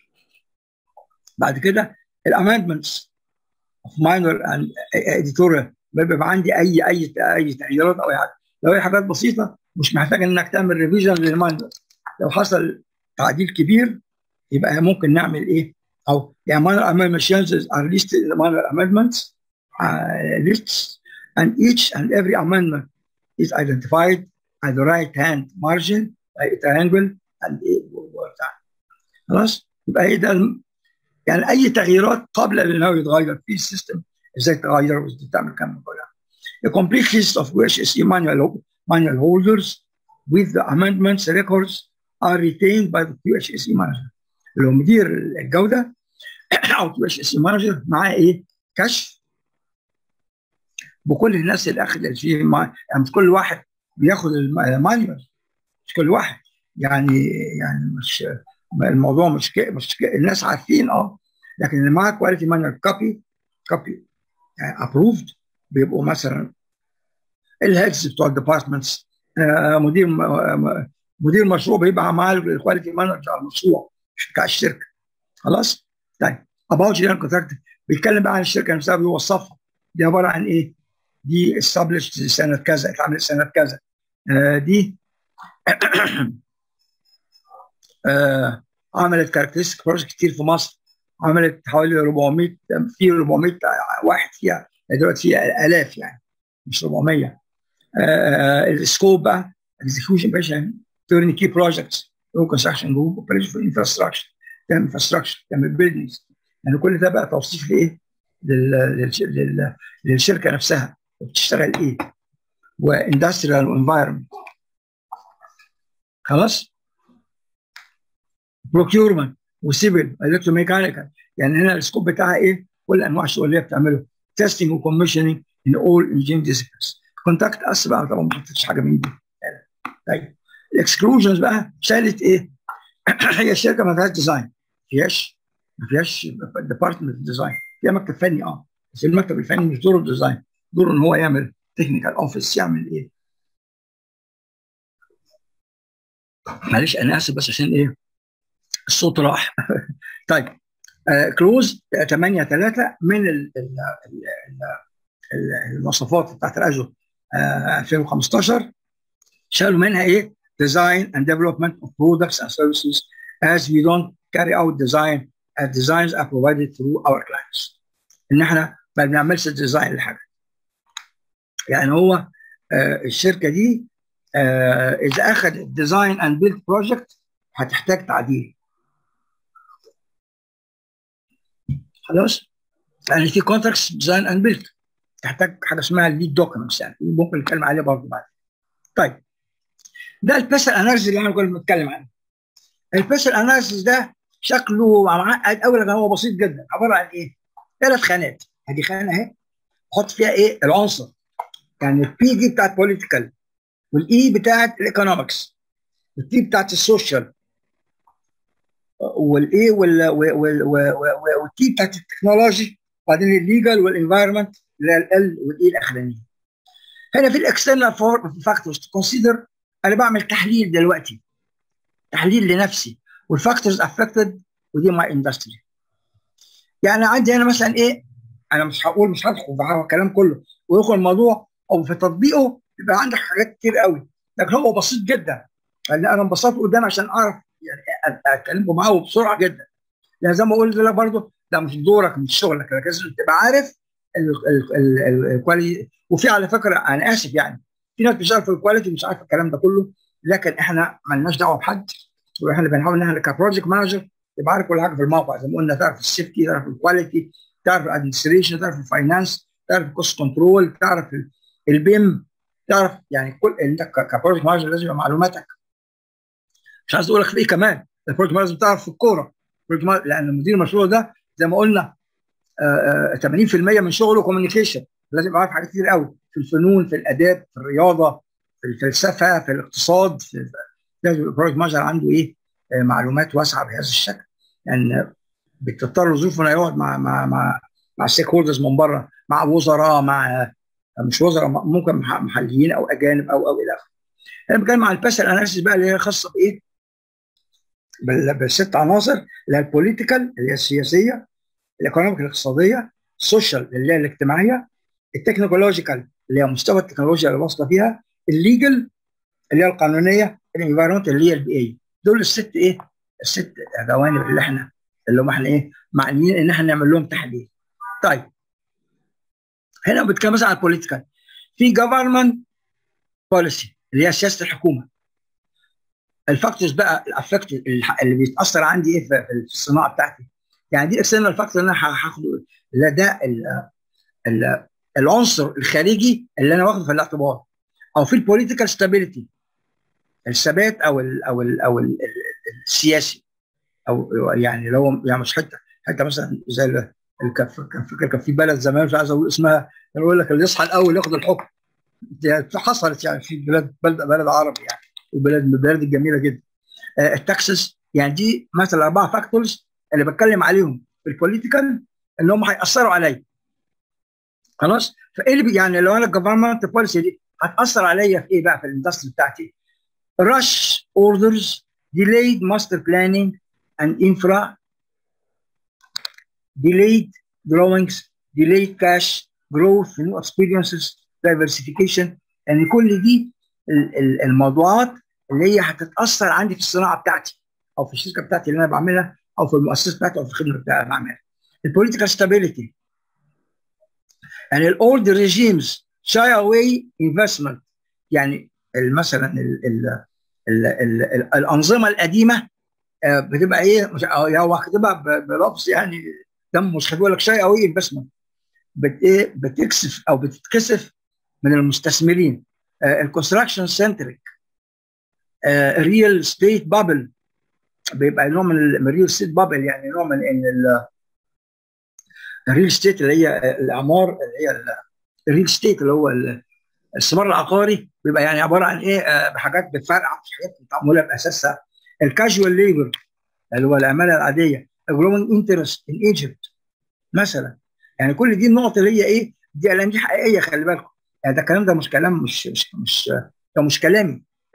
بعد كده الامندمنتس اوف ماينور اند اديتوريال، بيبقى عندي اي اي اي تغييرات او اي حاجه. لو هي حاجات بسيطه مش محتاج انك تعمل ريفيجن للماينور. لو حصل تعديل كبير يبقى ممكن نعمل ايه؟ او يعني minor amendment changes are listed in the minor amendments uh, lists, and each and every amendment is identified at the right hand margin by a triangle and a خلاص؟ يبقى ايه ده؟ يعني اي تغييرات قبل انه يتغير في السيستم ازاي تغير وازاي تعمل كم كلها. A complete list of U H S E manual manual holders with the amendments records are retained by the Q H S E manager. اللي هو مدير الجوده او Q H S E manager معاه ايه؟ كشف بكل الناس اللي اخذ فيه، يعني مش كل واحد بياخد المانيوال، مش كل واحد يعني يعني مش الموضوع مش كده، مش كده. الناس عارفين اه، لكن اللي معاه كواليتي مانوال كوبي كوبي يعني ابروفد بيبقوا مثلا الهيدز بتوع الديبارتمنتس، آه مدير آه مدير مشروع بيبقى معاه الكواليتي مانوال بتاع المشروع مش بتاع الشركه. خلاص؟ طيب اباوت جنرال كونتراكت بيتكلم بقى عن الشركه نفسها، بيوصفها. دي عباره عن ايه؟ دي استابلشت سنه كذا، اتعملت سنه كذا. آه دي آه عملت كاركترستيك بروجكت كتير في مصر، عملت حوالي أربعمية، في أربعمية واحد فيها دلوقتي، فيها آلاف يعني مش أربعمية. آه السكوب بقى اكزكيوشن باشا، تورني كي بروجكتس، لو كونستراكشن جروب اوبريشن فور انفراستراكشر، تعمل انفراستراكشر، تعمل بيلدينجز، يعني كل ده بقى توصيف لايه؟ لل... للشركه نفسها وبتشتغل ايه، واندستريال وانفايرمنت. خلاص؟ بروكيورمنت وسيفل الكتروميكانيكال، يعني هنا السكوب بتاعها ايه؟ كل انواع الشغل اللي هي بتعمله، تيستنج وكوميشننج ان اول انجينيرنج ديسيبلينز. كونتاكت اس بقى طبعا ما حطيتش حاجه من دي. طيب الاكسكلوجنز بقى شالت ايه؟ هي الشركه ما فيهاش ديزاين، ما فيهاش ما فيهاش ديبارتمنت ديزاين، فيها مكتب فني اه، بس المكتب الفني مش دوره الديزاين، دوره ان هو يعمل تكنيكال اوفيس، يعمل ايه؟ معلش انا اسف بس عشان ايه الصوت راح. طيب كلوز ثمانية ثلاثة من ال ال ال المواصفات بتاعت الاجو ألفين وخمستاشر شالوا منها ايه؟ design and development of products and services as we don't carry out design as designs are provided through our clients. ان احنا ما بنعملش ديزاين لحاجه. يعني هو آه الشركه دي آه اذا اخذت ديزاين اند بيلد بروجكت هتحتاج تعديل. خلاص؟ يعني في كونتراكتس ديزاين اند بيلد تحتاج حاجه اسمها الليد دوكيومنتس، يعني ممكن نتكلم عليه برضه بعد. طيب ده البيسل اناليسيس اللي احنا كنا بنتكلم عنه. البيسل اناليسيس ده شكله معقد قوي لكن هو بسيط جدا، عباره عن ايه؟ ثلاث خانات، ادي خانه اهي حط فيها ايه؟ العنصر. يعني البي دي بتاعت بوليتيكال، والاي بتاعت الايكونومكس، والتي بتاعت السوشيال، والاي والتي بتاعت التكنولوجي، وبعدين الليجال والانفايرمنت اللي هي ال والاي الاخرانيه. هنا في الاكسترنال فاكتورز تو كونسيدر، انا بعمل تحليل دلوقتي، تحليل لنفسي والفاكتورز افكتد ودي ماي اندستري. يعني عندي هنا مثلا ايه؟ انا مش هقول مش هدخل في الكلام كله ويدخل الموضوع او في تطبيقه يبقى عندك حاجات كتير قوي، لكن هو بسيط جدا. يعني انا انبسطت قدام عشان اعرف يعني اتكلموا معاه بسرعه جدا. لان زي ما قلت لك برضه ده مش دورك مش شغلك، لكن لازم تبقى عارف الكواليتي. وفي على فكره انا اسف يعني في ناس بتشتغل في الكواليتي مش عارفه الكلام ده كله، لكن احنا مالناش دعوه بحد، واحنا بنحاول ان احنا كبروجكت مانجر تبقى عارف كل حاجه في الموقع. زي ما قلنا تعرف السيفتي، تعرف الكواليتي، تعرف الادمنستريشن، تعرف الفاينانس، تعرف الكوست كنترول، تعرف البيم، تعرف يعني كل انت كبروجكت مانجر لازم يبقى معلوماتك. مش عايز اقول لك في ايه كمان، البروجكت مانجر تعرف في الكوره، لان مدير المشروع ده زي ما قلنا آآ آآ ثمانين في المية من شغله كوميونيكيشن، لازم يبقى عارف حاجات كتير قوي في الفنون، في الاداب، في الرياضه، في الفلسفه، في الاقتصاد. في لازم البروجكت مانجر عنده ايه؟ معلومات واسعه بهذا الشكل، لان يعني بتضطر ظروف انه يقعد مع مع مع مع ستيك هولدرز من بره، مع وزراء، مع مش وزراء، ممكن محليين او اجانب او او الى اخره. انا بتكلم عن البيسل اناليسيس بقى اللي هي خاصه بايه؟ بالست عناصر اللي هي البوليتيكال اللي هي السياسيه، الايكونوميك الاقتصاديه، السوشيال اللي هي الاجتماعيه، التكنولوجيكال اللي هي مستوى التكنولوجيا اللي واصله فيها، الليجل اللي هي القانونيه، الانفايرمنت اللي هي البيئيه. دول الست ايه؟ الست جوانب اللي احنا اللي هم احنا ايه؟ معنيين ان احنا نعمل لهم تحليل. طيب هنا بنتكلم مثلا عن البوليتيكال، في جفرمنت بوليسي اللي هي سياسه الحكومه. الفاكتورز بقى الافكت اللي بيتاثر عندي ايه في الصناعه بتاعتي. يعني دي الاكسترنال فاكتور اللي انا هاخده، لا ده ال ال العنصر الخارجي اللي انا واخده في الاعتبار، او في البوليتيكال ستابيليتي الثبات او ال او ال او ال السياسي، او يعني لو يعني مش حته حته مثلا زي كان فاكر كان في بلد زمان مش عايز اقول اسمها، يقول لك اللي يصحى الاول ياخد الحكم. دي حصلت يعني في بلاد بلد بلد عربي يعني، وبلاد من البلاد الجميله جدا. آه التكساس، يعني دي مثلا اربعه فاكتورز اللي بتكلم عليهم في البوليتيكال ان هم هياثروا عليا. خلاص؟ فايه اللي يعني لو انا الجفرمنت بوليسي دي هتاثر عليا في ايه بقى في الاندستري بتاعتي؟ rush orders, delayed master planning and infra, delayed drawings, delayed cash, growth, new experiences, diversification. يعني كل دي الموضوعات اللي هي هتتاثر عندي في الصناعه بتاعتي او في الشركه بتاعتي اللي انا بعملها او في المؤسسه بتاعتي او في الخدمه بتاعتي اللي بعملها. البوليتيكال ستابيليتي، يعني الاولد ريجيمز شاي اواي انفستمنت، يعني مثلا ال ال ال ال ال الانظمه القديمه بتبقى ايه؟ هو كاتبها بلفظ يعني دم مش بيقول لك شاي اواي انفستمنت، بت ايه؟ بتكسف او بتتكسف من المستثمرين. الكونستراكشن سنتريك، ريل ستيت بابل، بيبقى نوع من الريل ستيت بابل، يعني نوع من ان الريل ستيت اللي هي الاعمار اللي هي الريل ستيت اللي هو الاستثمار العقاري، بيبقى يعني عباره عن ايه؟ بحاجات بتفرقع، حاجات معموله باساسها. الكاجوال ليبر اللي هو العماله العاديه، جروينج انترست ان ايجيبت مثلا. يعني كل دي النقط اللي هي ايه؟ دي اعلام دي حقيقيه، خلي بالكم. يعني ده الكلام ده مش كلام مش مش مش ده مش كلامي،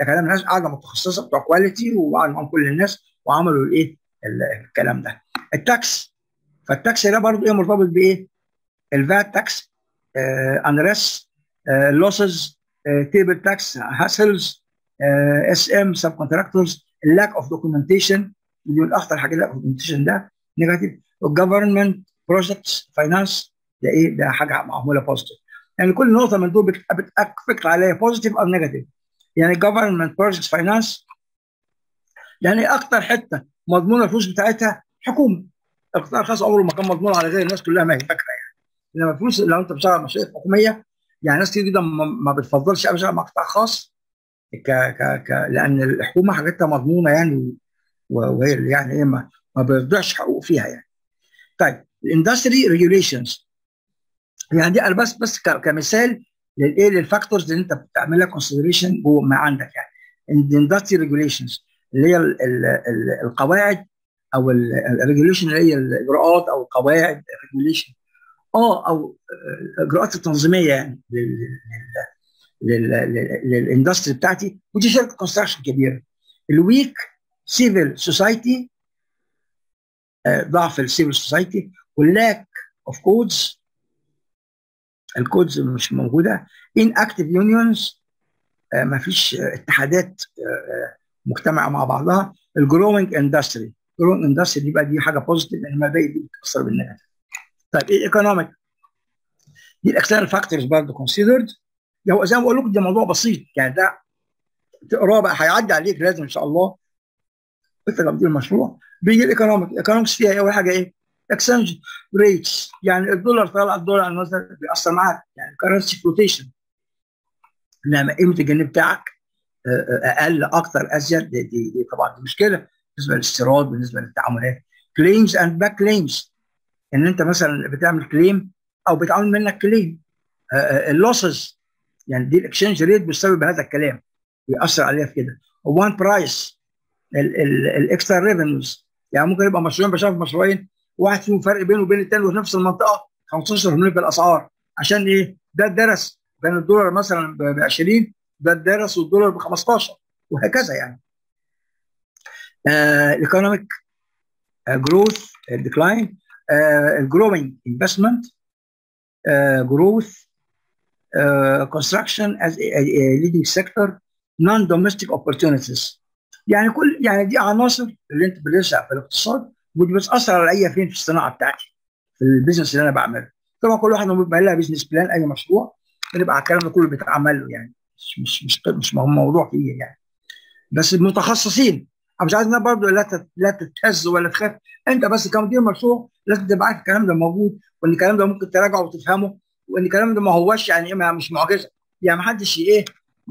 ده كلام ناس قاعده متخصصه بتوع كواليتي وقعدوا معاهم كل الناس وعملوا الايه الكلام ده. التاكس، فالتاكس ده برضه ايه مرتبط بايه؟ الفات تاكس، انرس، لوسز، تيبل تاكس، هاسلز، اس ام سب كونتراكتورز، اللاك اوف دوكيومنتيشن، دي من اخطر الحاجات. اللاك اوف دوكيومنتيشن ده نيجاتيف. والجفرمنت بروجكتس فاينانس ده ايه؟ ده حاجه معموله بوزيتيف. يعني كل نقطه من دول بتفكر عليها بوزيتيف او نيجاتيف. يعني جفرمنت بروجكتس فاينانس يعني اكتر حته مضمونه الفلوس بتاعتها حكومه. القطاع الخاص عمره ما كان مضمون على غير الناس كلها ما هي فاكره يعني. انما الفلوس لو انت بتشتغل مشاريع حكوميه يعني ناس كتير جدا ما بتفضلش ابدا مع قطاع خاص ك ك ك لان الحكومه حاجتها مضمونه يعني، وهي يعني ايه ما, ما بيرضعش حقوق فيها يعني. طيب الاندستري ريجوليشنز يعني دي انا بس بس كمثال للايه للفاكتورز اللي انت بتعملها كونسيدريشن جوه ما عندك يعني. الاندستري ريجوليشنز اللي هي ال ال ال القواعد او الريجوليشن اللي هي الاجراءات او القواعد الريجوليشن اه او الاجراءات التنظيميه يعني للاندستري بتاعتي. ودي شركه كونستراكشن كبيره. الويك سيفل سوسايتي، ضعف السيفل سوسايتي. واللاك اوف كودز، الكودز مش موجوده. ان اكتيف يونيونز، ما فيش اتحادات مجتمعه مع بعضها. الجروينج اندستري، جروينج اندستري دي بقى دي حاجه بوزيتيف انما الباقي دي بتاثر بالنيجاتيف. طيب ايه الايكونوميك؟ دي الاكسترنال فاكتورز برضه كونسيدرد. هو زي ما بقول لكم ده موضوع بسيط يعني، ده تقراه بقى هيعدي عليك لازم ان شاء الله انت تبديل المشروع. بيجي الايكونوميك، الايكونومكس فيها اول حاجه ايه؟ اكسشينج ريتس، يعني الدولار طالع الدولار على المصدر بيأثر معاك يعني كرنسي فلوتيشن. انما قيمه الجنيه بتاعك اقل اكتر ازيد، دي, دي, دي طبعا دي مشكله بالنسبه للاستيراد بالنسبه للتعاملات. كليمز اند باك كليمز، ان انت مثلا بتعمل كليم او بيتعامل منك كليم. اللوسز يعني دي الاكسشينج ريت بسبب هذا الكلام بيأثر عليها في كده. وان برايس الاكسترا ريفينيوز، يعني ممكن يبقى مشروعين بشوف مشروعين واحد فيهم فرق بينه وبين الثاني وفي نفس المنطقه خمستاشر بالمية في الاسعار. عشان ايه؟ ده الدرس كان الدولار مثلا ب عشرين، ده الدرس والدولار ب خمستاشر وهكذا يعني. الايكونوميك جروث ديكلاين، الجروينج انفستمنت جروث، كونستراكشن از ليدنج سيكتور، نون دوميستيك اوبورتونيتيز. يعني كل يعني دي عناصر اللي انت بتدرسها في الاقتصاد ودي بتاثر عليا فين في الصناعه بتاعتي في البيزنس اللي انا بعمله. طبعا كل واحد بيبقى لها بيزنس بلان اي مشروع بنبقى الكلام ده كله بيتعمل له يعني، مش مش مش مش موضوع فيه يعني. بس المتخصصين انا مش عايز انها برضه لا لا تتهز ولا تخاف. انت بس كمدير مشروع لازم تبقى عارف الكلام ده موجود وان الكلام ده ممكن تراجعه وتفهمه وان الكلام ده ما هوش يعني ايه مش معجزه. يعني ما حدش ايه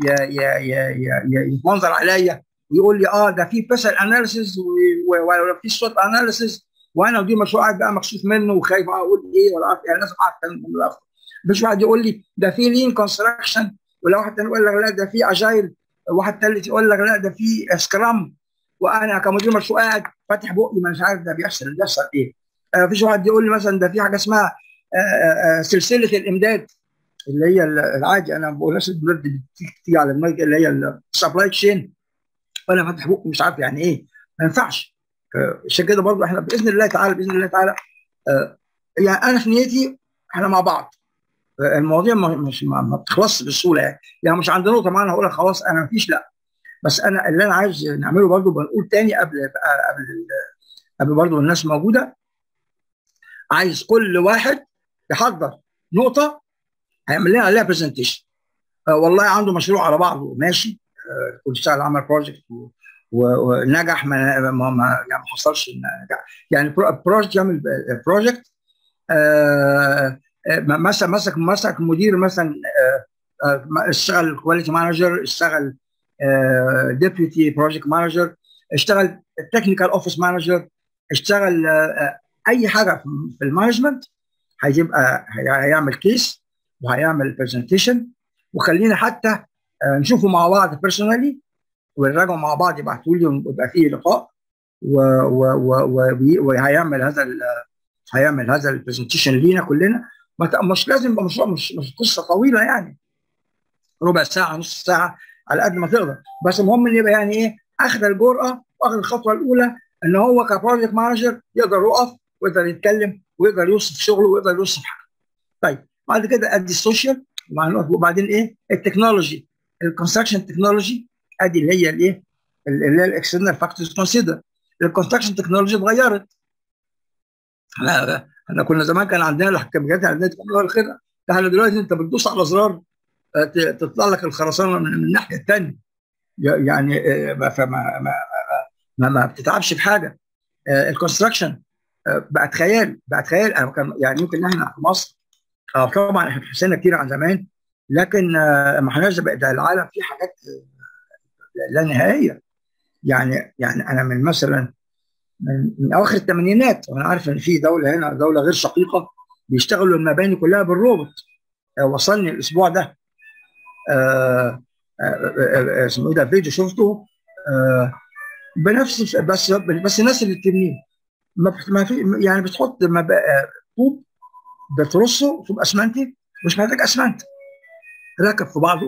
يتمنظر عليا ويقول لي اه ده في بيسل اناليسيز ولا في صوت اناليسيز وانا مدير مشروع قاعد بقى مكشوف منه وخايف اقول ايه ولا عارف يعني لازم اعرف الكلام ده. مش واحد يقول لي ده في لين كونستراكشن ولا واحد تاني يقول لك لا ده في اجايل، واحد ثالث يقول لك لا ده في سكرام، وانا كمدير مشروع قاعد فاتح بقي ما مش عارف ده بيحصل بيحصل ايه. آه فيش واحد يقول لي مثلا ده في حاجه اسمها آه آه سلسله الامداد اللي هي العادي، انا ما بقولهاش البلد بتيجي على المايك اللي هي السبلاي تشين وانا فاتح بقي مش عارف يعني ايه. ما ينفعش. آه عشان كده برضه احنا باذن الله تعالى باذن الله تعالى آه يعني انا في نيتي احنا مع بعض. المواضيع مش ما بتخلصش بسهوله يعني. يعني مش عند نقطه معينه هقول لك خلاص انا ما فيش، لا. بس انا اللي انا عايز نعمله برضه بنقول تاني قبل قبل قبل برضه الناس موجوده. عايز كل واحد يحضر نقطه هيعمل لنا عليها برزنتيشن. آه والله عنده مشروع على بعضه ماشي، آه كل اشتغل عمل بروجكت ونجح ما ما ما يعني ما حصلش نجاح. يعني بروجكت يعمل بروجكت آه مثلا مسك مسك مدير مثلا اشتغل كواليتي مانجر، اشتغل ديبيوتي بروجكت مانجر، اشتغل تكنيكال اوفيس مانجر، اشتغل اي حاجه في المانجمنت. هيبقى هيعمل كيس وهيعمل برزنتيشن وخلينا حتى نشوفه مع بعض بيرسونالي ونراجعه مع بعض يبعتوا لي ويبقى فيه لقاء وهيعمل هذا هيعمل هذا البرزنتيشن لينا كلنا. مش لازم يبقى مشروع مش مش قصه طويله يعني ربع ساعه نص ساعه على قد ما تقدر، بس المهم ان يبقى يعني ايه اخذ الجرأه واخذ الخطوه الاولى ان هو كبروجكت مانجر يقدر يقف ويقدر يتكلم ويقدر يوصف شغله ويقدر يوصف حاجه. طيب بعد كده ادي السوشيال، وبعدين ايه التكنولوجي، الكونستراكشن تكنولوجي، ادي اللي هي الايه اللي هي الاكسترنال فاكتورز كونسيدر. الكونستراكشن تكنولوجي اتغيرت. احنا احنا كنا زمان كان عندنا الحكميات عندنا كلها الخدمه، احنا دلوقتي انت بتدوس على زرار تطلع لك الخرسانه من الناحيه الثانيه، يعني ما ما ما, ما, ما بتتعبش في حاجه. الكونستراكشن بقت خيال، بقت خيال. يعني يمكن احنا في مصر طبعا احنا حسينا كتير عن زمان، لكن ما احناش ده العالم فيه حاجات لا نهائيه. يعني يعني انا من مثلا من, من اواخر الثمانينات وانا عارف ان في دوله هنا دوله غير شقيقه بيشتغلوا المباني كلها بالروبوت. وصلني الاسبوع ده اسمه ايه ده فيديو شفته بنفس بس بس الناس اللي بتبنيه ما في يعني بتحط طوب بترصه طوب اسمنتي مش محتاج اسمنت، راكب في بعضه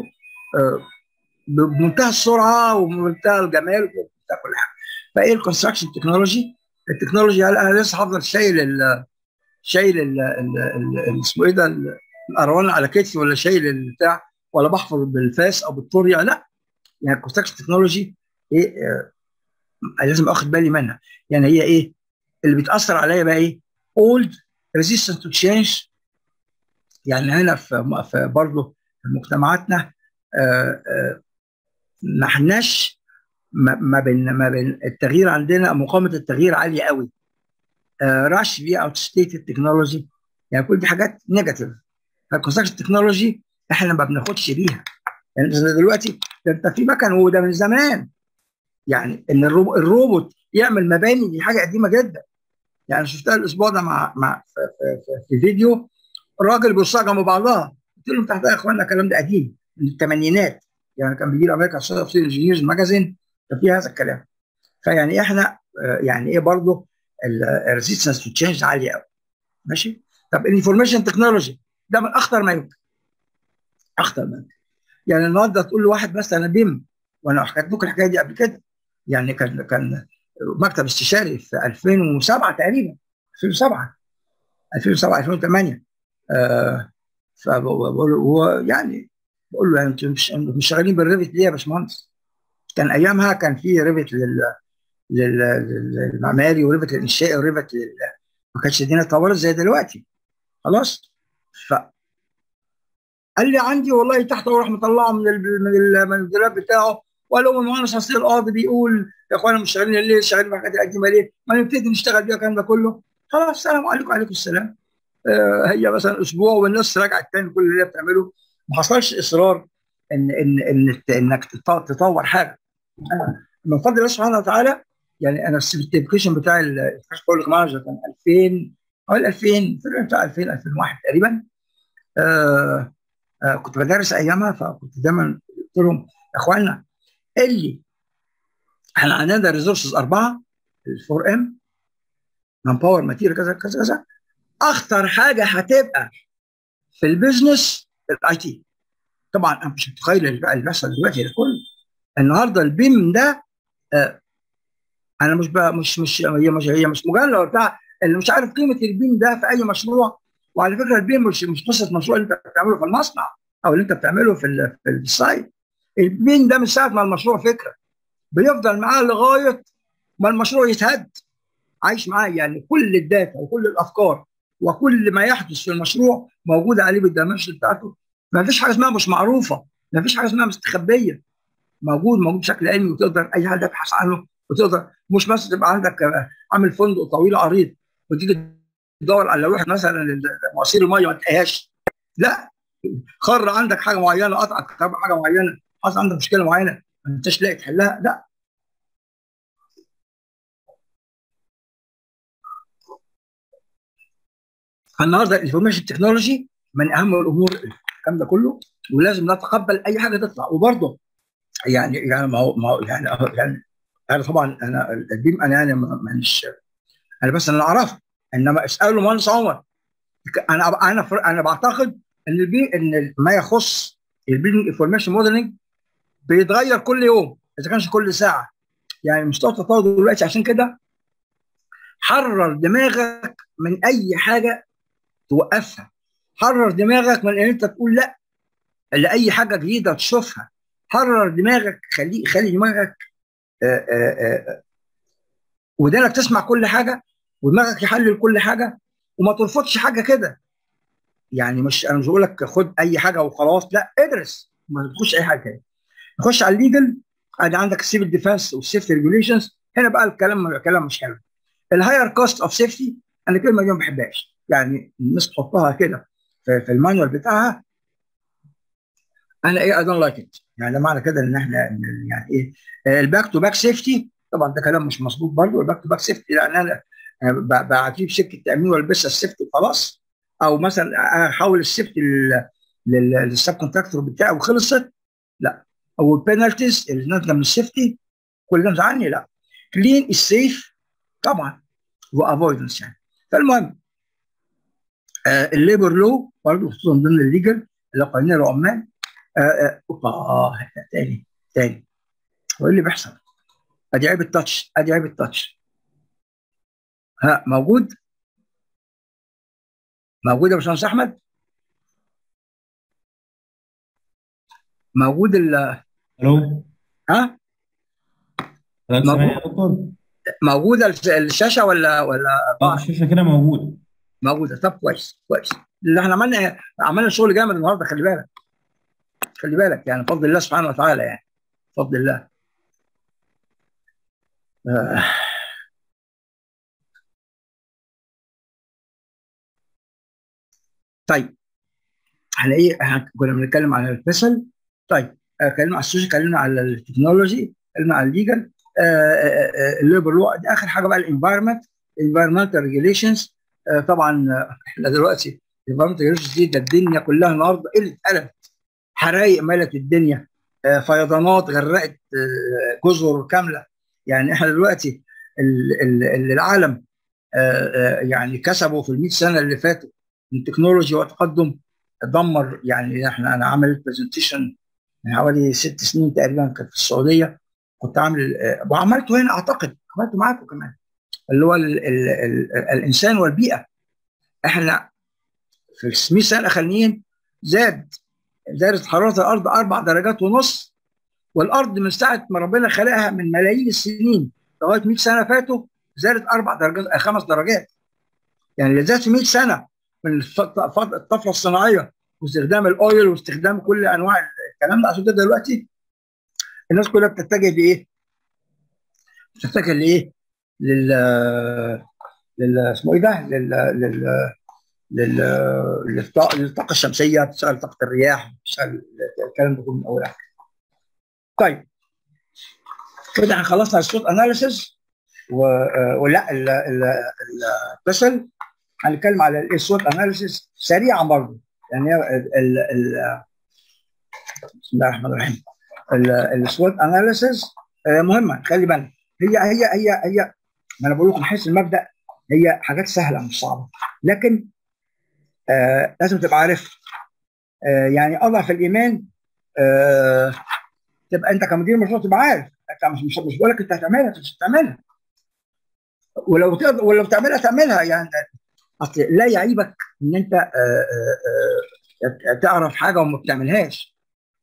بمنتهى السرعه وبمنتهى الجمال وبمنتهى كل حاجه. فايه الكونستراكشن تكنولوجي؟ التكنولوجي هل انا لسه هفضل شايل ال شايل ال اسمه ايه ده الاروان على كتفي ولا شايل البتاع ولا بحفر بالفاس او بالطوريا؟ لا، يعني الكونستراكشن تكنولوجي ايه آه لازم اخد بالي منها. يعني هي ايه اللي بيتاثر عليا بقى؟ ايه old resistant to change. يعني هنا في, في برضه في مجتمعاتنا آه آه ما احناش ما بين ما بين التغيير عندنا مقاومه التغيير عاليه قوي. راش في اوت ستيتد تكنولوجي، يعني كل دي حاجات نيجاتيف. فالكونستراكشن تكنولوجي احنا ما بناخدش بيها. يعني دلوقتي ده انت في مكن وده من زمان، يعني ان الروبوت يعمل مباني دي حاجه قديمه جدا. يعني شفتها الاسبوع ده مع مع في, في, في فيديو راجل بيوصل جنب بعضها، قلت لهم تحت يا اخوانا الكلام ده قديم من الثمانينات. يعني كان بيجي امريكا سوفت وير انجينيرز ماجازين كان فيها هذا الكلام. فيعني احنا يعني ايه برضه الريزيستنس تو تشينج عاليه قوي. ماشي. طب الانفورميشن تكنولوجي ده من اخطر ما يمكن، اخطر ما يمكن. يعني النهارده تقول لواحد مثلا بيم، وانا حكيت لكم الحكايه دي قبل كده، يعني كان كان مكتب استشاري في ألفين وسبعة تقريبا، ألفين وسبعة ألفين وسبعة ألفين وثمانية آه فبقول يعني بقول له يعني انتوا مش مش شغالين بالريفت ليه يا باشمهندس؟ كان ايامها كان في ريفت لل للمعماري وريفت للانشائي وريفت لل... ما كانتش الدنيا اتطورت زي دلوقتي خلاص. ف قال لي عندي والله تحت وراح مطلعه من ال من ال من الدولاب بتاعه وقال له المهندس اصل القاضي بيقول يا اخوانا مش شغالين ليه؟ شغالين في الحاجات القديمه ليه؟ ما نبتدي نشتغل بيها الكلام ده كله. خلاص السلام عليكم وعليكم السلام. آه هي مثلا اسبوع والناس رجعت تاني كل اللي هي بتعمله. ما حصلش اصرار ان ان ان انك تطور حاجه. آه. من فضل الله سبحانه وتعالى يعني انا السيرتيفيكيشن بتاع البروجكت مانجر كان ألفين حوالي ألفين بتاع ألفين ألفين وواحد تقريبا. آه آه كنت بدرس ايامها، فكنت دايما قلت لهم يا اخوانا اللي احنا عندنا ريسورسز اربعه الفور ام مان باور ماتيريال كذا كذا كذا. اخطر حاجه هتبقى في البيزنس الاي تي. طبعا انا مش متخيل اللي بيحصل دلوقتي ده كله. النهارده البيم ده آه انا مش مش مش هي مش هي مش مجله بتاع اللي مش عارف قيمه البيم ده في اي مشروع. وعلى فكره البيم مش مش قصه مشروع اللي انت بتعمله في المصنع او اللي انت بتعمله في في السايت. البيم ده من ساعه ما المشروع فكره بيفضل معاه لغايه ما المشروع يتهد، عايش معاه. يعني كل الداتا وكل الافكار وكل ما يحدث في المشروع موجود عليه بالدايمنشن بتاعته. ما فيش حاجه اسمها مش معروفه، ما فيش حاجه اسمها مستخبيه. موجود موجود بشكل علمي وتقدر اي حد يبحث عنه وتقدر. مش مثلا تبقى عندك عامل فندق طويل عريض وتيجي تدور على لوحه مثلا مواسير الميه ما تلاقيهاش. لا، خر عندك حاجه معينه، قطعت حاجه معينه، حصل عندك مشكله معينه ما انتش لاقي تحلها. لا، النهارده الانفورميشن تكنولوجي من اهم الامور الكلام ده كله، ولازم نتقبل اي حاجه تطلع. وبرضه يعني يعني ما هو ما هو يعني يعني انا طبعا انا البيم انا يعني مش انا بس انا اعرفه، انما اسالوا مهندس عمر. انا انا انا بعتقد ان البي ان ما يخص البيلدنج انفورميشن موديلنج بيتغير كل يوم اذا كانش كل ساعه، يعني مستوى التطور دلوقتي. عشان كده حرر دماغك من اي حاجه توقفها، حرر دماغك من ان انت تقول لا لاي حاجه جديده تشوفها، حرر دماغك، خلي خلي دماغك آآ آآ ودانك تسمع كل حاجه ودماغك يحلل كل حاجه، وما ترفضش حاجه كده. يعني مش انا مش بقول لك خد اي حاجه وخلاص، لا، ادرس، ما تخش اي حاجه كده. نخش على الليجل، ادي عندك السيفل ديفense والسيفتي ريجوليشنز. هنا بقى الكلام كلام مش حلو. الهاير كوست اوف سيفتي، انا الكلمه دي ما بحبهاش، يعني الناس تحطها كده في, في المانيوال بتاعها، انا ايه اي دونت لايك ات. يعني ده معنى كده ان احنا يعني ايه الباك تو باك سيفتي. طبعا ده كلام مش مظبوط برضه. الباك تو باك سيفتي لان انا بعتيه شركه تامين والبسها السيفتي وخلاص، او مثلا احول السيفتي للسب كونتراكتور بتاعي وخلصت، لا. او البينالتيز اللي نازله من السيفتي كل ده مزعلني، لا. كلين السيف طبعا، وافويدنس يعني. فالمهم آه الليبر لو برضه خصوصا ضمن الليجل اللي قوانين العمال. آه اوبا اه تاني تاني هو ايه اللي بيحصل؟ ادي عيب التاتش، ادي عيب التاتش. ها موجود؟ موجود يا باشمهندس احمد؟ موجود ال الو، ها؟ حضرتك سامعني موجود يا دكتور؟ موجوده الشاشه ولا ولا اه، ضاعت؟ الشاشه كده موجوده. موجوده. طب كويس كويس. اللي احنا عملنا عملنا شغل جامد النهارده، خلي بالك خلي بالك يعني بفضل الله سبحانه وتعالى، يعني بفضل الله. آه. طيب احنا ايه احنا كنا بنتكلم على الفيصل. طيب اتكلمنا على السوشيال، اتكلمنا على التكنولوجي، اتكلمنا على الليجل، الليبر لو. دي اخر حاجه بقى الانفايرمنت، انفايرمنتال ريجوليشنز. طبعا احنا دلوقتي الانفايرمنتال ريجوليشنز دي ده الدنيا كلها النهارده اللي اتقلبت. حرايق ملت الدنيا، آه فيضانات غرقت آه جزر كامله. يعني احنا دلوقتي اللي العالم آه يعني كسبوا في ال مئة سنه اللي فاتوا من تكنولوجي وتقدم، دمر. يعني احنا انا عملت برزنتيشن من حوالي ست سنين تقريبا، كانت في السعوديه، كنت عامل آه وعملته هنا اعتقد، عملته معاكم كمان، اللي هو ال ال ال الانسان والبيئه. احنا في ال مئة سنه الاخرانيين زاد زادت حراره الارض اربع درجات ونص، والارض من ساعه ما ربنا خلقها من ملايين السنين لغايه مئة سنه فاتوا زادت اربع درجات خمس درجات. يعني اللي زاد في مئة سنه من الطفره الصناعيه واستخدام الاويل واستخدام كل انواع الكلام ده. عشان كده دلوقتي الناس كلها بتتجه لايه؟ بتتجه لايه؟ لل لل اسمه ايه ده؟ لل لل لل للطاقه للطاقة الشمسيه، بتشتغل طاقه الرياح، بتشتغل الكلام ده كله من اول. طيب كده احنا خلصنا الصوت اناليسيس ولا البسل. هنتكلم على الصوت اناليسيس سريعا برضه. يعني ال ال بسم الله الرحمن الرحيم. السوات اناليسيس مهمه، خلي بالك. هي هي هي هي ما انا بقول لكم من حيث المبدا هي حاجات سهله مش صعبه، لكن آه لازم تبقى عارف. آه يعني اضعف الايمان آه تبقى انت كمدير مشروع تبقى عارف. انت مش مش, مش بقول لك انت هتعملها، انت مش هتعملها، ولو تقدر ولو تعملها تعملها. يعني اصل لا يعيبك ان انت آآ آآ تعرف حاجه وما بتعملهاش.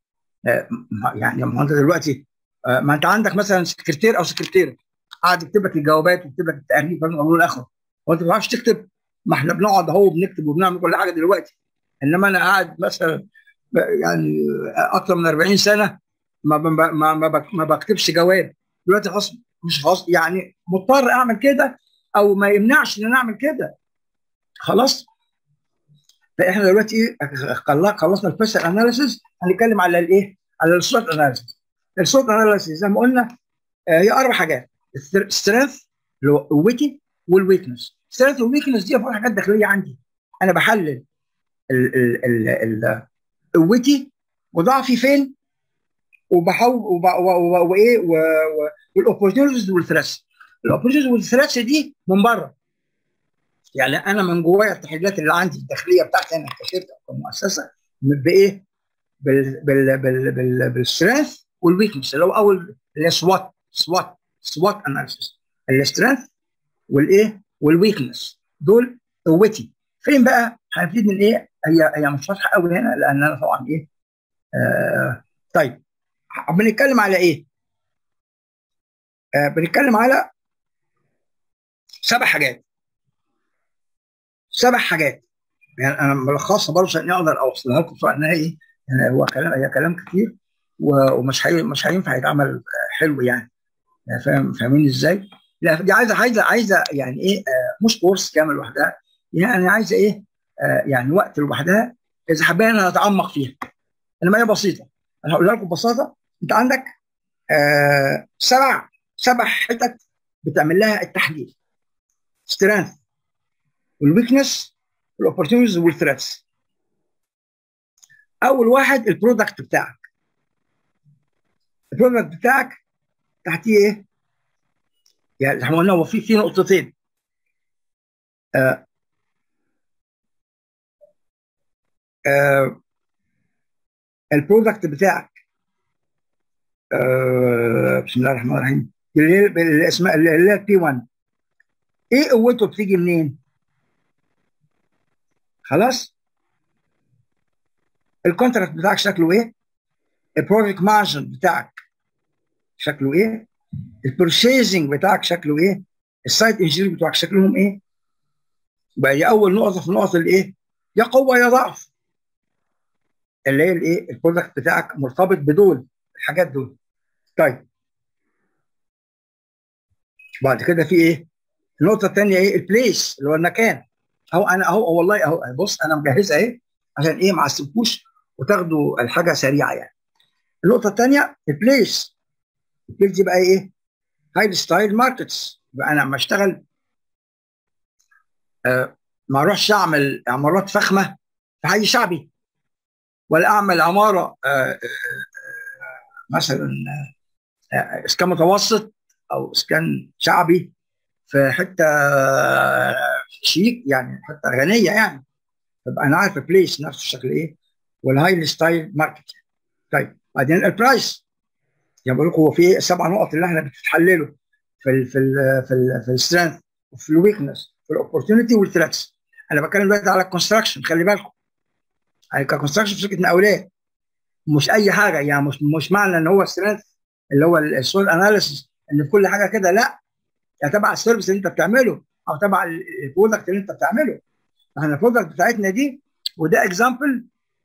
يعني ما انت دلوقتي ما انت عندك مثلا سكرتير او سكرتيره قاعد يكتب لك الجوابات ويكتب لك التقرير من اول لاخره، وانت ما بتعرفش تكتب. ما احنا بنقعد اهو بنكتب وبنعمل كل حاجه دلوقتي، انما انا قاعد مثلا يعني اكثر من أربعين سنه ما ما ما, ما, ما بكتبش جواب. دلوقتي خلاص مش خلاص، يعني مضطر اعمل كده او ما يمنعش ان انا اعمل كده. خلاص. فاحنا دلوقتي ايه خلصنا الفيشل اناليسيس، هنتكلم على الايه؟ على السوت اناليسيس. السوت اناليسيس زي ما قلنا آه هي اربع حاجات: سترينث اللي هو قوتي، والويكنس. سترينث والويكنس دي افضل حاجات داخليه عندي. انا بحلل قوتي وضعفي فين، وبحاول وايه والاوبورتيونيتيز والثريتس. الاوبورتيونيتيز والثريتس دي من بره، يعني انا من جوايا التحليلات اللي عندي الداخليه بتاعتي انا كشركه او كمؤسسه بايه؟ بال بال بال بال بالسترينث والويكنس اللي هو اول اللي هي سوات سوات سوات اناليسيس، السترينث والايه والويكنس دول قوتي. فين بقى هنبتدي الايه؟ هي هي مش واضحه قوي هنا لان انا طبعا ايه آه طيب بنتكلم على ايه؟ آه بنتكلم على سبع حاجات سبع حاجات يعني انا ملخصها برضه عشان اقدر اوصلها لكم بسرعه انها ايه؟ يعني هو كلام هي كلام كتير ومش هي مش هينفع يتعمل حلو يعني فاهم فاهمين ازاي؟ لا دي عايزه عايزه عايزه يعني ايه آه مش كورس كامل لوحدها، يعني عايزه ايه آه يعني وقت لوحدها اذا حبينا نتعمق فيها. انما هي بسيطه، انا هقولها لكم ببساطه. انت عندك آه سبع سبع حتت بتعمل لها التحليل: سترينث والويكنس والاوبورتيونيتيز والثريتس. اول واحد البرودكت بتاعك. البرودكت بتاعك تحتيه ايه؟ يعني احنا قلنا هو في في نقطتين آه آه البرودكت بتاعك آه بسم الله الرحمن الرحيم اللي اسمها اللي هي بي واحد. ايه قوته بتيجي منين؟ خلاص؟ الكونتراكت بتاعك شكله ايه؟ البروجكت مارجن بتاعك شكله ايه؟ البرشيزنج بتاعك شكله ايه؟ السايت انجينير بتوعك شكلهم ايه؟ يبقى دي اول نقطه في النقط الايه؟ يا قوه يا ضعف. اللي هي الايه؟ البرودكت بتاعك مرتبط بدول الحاجات دول. طيب بعد كده في ايه؟ النقطه الثانيه ايه؟ البليس اللي هو المكان. اهو انا اهو والله اهو بص انا مجهزها اهي عشان ايه ما عسبكوش وتاخدوا الحاجه سريعه يعني. النقطه الثانيه البليس. البليس دي بقى ايه؟ هاي ستايل ماركتس. يبقى انا لما اشتغل آه ما اروحش اعمل عمارات فخمه في حي شعبي، ولا اعمل عماره آه آه مثلا آه اسكان متوسط او اسكان شعبي في حته آه شيك يعني حته غنيه يعني. يبقى انا عارف البليس نفسه شكل ايه والهاي ستايل ماركت. طيب بعدين البرايس. يعني بقول لكم هو في سبع نقط اللي احنا بتتحللوا في ال في ال في ال في السترينث وفي الويكنس في الاوبورتيونيتي والثريتس. انا بتكلم دلوقتي على الكونستراكشن، خلي بالكم. يعني ككونستراكشن في شركه مقاولات مش اي حاجه، يعني مش مش معنى ان هو سترينث اللي هو السول اناليسيس ان في كل حاجه كده، لا. يعني تبع السيرفيس اللي انت بتعمله او تبع البرودكت اللي انت بتعمله. احنا البرودكت بتاعتنا دي وده اكزامبل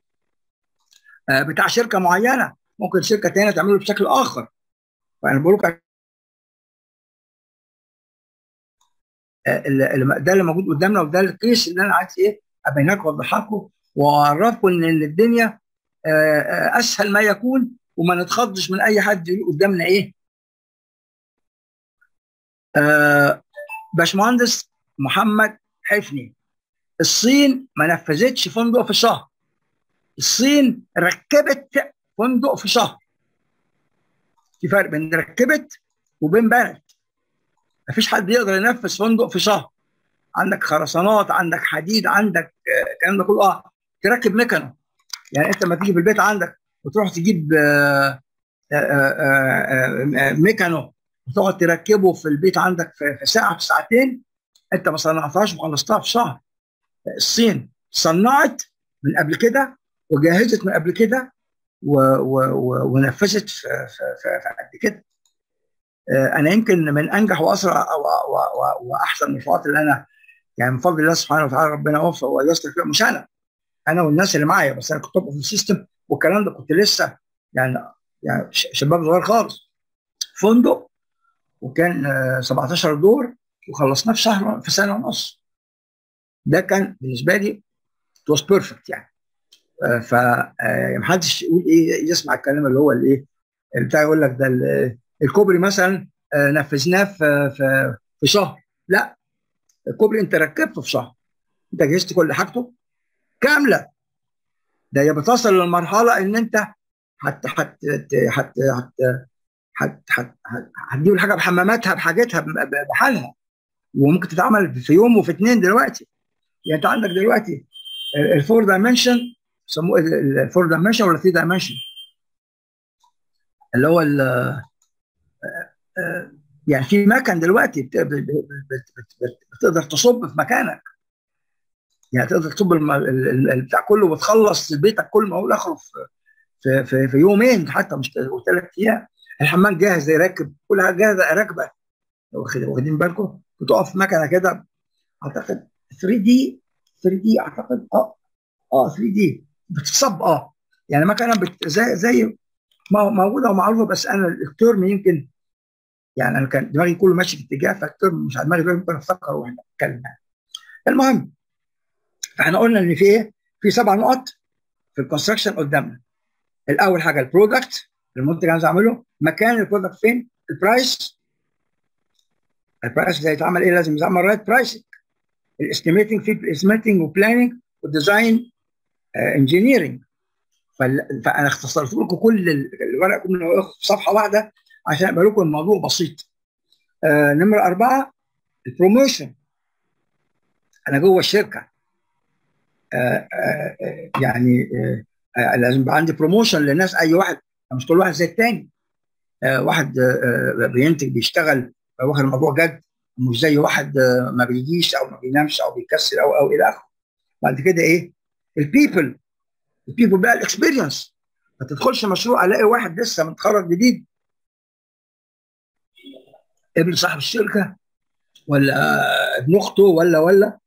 بتاع شركه معينه، ممكن شركه ثانيه تعمله بشكل اخر. فانا بقول لك ده اللي موجود قدامنا وده الكيس اللي انا عايز ايه ابين لكم واوضح لكم واعرفكم ان الدنيا اسهل ما يكون وما نتخضش من اي حد يقول قدامنا ايه. آه باشمهندس محمد حفني، الصين ما نفذتش فندق في شهر، الصين ركبت فندق في شهر. في فرق بين ركبت وبين بنت. مفيش حد يقدر ينفذ فندق في شهر. عندك خرسانات، عندك حديد، عندك الكلام ده كله. اه تركب ميكانو. يعني انت لما تيجي في البيت عندك وتروح تجيب آآ آآ ميكانو وتقعد تركبه في البيت عندك في ساعه في ساعتين، انت ما صنعتهاش وخلصتها في شهر. الصين صنعت من قبل كده وجهزت من قبل كده ونفذت في, في, في, في قد كده. انا يمكن من انجح واسرع واحسن المشروعات اللي انا يعني من فضل الله سبحانه وتعالى ربنا وفق ويسر فيها. مش انا انا والناس اللي معايا بس، انا كنت في السيستم والكلام ده كنت لسه يعني يعني شباب صغير خالص. فندق وكان سبعتاشر دور وخلصناه في شهر في سنه ونص. ده كان بالنسبه لي it was perfect يعني. ف محدش يقول ايه يسمع الكلام اللي هو الايه بتاع يقول لك ده الكوبري مثلا نفذناه في في في شهر. لا، الكوبري انت ركبته في شهر، انت جهزت كل حاجته كامله. ده هي بتصل للمرحله ان انت هت هت هت هت هت هتجيب الحاجه بحماماتها بحاجتها بحالها، وممكن تتعمل في يوم وفي اثنين دلوقتي. يعني انت عندك دلوقتي الفور دايمنشن، بيسموه الفور دايمنشن ولا ثري دايمنشن. اللي هو يعني في مكن دلوقتي بت... بت... بت... بت... بتقدر تصب في مكانك، يعني تقدر تصب الم... البتاع كله وتخلص بيتك كله ما هو اخره في في في يومين حتى مش ثلاث ايام. الحمام جاهز راكب، كل حاجه جاهزه راكبه. واخدين بالكم؟ بتقف في مكنه كده اعتقد ثري دي ثري دي اعتقد اه اه ثري دي بتصب اه يعني مكنه بت... زي زي ما موجوده ومعروفه، بس انا الترم يمكن يعني انا كان دماغي كله ماشي في اتجاه، فالترم مش على دماغي ممكن افتكر واحنا بنتكلم يعني. المهم فاحنا قلنا ان في ايه؟ في سبع نقط في الكونستراكشن قدامنا. الاول حاجه البرودكت، المنتج عايز اعمله، مكان البرودكت فين، البرايس، البرايس ده يتعمل ايه؟ لازم يتعمل رايت برايسنج، الاستيميتنج في الاستيميتنج وبلاننج والديزاين انجينيرنج. فانا اختصرت لكم كل الورق كله في صفحه واحده عشان يبقى لكم الموضوع بسيط. آه نمره اربعه البروموشن. انا جوه الشركه آه آه يعني آه آه لازم يبقى عندي بروموشن للناس، اي واحد مش كل واحد زي الثاني. آه واحد آه بينتج بيشتغل واخد الموضوع جد، مش زي واحد آه ما بيجيش او ما بينامش او بيكسل او او الى اخره. بعد كده ايه؟ البيبل، البيبل بقى الاكسبيرينس. ما تدخلش مشروع الاقي واحد لسه متخرج جديد ابن صاحب الشركه ولا ابن اخته ولا ولا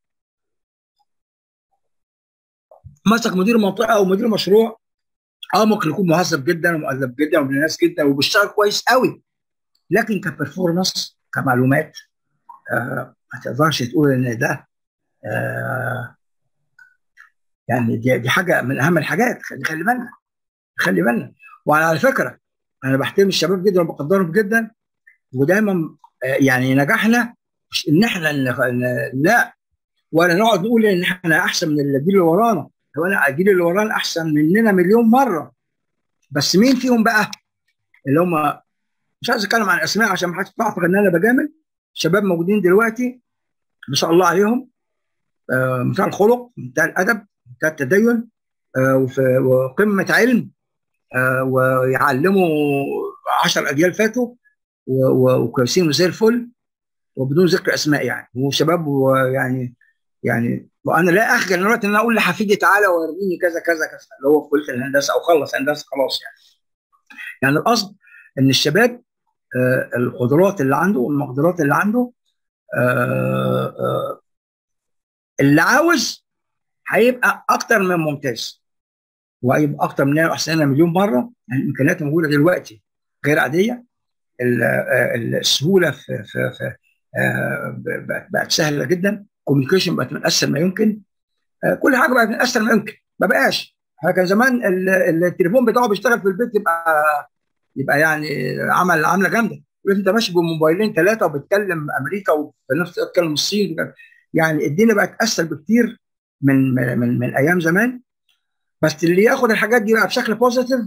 مسك مدير منطقه او مدير مشروع، اه ممكن يكون مهذب جدا ومؤدب جدا وابن ناس جدا وبيشتغل كويس قوي، لكن كبرفورمانس كمعلومات آه ما تقدرش تقول ان ده آه يعني دي, دي حاجه من اهم الحاجات. خلي خلي بالنا خلي بالنا. وعلى فكره انا بحترم الشباب جدا وبقدرهم جدا، ودايما آه يعني نجاحنا مش ان احنا لا ولا نقعد نقول ان احنا احسن من الجيل اللي ورانا. هو انا الجيل اللي ورانا احسن مننا مليون مره، بس مين فيهم بقى اللي هم مش عايز اتكلم عن اسماء عشان ما حدش يعرف ان انا بجامل. شباب موجودين دلوقتي ما شاء الله عليهم، آه منتهى الخلق، منتهى الادب، منتهى التدين، آه وقمه علم، آه ويعلموا عشر اجيال فاتوا وكويسين وزي الفل وبدون ذكر اسماء يعني، وشباب ويعني يعني وانا لا اخجل دلوقتي ان انا اقول لحفيدي تعالى وريني كذا كذا كذا اللي هو في كليه الهندسه او خلص هندسه خلاص يعني. يعني القصد ان الشباب آه القدرات اللي عنده والمقدرات اللي عنده آه آه اللي عاوز هيبقى اكتر من ممتاز، وهيبقى اكتر مننا واحسن مليون مره. يعني الامكانيات موجوده دلوقتي غير عاديه. السهوله في في, في آه بقت سهله جدا، الكوميونيكيشن بقت من اسهل ما يمكن، آه كل حاجه بقت من اسهل ما يمكن. ما بقاش كان زمان التليفون بتاعه بيشتغل في البيت يبقى يبقى يعني عمل عامله جامده، انت ماشي بموبايلين ثلاثه وبتكلم امريكا وفي نفس الوقت بتكلم الصين. يعني الدنيا بقت اسهل بكتير من من من, من ايام زمان. بس اللي ياخد الحاجات دي بقى بشكل بوزيتيف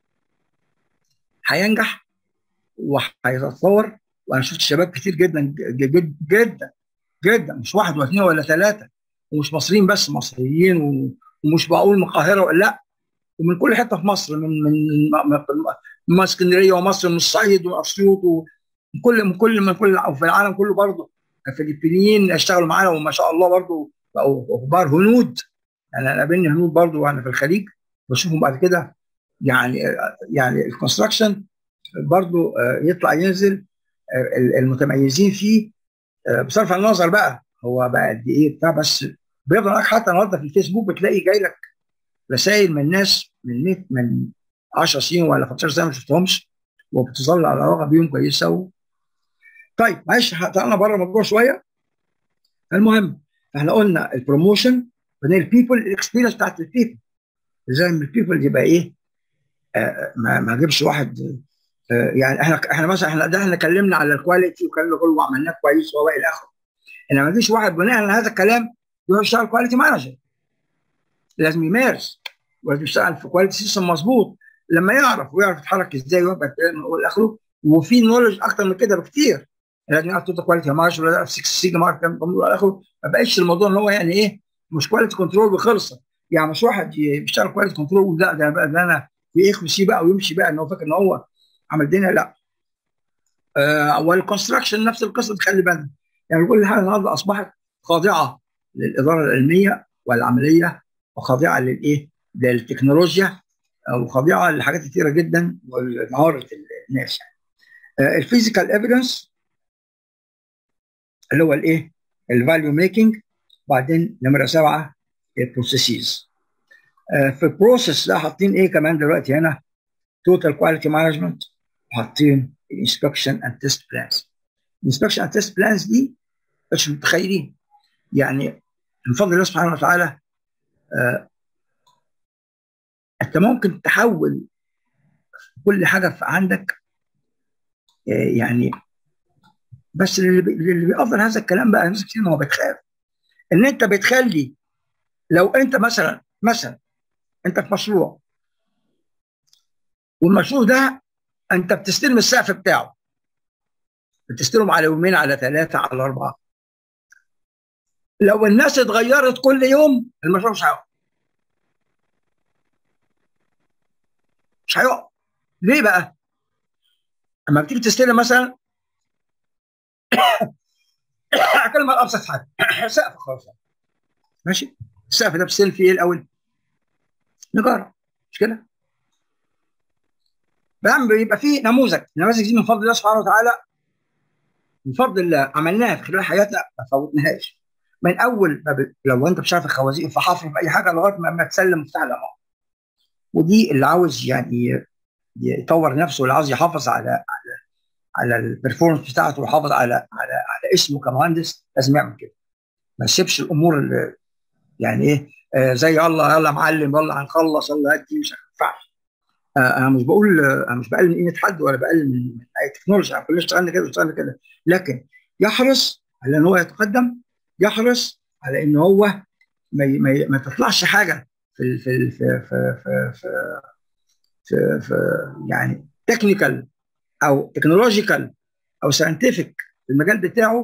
هينجح وهيتطور. وانا شفت شباب كتير جدا جدا جدا جدا، مش واحد واثنين ولا ثلاثه، ومش مصريين بس، مصريين ومش بقول من القاهره لا، ومن كل حته في مصر، من من من اسكندريه ومصر، من الصعيد واسيوط ومن كل من كل من كل وفي العالم كله برضه. الفلبينيين اشتغلوا معانا وما شاء الله برضه بقوا كبار. هنود يعني انا قابلني هنود برضه وانا في الخليج بشوفهم بعد كده. يعني يعني الكونستراكشن برضه يطلع ينزل المتميزين فيه بصرف النظر بقى هو بقى قد ايه بتاع، بس بيفضل حتى النهارده في الفيسبوك بتلاقي جاي لك رسائل من ناس من مية من عشر سنين ولا خمستاشر سنه ما شفتهمش وبتظل على علاقه بيهم كويسه و... طيب معلش طلعنا بره الموضوع شويه. المهم احنا قلنا البروموشن، بعدين البيبل الاكسبيرينس بتاعت البيبل، ازاي البيبل يبقى ايه آه ما ما اجيبش واحد آه يعني احنا احنا مثلا احنا ده احنا اتكلمنا على الكواليتي وكلام كله وعملناه كويس والى اخره. انما ما يجيش واحد بناء على هذا الكلام يروح يشتغل كواليتي مانجر، لازم يمارس ولازم يشتغل في كواليتي سيستم مظبوط لما يعرف ويعرف يتحرك ازاي ويبقى والى اخره. وفي نولج اكتر من كده بكتير، لازم يعرف توتال كواليتي مارش ولا يعرف ستة سيجما والى اخره. ما بقاش الموضوع ان هو يعني ايه مش كواليتي كنترول وخلصت. يعني مش واحد بيشتغل كواليتي كنترول لا ده بقى ده انا في ايه سي بقى ويمشي بقى ان هو فاكر ان هو عمل الدنيا لا. آه والكونستراكشن نفس القصه، خلي بالك يعني كل حاجه النهارده اصبحت خاضعه للاداره العلميه والعمليه، وخاضعه للايه؟ للتكنولوجيا، وخاضعه لحاجات كثيره جدا ومهاره الناس يعني. آه الفيزيكال ايفيدنس اللي هو الايه؟ الفاليو ميكنج. بعدين نمره سبعه البروسيسز. آه في البروسيس ده حاطين ايه كمان دلوقتي هنا؟ توتال كواليتي مانجمنت، وحاطين الانسبكشن اند تيست بلانز. الانسبكشن اند تيست بلانز دي مش متخيلين يعني من فضل الله سبحانه وتعالى. آه انت ممكن تحول كل حاجه في عندك آه يعني. بس اللي, بي اللي بيقدر هذا الكلام بقى ناس كتير، ما هو بتخاف ان انت بتخلي. لو انت مثلا مثلا انت في مشروع، والمشروع ده انت بتستلم السقف بتاعه، بتستلم على يومين، على ثلاثه، على اربعه. لو الناس اتغيرت كل يوم المشروع مش هيقف. مش هيقف. ليه بقى؟ اما بتيجي تستلم مثلا هتكلم على ابسط حاجه سقف خالص ماشي. السقف ده بتستلم فيه ايه الاول؟ نجاره، مش كده؟ بيبقى فيه نموذج. النماذج دي من فضل الله سبحانه وتعالى، من فضل الله عملناها في خلال حياتنا ما فوتناهاش. من اول ما ب... لو انت مش عارف الخوازيق في حفر في اي حاجه لغايه ما, ما تسلم مفتاح الامام. ودي اللي عاوز يعني يطور نفسه، واللي عاوز يحافظ على على على البرفورمانس بتاعته، ويحافظ على على على اسمه كمهندس، لازم يعمل كده. ما يسيبش الامور اللي يعني ايه آه زي يلا يلا معلم يلا هنخلص يلا هدي، مش هينفعش. آه انا مش بقول آه انا مش بقلل من قيمه حد ولا بقلل من اي تكنولوجيا، كلنا اشتغلنا كده واشتغلنا كده، لكن يحرص على ان هو يتقدم، يحرص على ان هو ما ما, ما تطلعش حاجه في في في في في في, في, في يعني تكنيكال او تكنولوجيكال او ساينتفك في المجال بتاعه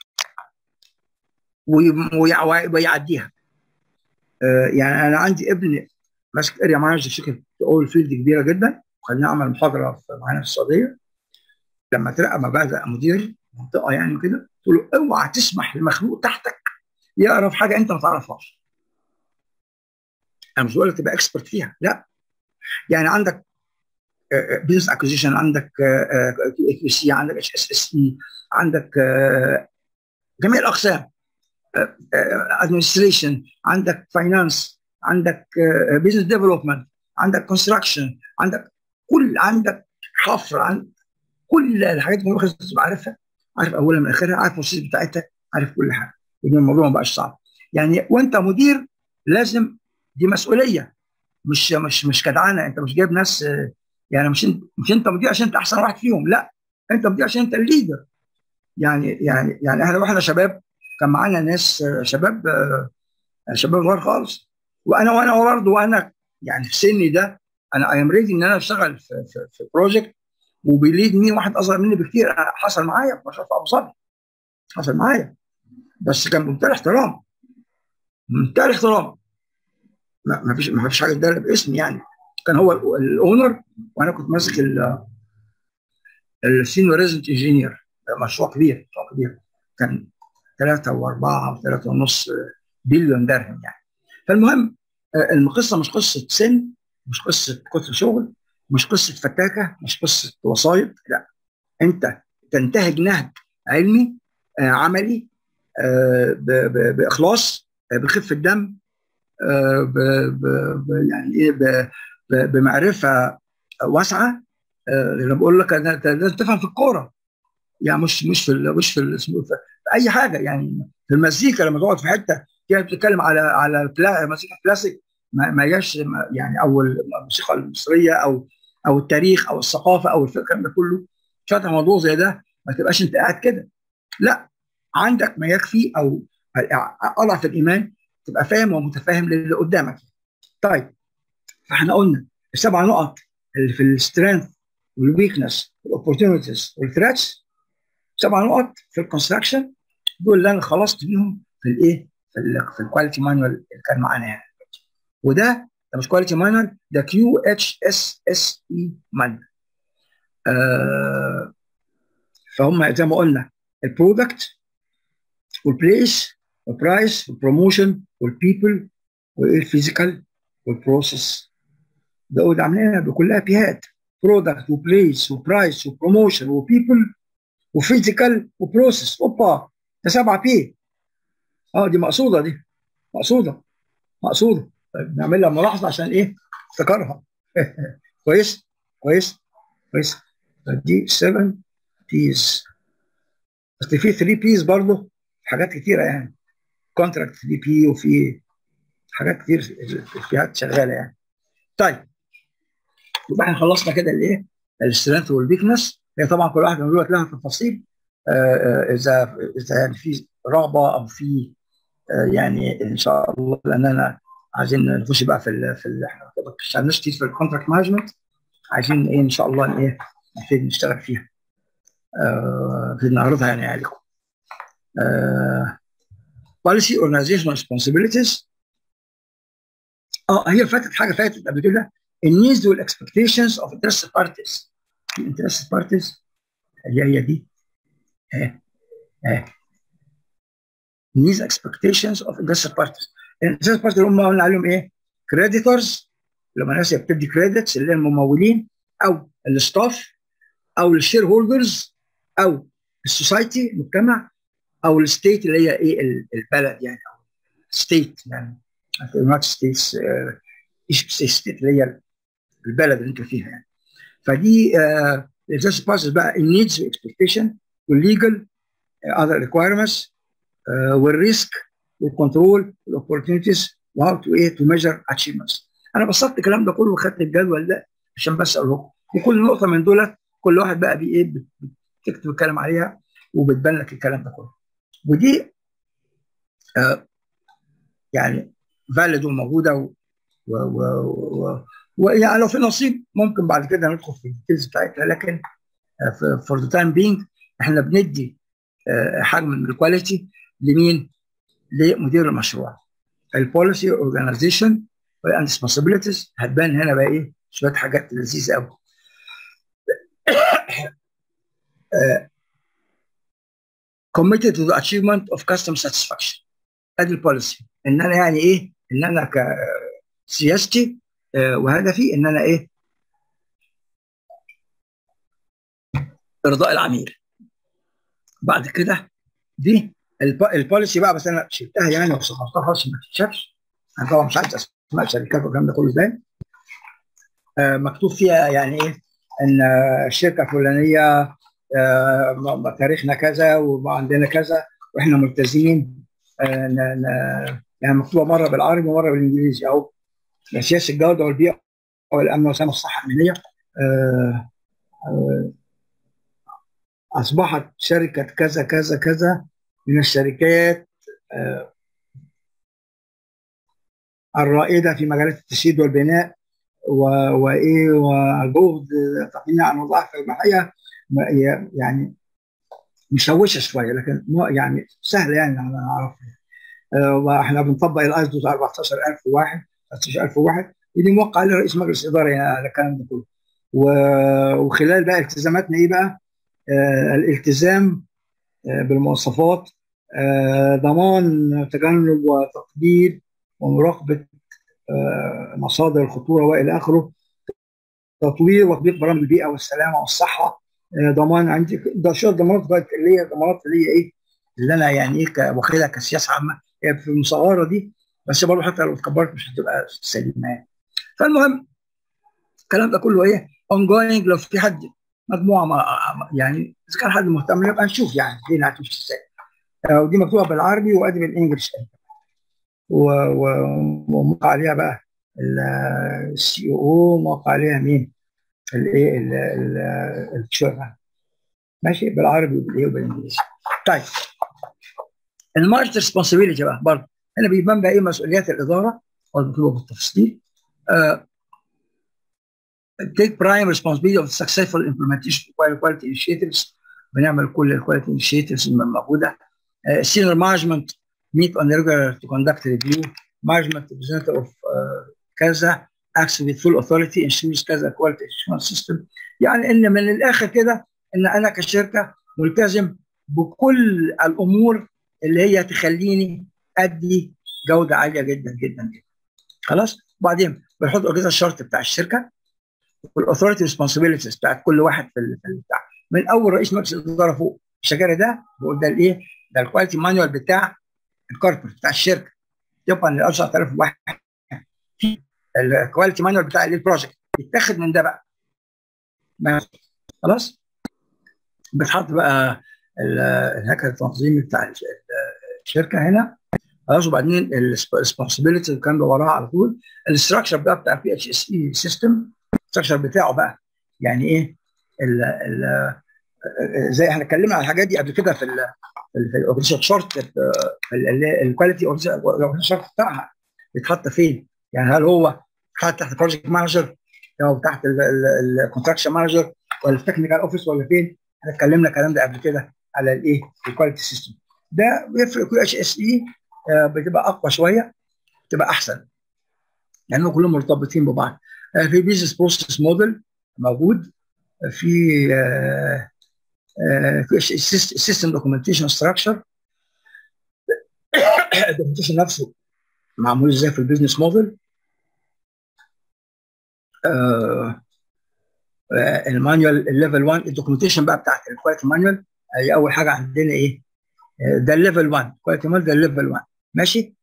ويعديها. آه يعني انا عندي ابن ماسك اريا مانجر في شركه اول فيلد كبيره جدا، وخليني اعمل محاضره في معانا في السعوديه. لما ترقى ما بقى مدير منطقه يعني كده، قلت له اوعى تسمح لمخلوق تحتك يعرف حاجه انت ما تعرفهاش. انا مش بقول لك تبقى اكسبرت فيها، لا. يعني عندك بزنس اكوزيشن، عندك كيو سي، عندك اتش اس اس اي، عندك جميع الاقسام، ادمنستريشن، عندك فاينانس، عندك بزنس ديفلوبمنت، عندك كونستراكشن، عندك كل عندك حفر، عندك كل الحاجات دي لازم تبقى عارفها، عارف اولها من اخرها، عارف البروسيس بتاعتها، عارف كل حاجه. يبقى الموضوع ما بقاش صعب يعني. وانت مدير لازم، دي مسؤوليه، مش مش مش جدعانه. انت مش جايب ناس يعني، مش انت مش انت مدير عشان انت احسن واحد فيهم، لا. انت مدير عشان انت الليدر. يعني يعني يعني احنا واحنا شباب كان معانا ناس شباب شباب صغار خالص، وانا وانا برضه وانا يعني في سني ده انا اي ام ريدي ان انا اشتغل في في, في بروجكت وبيليد مين واحد اصغر مني بكتير. حصل معايا في مشروع ابو ظبي، حصل معايا، بس كان بمنتهى الاحترام، بمنتهى الاحترام. ما فيش ما فيش حاجه تدرب باسمي يعني. كان هو الاونر وانا كنت ماسك السينيور ريزنت انجينير. مشروع كبير، مشروع كبير كان ثلاثة وأربعة وثلاثة ونص بليون درهم يعني. فالمهم القصة مش قصة سن، مش قصة كتر شغل، مش قصة فتاكة، مش قصة وسايط، لا. أنت تنتهج نهج علمي آه عملي آه ب ب بإخلاص آه بخفة دم آه ب ب يعني إيه بمعرفة واسعة. آه أنا بقول لك لازم تفهم في الكورة يعني، مش مش في مش في, في اي حاجه يعني. في المزيكا لما تقعد في حته كده بتتكلم على على مزيكا كلاسيك ما هياش يعني، او الموسيقى المصريه او او التاريخ او الثقافه او الفكر ده كله، شاطر موضوع زي ده ما تبقاش انت قاعد كده، لا. عندك ما يكفي او اضعف الايمان تبقى فاهم ومتفاهم للي قدامك. طيب فاحنا قلنا السبع نقط اللي في السترينث والويكنس والاوبورتونيتيز والثريتس، سبع نقط في الكونستراكشن، دول اللي انا خلصت بيهم في الايه في ال في الكواليتي مانوال اللي كان معانا يعني. وده ده مش كواليتي مانوال، ده كيو اتش اس اس اي مانوال. آه فهم زي ما قلنا البرودكت والبليس والبرايس والبروموشن والبيبل والفيزيكال والبروسيس. ده عاملينها بكلها بيهات، برودكت وبليس وبرايس وبروموشن وبيبل وفيزيكال وبروسيس. اوبا ده سبعه بي. اه دي مقصوده، دي مقصوده مقصوده. طيب نعمل لها ملاحظه عشان ايه؟ افتكرها. كويس كويس كويس. دي سبعه بيز، بس في ثلاثه بيز برضه، حاجات كتيره يعني، كونتراكت ثلاثه بي وفي حاجات كتير فيها شغاله يعني. طيب يبقى احنا خلصنا كده الايه؟ السترينث والويكنس. هي طبعا كل واحد من دول لها تفاصيل، اذا اذا يعني في رغبه او في يعني ان شاء الله، لان انا عايزين نخش بقى في ال في ال احنا ما اشتغلناش كتير في الكونتراكت مانجمنت، عايزين ايه ان شاء الله ايه نبتدي نشتغل فيها، نبتدي نعرضها يعني عليكم. بوليسي اورجانيزيشن ريسبونسبيلتيز. اه هي فاتت حاجه فاتت قبل كده، النيدز والاكسبكتيشنز اوف انترست بارتيز. الانترست بارتيز هي هي دي اه اه needs expectations of interested parties. interested parties اللي هم قلنا عليهم ايه؟ creditors اللي هم الناس اللي بتدي كريدتس، اللي هي الممولين او الستاف او الشير هولدرز او السوسايتي المجتمع او الستيت اللي هي ايه البلد يعني، او ستيت يعني في اليونايتد ستيتس ايش ستيت اللي هي البلد اللي انت فيها يعني. فدي interested parties بقى النيدز والاكسبكتيشن والليجل other requirements والريسك والكنترول والاوبورتيونيتيز وهاو تو ايه تو ميجر اتشيفمنتس. انا بسطت الكلام ده كله وخدت الجدول ده عشان بس اقول لكم، وكل نقطه من دول كل واحد بقى بي ايه بتكتب الكلام عليها وبتبان لك الكلام ده كله. ودي آه يعني فاليد وموجوده ويعني لو في نصيب ممكن بعد كده ندخل في الديتيلز بتاعتها، لكن فور ذا تايم بينج احنا بندي آه حجم من الكواليتي لمين؟ لمدير المشروع. البوليسي اورجانيزيشن اند ريسبونسبيلتيز هتبان هنا بقى ايه؟ شويه حاجات لذيذه قوي. committed to the achievement of customer satisfaction. ادي البوليسي، ان انا يعني ايه؟ ان انا كسياستي آه وهدفي ان انا ايه؟ ارضاء العميل. بعد كده دي البوليسي بقى، بس انا شلتها يعني وصغرتها عشان ما تتشافش. انا طبعا مش عايز اسماء شركات والكلام ده كله ازاي. آه مكتوب فيها يعني ايه؟ ان الشركه الفلانيه آه تاريخنا كذا وعندنا كذا واحنا ملتزمين آه يعني مكتوبه مره بالعربي ومره بالانجليزي، او سياسه الجوده والبيئه والامن والسلامه والصحه المهنيه. آه آه اصبحت شركه كذا كذا كذا من الشركات آه الرائده في مجالات التشييد والبناء وايه وجهد تقنيه عن وظائف المحيه، يعني مشوشه شويه لكن يعني سهله يعني انا اعرفها. أه واحنا بنطبق الايزو اربعتاشر الف وواحد ثلاثة عشر الف وواحد ودي موقع عليه رئيس مجلس اداره يعني على الكلام ده كله. وخلال بقى التزاماتنا ايه بقى؟ أه الالتزام أه بالمواصفات، أه ضمان تجنب وتقدير ومراقبه أه مصادر الخطوره والى اخره، تطوير وتطبيق برامج البيئه والسلامه والصحه، ضمان عندي ده شويه ضمانات اللي هي ضمانات اللي هي ايه اللي انا يعني ايه واخدها كسياسه عامه هي في المصغره دي، بس برضه حتى لو اتكبرت مش هتبقى سليمه يعني. فالمهم الكلام ده كله ايه اون جوينج، لو في حد مجموعه ما يعني اذا كان حد مهتم يبقى نشوف يعني الدنيا هتمشي ازاي. ودي مكتوبه بالعربي وادي بالانجلش وموقع عليها بقى السي او، موقع عليها مين؟ الايه الشغل ماشي بالعربي وبالايه وبالانجليزي. طيب الماركت ريسبونسبيلتي بقى برضه هنا بيبان بقى ايه مسؤوليات الاداره والمطلوبه بالتفصيل. uh, take prime responsibility of successful implementation of quality initiatives. بنعمل كل الكواليتي initiatives الموجوده. uh, senior management meet on regular to conduct review. management representative of uh, كذا acts with full authority ensures كذا quality assurance system. يعني ان من الاخر كده ان انا كشركه ملتزم بكل الامور اللي هي تخليني ادي جوده عاليه جدا جدا جدا. خلاص؟ وبعدين بنحط كده الشرط بتاع الشركه والاثوريتي ريسبونسبيلتيز بتاعت كل واحد في البتاع، من اول رئيس مجلس الاداره فوق الشجره ده بقول ده الايه؟ ده الكواليتي مانوال بتاع الكوربريت بتاع الشركه طبقا ل عشرة آلاف وواحد. في الكواليتي مانوال بتاع البروجكت يتاخد من ده بقى. خلاص؟ بتحط بقى الهيكل التنظيمي بتاع الشركه هنا. خلاص؟ وبعدين الريسبونسبيلتي اللي كان وراها على طول. الاستراكشر بقى بتاع البي اتش اس اي سيستم، الاستراكشر بتاعه بقى يعني ايه؟ ال ال زي احنا اتكلمنا على الحاجات دي قبل كده في ال في الاورجنيشن شورت، الكواليتي اورجنيشن شورت بتاعها بيتحط فين؟ يعني هل هو بيتحط تحت بروجكت مانجر او تحت الكونستراكشن مانجر ولا التكنيكال اوفيس ولا فين؟ احنا اتكلمنا الكلام ده قبل كده على الايه؟ الكواليتي سيستم. ده بيفرق كيو اتش اس اي بتبقى اقوى شويه، بتبقى احسن لانهم كلهم مرتبطين ببعض. في بيزنس بروسيس موديل موجود، في في سيستم دوكيومنتيشن ستراكشر. الدوكيومنتيشن نفسه معمول ازاي في البيزنس موديل. المانيوال الليفل واحد الدوكيومنتيشن بقى بتاعت الكواليتي مانيوال هي اول حاجه عندنا ايه؟ ده الليفل واحد كواليتي مانيوال، ده الليفل واحد ماشي.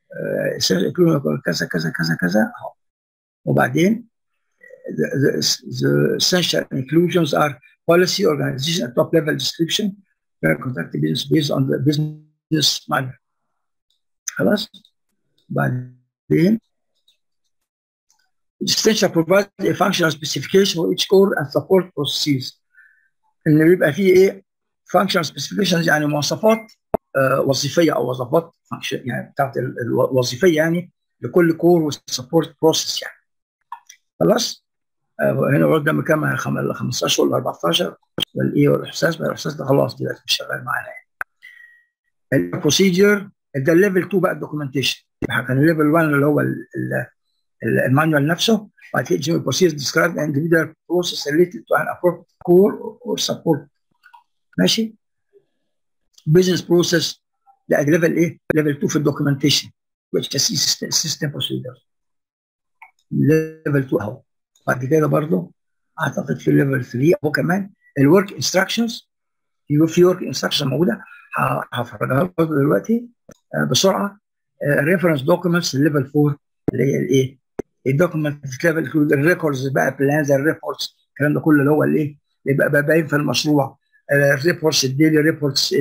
كذا كذا كذا كذا اهو. وبعدين the, the essential inclusions are policy, organization, and top level description conduct business based on the business manual. خلاص؟ بعدين essential provide a functional specification for each core and support processes. ان بيبقى فيه ايه؟ functional specifications يعني مواصفات آه وظيفيه او وظيفات يعني بتاعت الوظيفيه يعني لكل كور والسبورت بروسيس يعني. خلاص؟ آه هنا قدام كام خمستاشر ولا أربعتاشر والايه والاحساس الاحساس ده خلاص دلوقتي مش شغال معانا يعني. البروسيجر ده الليفل اتنين بقى الدوكيومنتيشن. كان الليفل واحد اللي هو المانوال نفسه، بعد كده البروسيس describe the individual process related to an appropriate core or support. ماشي؟ business process ده ليفل ايه؟ ليفل اتنين في الدوكيومنتيشن which is system procedure. ليفل اتنين اهو. بعد كده برضه اعتقد في ليفل تلاتة اهو كمان الورك انستراكشنز. في ورك انستراكشن موجوده هفرجها لكم دلوقتي بسرعه. ريفرنس دوكيومنتس ليفل اربعة اللي هي الايه؟ الدوكيومنت ليفل الريكوردز بقى بلانز الريبورتس الكلام ده كله اللي هو الايه؟ اللي بقى باين في المشروع. الريبورتس الديلي ريبورتس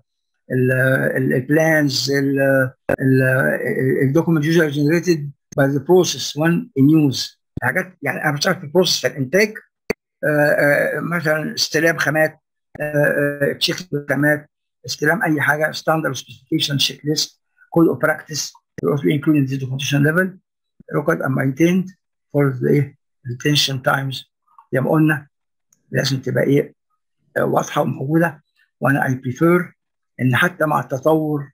البلانز الدوكيومنت يوجوالي جنريتد باي ذا بروسيس وان ان يوز. حاجات يعني انا بشتغل في البروسيس في الانتاج مثلا استلام خامات، تشيك خامات، استلام اي حاجه ستاندرد سبيسيفيكيشن تشيك ليست كود اوف براكتس including the documentation level record and maintained for the retention times. زي ما قلنا لازم تبقى ايه واضحه وموجوده. وانا اي بريفير ان حتى مع التطور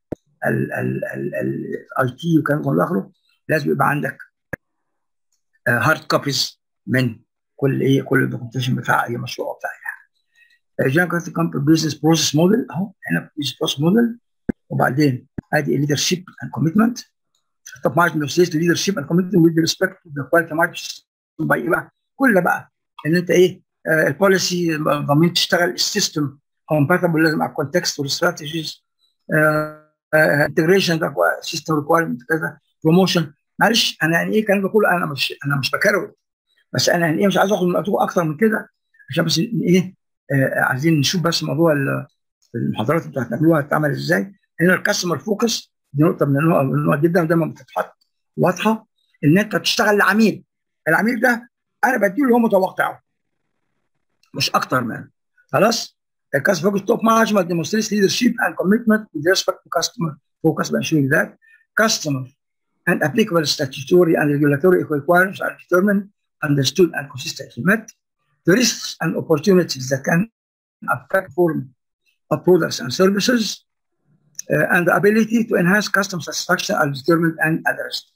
الاي تي وكان من اخره لازم يبقى عندك هارد كوبيز من كل ايه كل الدوكيومنتيشن بتاع اي مشروع بتاعي. جنرال كومباني بزنس بروسيس موديل اهو هنا بزنس بروسيس موديل. وبعدين ادي ليدرشيب اند كوميتمنت. طب مانجمنت سيستم ليدرشيب اند كوميتمنت وذ ريسبكت تو ذا كواليتي مانجمنت باي ايه بقى؟ كل بقى ان انت ايه آه البوليسي ضمن تشتغل السيستم كومباتبل لازم على الكونتكست والاستراتيجيز انتجريشن ده سيستم ريكوايرمنت كذا بروموشن. معلش انا يعني ايه الكلام ده كله انا مش انا مش بكروت بس انا يعني ايه مش عايز اخد من وقتكم اكتر من كده عشان بس ايه آه عايزين نشوف بس موضوع المحاضرات اللي هتعملوها هتتعمل ازاي. هنا الكاستمر فوكس دي نقطه من النقط جدا دايما بتتحط واضحه ان انت تشتغل لعميل. العميل ده انا بديله اللي هو متوقعه مش اكتر منه. خلاص؟ الكاستمر فوكس توب مانجمنت ديمونستريتس ليدرشيب اند كوميتمنت with respect to customer focus by ensuring that customer and applicable statutory and regulatory requirements are determined, understood, and consistently met. The risks and opportunities that can affect form of products and services Uh, and the ability to enhance customer satisfaction are determined and addressed.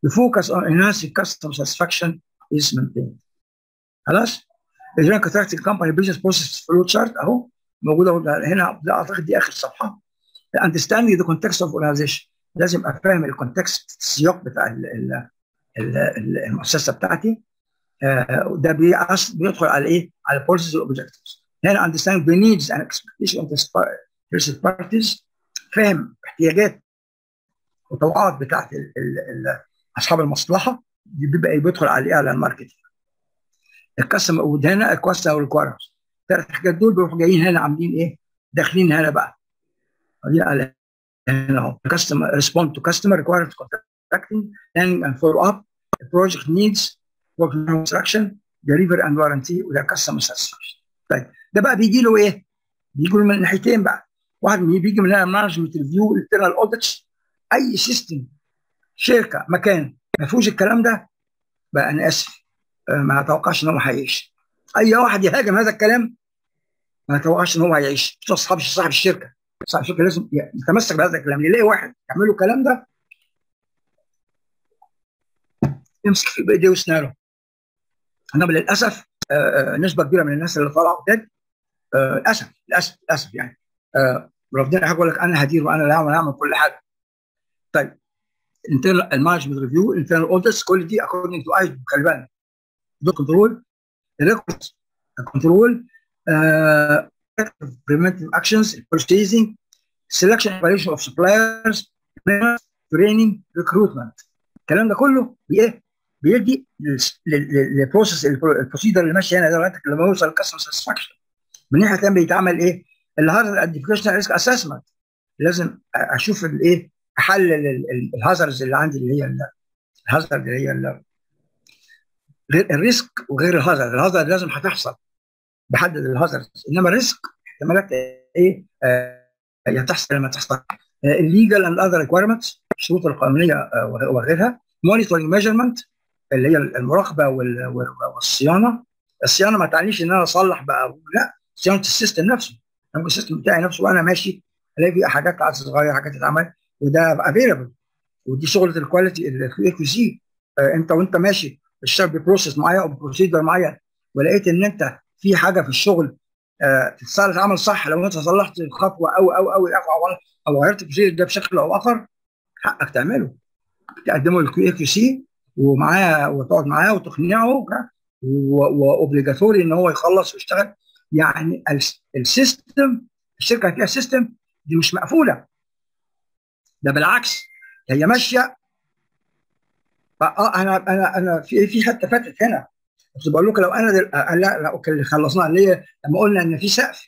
The focus on enhancing customer satisfaction is maintained. خلاص؟ الجنرال كونتراكتنج كومباني بزنس بروسيس فلو تشارت اهو موجوده هنا، ده اعتقد دي اخر صفحه. understanding the context of organization، لازم افهم الكونتكست، السياق بتاع ال ال ال المؤسسه بتاعتي. آه ده بيدخل على ايه؟ على البوليسيز والاوبجكتيفز. هنا understanding the needs and expectations of the interested parties، فهم احتياجات وتوقعات بتاعت ال ال ال اصحاب المصلحه، بيبقى بيدخل على ايه؟ على الماركتنج. الكاستمر، وهنا الكاستمر ريكوايرمنتس، الثلاث حاجات دول بيروحوا جايين هنا عاملين ايه؟ داخلين هنا بقى. دي على هنا اهو customer respond to customer requirements contracting planning and follow up project needs work construction delivery and warranty وده customer satisfaction. طيب ده بقى بيجي له ايه؟ بيجي له من ناحيتين بقى. واحد بيجي من هنا مانجمنت ريفيو internal audits. اي سيستم شركه مكان ما فيهوش الكلام ده بقى انا اسف ما اتوقعش ان هو هيعيش. اي واحد يهاجم هذا الكلام ما اتوقعش ان هو هيعيش. مش اصحاب صاحب الشركه، صاحب الشركه لازم يتمسك بهذا الكلام. يلاقي واحد يعمل له الكلام ده يمسك في بايديه واسنانه. انما للاسف آه نسبه كبيره من الناس اللي طالعوا جد آه للاسف للاسف للاسف يعني آه ربنا هيقول لك انا هدير وانا اللي هعمل هعمل كل حاجه. طيب internal المانجمنت ريفيو internal audits كل دي according to اي خلي بالك دول كنترول ريكورد كنترول preventive actions purchasing selection evaluation of suppliers training recruitment. الكلام ده كله بايه؟ بيدي للبروسيس البروسيدر اللي ماشي هنا دلوقتي لما يوصل الكاستمر ساتسفاكشن. من ناحيه ثانيه بيتعمل ايه؟ الهازارد ايدنتيفيكيشن ريسك اسسمنت. لازم اشوف الايه؟ احلل الهازاردز اللي عندي اللي هي الهازارد اللي هي غير الريسك وغير الهازارد. الهازارد لازم هتحصل بحدد الهازارد، انما الريسك احتمالات ايه؟ آه هي تحصل لما تحصل. الليجل اند اذر ريكويرمنتس الشروط القانونيه آه وغيرها. مونيتورنج ميجرمنت اللي هي المراقبه والصيانه. الصيانه ما تعنيش ان انا اصلح بقى، لا، صيانه السيستم نفسه. ممكن السيستم بتاعي نفسه وانا ماشي الاقي فيه حاجات عايزه تتغير، حاجات تتعمل، وده افيلبل. ودي شغله الكواليتي الاي كيو سي. انت وانت ماشي بتشتغل ببروسيس معين او بروسيدر معين ولقيت ان انت في حاجه في الشغل آه تتصرف عمل صح، لو انت صلحت الخطوه او او او او او غيرت البروسيدر ده بشكل او اخر حقك تعمله، تقدمه للكيو كيو سي ومعاه وتقعد معاه وتقنعه واوبليجاتوري ان هو يخلص ويشتغل. يعني السيستم الشركه فيها سيستم دي مش مقفوله، ده بالعكس هي ماشيه. اه انا انا انا في في حته فاتت هنا بس بقول لكم لو انا دل... لا لا اللي خلصناها اللي هي لما قلنا ان في سقف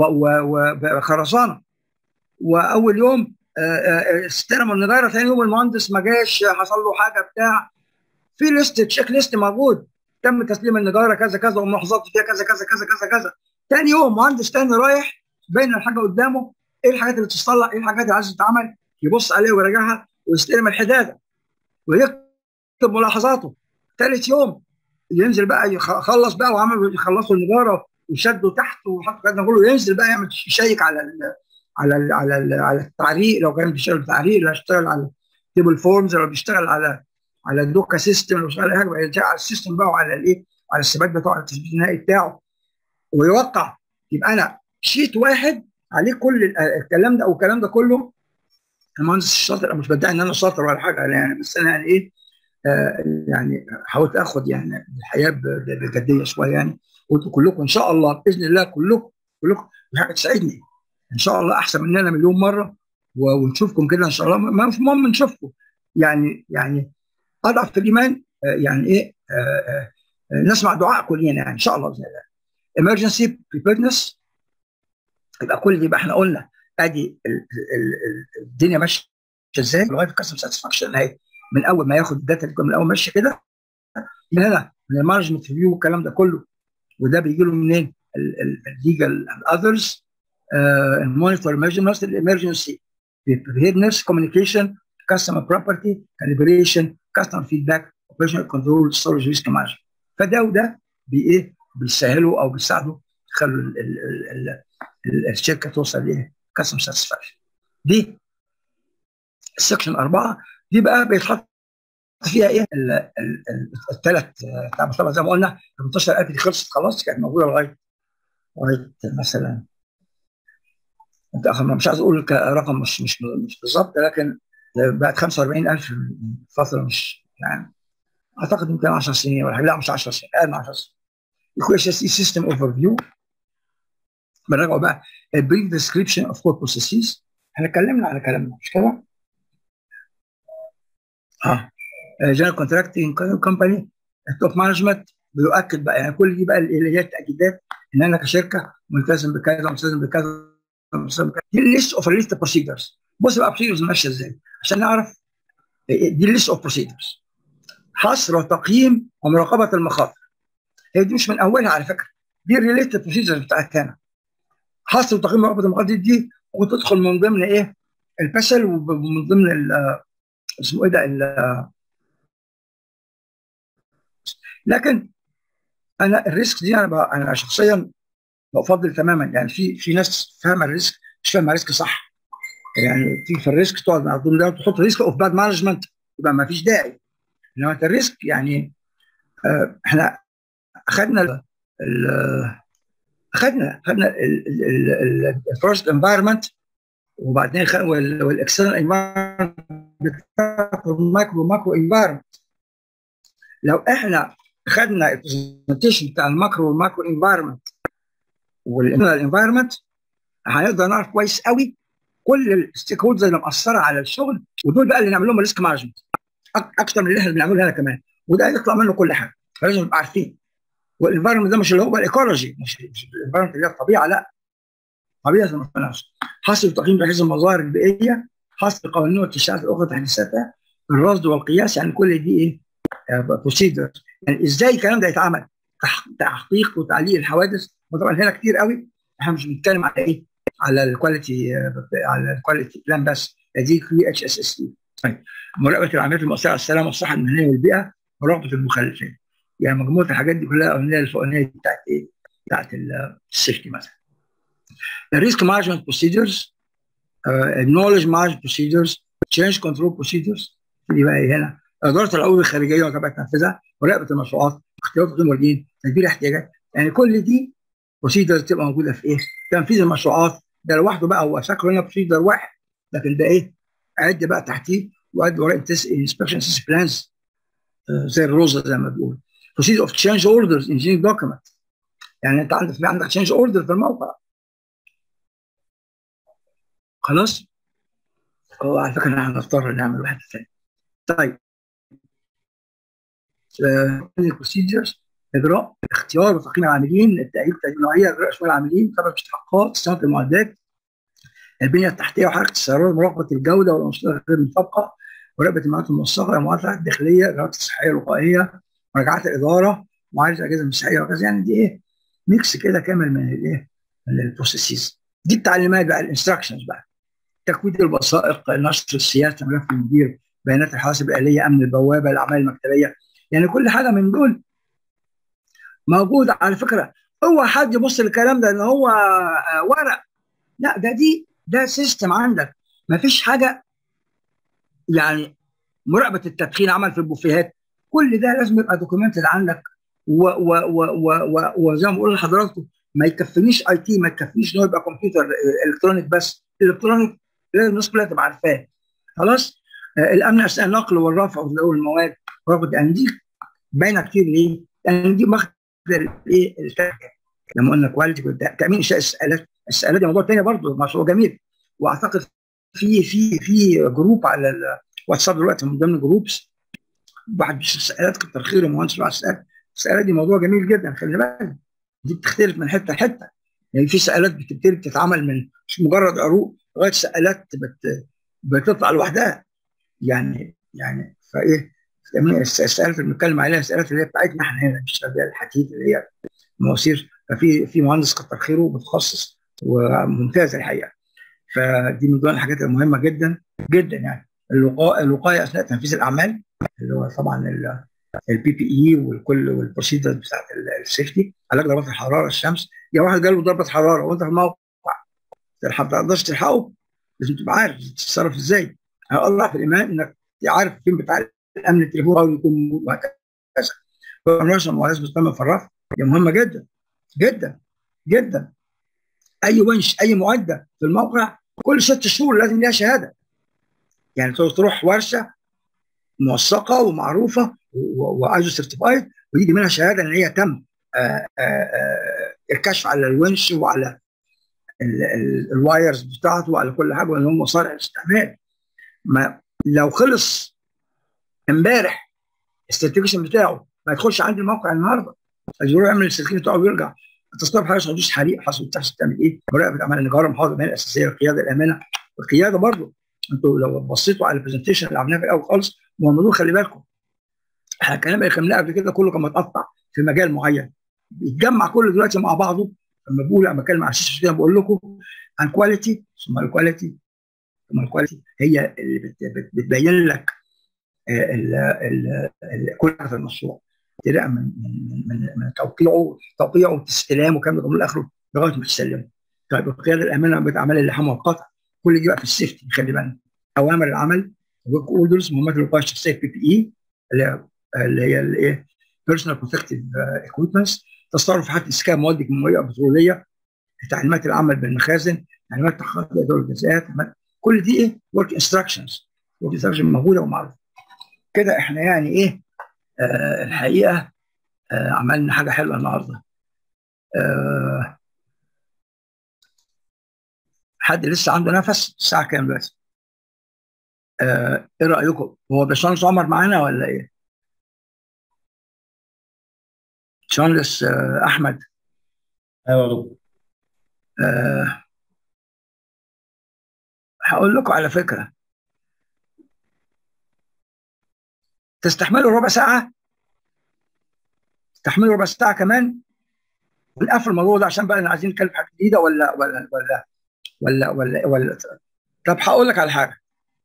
وخرسانه واول يوم استلموا النجاره، ثاني يوم المهندس ما جاش، حصل له حاجه بتاع، في ليست تشيك ليست موجود، تم تسليم النجاره كذا كذا وملاحظات فيها كذا كذا كذا كذا كذا. ثاني يوم مهندس ثاني رايح بين الحاجه قدامه ايه الحاجات اللي تصلح، ايه الحاجات اللي عايزه تتعمل، يبص عليها ويراجعها ويستلم الحداده ويكتب ملاحظاته. ثالث يوم ينزل بقى يخلص بقى وعمل يخلصوا النجاره وشدوا تحت وحط كده كله، ينزل بقى يعمل يشيك على ال على ال على ال على التعريق لو كان بيشتغل تعريق، لو هيشتغل على تيبل فورمز، لو بيشتغل على على الدوكا سيستم، لو بيشتغل على حاجه يرجع على السيستم بقى وعلى الايه، على الثبات بتاعه، على التثبيت النهائي بتاعه ويوقع. يبقى انا شيت واحد عليه كل الكلام ده، او الكلام ده كله. المهندس الشاطر، مش بدعي ان انا شاطر ولا حاجه يعني، بس انا يعني ايه آه يعني حاولت اخد يعني الحياه بجديه شويه يعني. قلت كلكم ان شاء الله باذن الله كلكم كلكم حاجه تساعدني ان شاء الله احسن مننا مليون مره، ونشوفكم كده ان شاء الله. ما مش مهم نشوفكم يعني يعني اضعف في الايمان آه يعني ايه آه آه نسمع دعائكم لينا يعني ان شاء الله باذن الله. emergency preparedness يبقى كل دي يبقى احنا قلنا ادي الدنيا ماشيه ازاي لغايه الكاستمر ساتسفاكشن اهي، من اول ما ياخد الداتا من اول ماشيه كده من هنا من المانجمنت ريفيو والكلام ده كله. وده بيجي له منين؟ الليجل اذرز، المونيتور ميجرمنتس، الامرجنسي بريبيرنس، كوميونيكيشن، كاستمر بروبرتي، كاليبريشن، كاستمر فيدباك، اوبريشنال كنترول، ستورج ريسك مانجمنت. فده وده بايه؟ بيسهلوا او بيساعدوا يخلوا الشركه توصل لايه؟ كاستمر ساتسفاكشن. دي السكشن أربعة دي بقى بيتحط فيها ايه الثلاث طبعا زي ما قلنا تمنتاشر ألف دي خلصت خلاص، كانت موجوده لغايه لغايه مثلا انت مش عايز اقول رقم مش مش مش بالظبط، لكن بقت خمسة وأربعين ألف فتره مش يعني اعتقد يمكن عشر سنين ولا حاجه، لا مش عشر سنين، اقل من عشر سنين. الكويس اس سيستم اوفر فيو بنراجعوا بقى البريف ديسكريبشن اوف كور بروسيسز. احنا اتكلمنا على كلامنا مش كده؟ اه جنرال كونتراكتنج كومباني التوب مانجمنت بيؤكد بقى يعني كل دي بقى اللي هي التاكيدات ان انا كشركه ملتزم بكذا ملتزم بكذا ملتزم بكذا. دي الليست اوف ليست بروسيدرز. بص بقى بروسيدرز ماشيه ازاي عشان نعرف. دي الليست اوف بروسيدرز حصر وتقييم ومراقبه المخاطر. هي دي مش من اولها على فكره، دي الريليتد بروسيدرز بتاعتنا. حصر وتقييم ومراقبه المخاطر دي وتدخل من ضمن ايه؟ الباسل ومن ضمن اسمه ايه ده. لكن انا الريسك دي انا انا شخصيا بفضل تماما يعني في في ناس فاهمه الريسك مش فاهمه الريسك صح. يعني تيجي في الريسك تقعد مع الضمن ده وتحط ريسك اوف باد مانجمنت يبقى ما فيش داعي. انما انت الريسك يعني آه احنا اخذنا اخذنا اخذنا الفيرست انفايرمنت وبعدين والاكسترنال انفايرمنت والمايكرو ماكرو انفايرمنت. لو احنا خدنا البرزنتيشن بتاع الماكرو والماكرو انفايرمنت والانترنال انفايرمنت هنقدر نعرف كويس قوي كل الستيك هولدرز اللي مأثره على الشغل، ودول بقى اللي نعمل لهم ريسك مانجمنت اكتر من اللي احنا بنعمله هنا كمان، وده هيطلع منه كل حاجه فلازم نبقى عارفين. والانفايرمنت ده مش اللي هو الايكولوجي، مش الانفايرمنت اللي هي الطبيعه، لا طبيعه المناخ. حصر تقييم بحيث المظاهر البيئيه، حصر قوانين والتشريعات الاخرى تحديثاتها، الرصد والقياس، يعني كل دي ايه بروسيدر. يعني ازاي الكلام ده يتعمل؟ تحقيق وتعليق الحوادث. وطبعا هنا كتير قوي احنا مش بنتكلم على ايه؟ على الكواليتي على الكواليتي بلان بس، دي كيو اتش اس اس تي. طيب مراقبه العمليات المؤثره على السلامه والصحه المهنيه والبيئه، مراقبه المخلفات. يعني مجموعه الحاجات دي كلها الأولانية الفوقانيه بتاعت ايه؟ بتاعت السيفتي مثلا. الريسك مانجمنت بروسيدرز، النولج مانجمنت بروسيدرز، تشينج كنترول بروسيدرز. دي بقى إيه هنا؟ اداره العقود الخارجيه وتبع تنفيذها، مراقبه المشروعات، اختيارات غير الموردين، تدبير احتياجات. يعني كل دي بروسيدرز تبقى موجوده في ايه؟ تنفيذ المشروعات. ده لوحده بقى هو شكله هنا بروسيدر واحد، لكن ده ايه؟ عد بقى تحتيه وعد وراء انسبكشن سيستم بلانز زي الروزه زي ما بيقول. بروسيدر اوف تشينج اوردرز انجينير دوكيمنت. يعني انت عندك في عندك تشينج اوردر في الموقع خلاص؟ هو على فكره احنا هنضطر نعمل واحد ثاني. طيب البروسيدرز اجراء اختيار وتقييم العاملين، التاهيل النوعيه، اجراء شمول العاملين، تبع الاستحقاقات، صيانه المعدات، البنيه التحتيه وحركه السيارات، مراقبه الجوده والانشطه غير المطابقه، مراقبه المعلومات الموثقه، المعادلات الداخليه، الاجراءات الصحيه الوقائيه، مراجعات الاداره، معالجه الاجهزه المساحيه وكذا. يعني دي ايه؟ ميكس كده كامل من الايه؟ من البروسيسز. دي التعليمات بقى، الانستراكشنز بقى. تكويد الوثائق، نشر السياسه، ملف المدير، بيانات الحواسب الاليه، امن البوابه، الاعمال المكتبيه. يعني كل حاجه من دول موجوده على فكره. اوعى حد يبص للكلام ده ان هو ورق، لا ده دي ده سيستم عندك. ما فيش حاجه يعني مراقبه التدخين، عمل في البوفيهات، كل ده لازم يبقى دوكيومنتد عندك. وزي ما بقول لحضراتكم ما يكفينيش اي تي، ما يكفينيش ان هو يبقى كمبيوتر الكترونيك بس. الالكترونيك لازم الناس كلها تبقى عارفاه خلاص. آه الامن اثناء النقل والرفع وتداول المواد، مراقبه يعني دي باينه كتير. ليه؟ لان دي ماخده الايه؟ لما قلنا كواليتي تامين انشاء السؤالات. السؤالات دي موضوع ثاني برضه، مشروع جميل. واعتقد في في في جروب على الواتساب دلوقتي من ضمن جروبس واحد بيشوف سؤالات كتر خيره المهندس بعد السؤال. السؤالات دي موضوع جميل جدا، خلي بالك دي بتختلف من حته لحته. يعني في سؤالات بتبتدي بتتعمل من مش مجرد عروض لغايه سؤالات بت بتطلع لوحدها. يعني يعني فايه السؤالات اللي بنتكلم عليها السؤالات اللي هي بتاعتنا احنا هنا مش الحديث اللي هي مواسير. ففي في مهندس كتر خيره متخصص وممتاز الحقيقه. فدي من ضمن الحاجات المهمه جدا جدا. يعني الوقايه الوقايه اثناء تنفيذ الاعمال اللي هو طبعا البي بي اي والكل والبروسيدرز بتاعت السيفتي، علاج ضربات الحراره، الشمس. يا واحد جاله ضربه حراره وانت في الموقع ما تقدرش تلحقه، لازم تبقى عارف تتصرف ازاي. الله في الايمان انك عارف فين بتاع الامن التليفوني يكون وهكذا. الرسم ولازم تتم في الرفع دي مهمه جدا جدا جدا. اي ونش اي معده في الموقع كل ست شهور لازم ليها شهاده، يعني تروح ورشه موثقه ومعروفه وايزو سيرتيفايد ويجي منها شهاده ان هي تم آآ آآ الكشف على الونش وعلى الوايرز بتاعته وعلى كل حاجه وان هم صالح للاستعمال. ما لو خلص امبارح السيرتيفيكيشن بتاعه ما يدخلش عندي الموقع النهارده، يروح يعمل السيرتيفيكيشن بتاعه ويرجع. تصطدم حاجه حدوث حريق، حصل تحصل تعمل ايه؟ مراقبه اعمال النجاره، محافظه المهن الاساسيه، القياده، الامانه. القياده برضه انتوا لو بصيتوا على البرزنتيشن اللي عملناه في الاول خالص مهملون، خلي بالكم احنا الكلام اللي خدناه قبل كده كله كان متقطع في مجال معين، بيتجمع كله دلوقتي مع بعضه. لما بقول لما بتكلم عن الشاشه كده بقول لكم عن كواليتي ثم الكواليتي ثم الكواليتي هي اللي بت بت بتبين لك ال ال ال كل حاجه في المشروع، ابتداء من من من, من توقيعه توقيعه واستلامه وكامل من الاخر لغايه ما تسلمه. طيب القياده، الامانه، بالاعمال اللحام والقطع، كل دي بقى في السيفتي. خلي بالك اوامر العمل اوردرز، مهمات الوقايه الشخصيه، بي بي اي اللي هي اللي هي الايه بيرسونال بروتكتيف اكويبمنتس، تصرف في حاله اسكان مواد كيماويه بتروليه، تعليمات العمل بالمخازن، تعليمات تحقيق اداره الجزاءات، كل دي ايه ورك انستراكشنز. ورك انستراكشن موجوده ومعروفه كده. احنا يعني ايه آه الحقيقه آه عملنا حاجه حلوه النهارده. آه حد لسه عنده نفس؟ الساعه كام دلوقتي؟ آه ايه رايكم؟ هو باشمهندس عمر معانا ولا ايه؟ باشمهندس آه احمد. ايوه يا دكتور. آه هقول لكم على فكره، تستحملوا ربع ساعه؟ تستحملوا ربع ساعه كمان ونقفل الموضوع ده عشان بقى عايزين نتكلم في حاجه جديده ولا ولا ولا ولا ولا, ولا. طب هقول لك على حاجه،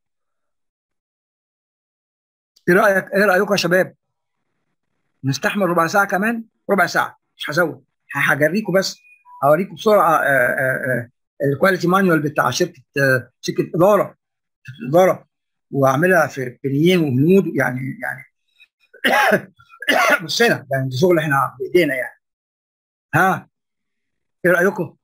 ايه رايك ايه رايكم يا شباب؟ نستحمل ربع ساعه كمان؟ ربع ساعه مش هزود، هجريكم بس هوريكم بسرعه الكواليتي مانوال بتاع شركه آه شركه اداره شركه اداره واعملها في بنيين وهنود يعني يعني مش هنا يعني دي شغل احنا بايدينا يعني. ها ايه رايكم؟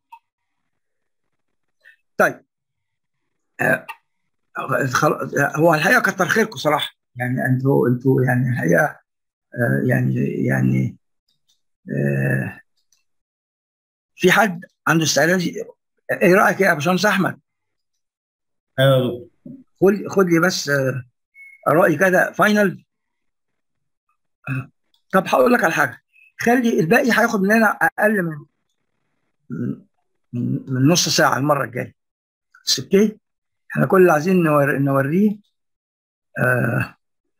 طيب آه هو الحقيقه كتر خيركم صراحه، يعني انتوا انتوا يعني الحقيقه آه يعني يعني آه في حد عنده استعداد؟ ايه رايك يا باشمهندس احمد؟ ايوه يا دكتور. خد خد لي بس آه رايي كده فاينل. آه طب هقول لك على حاجه، خلي الباقي هياخد مننا اقل من من, من نص ساعه المره الجايه. اوكي، احنا كل اللي عايزين نور نوريه آه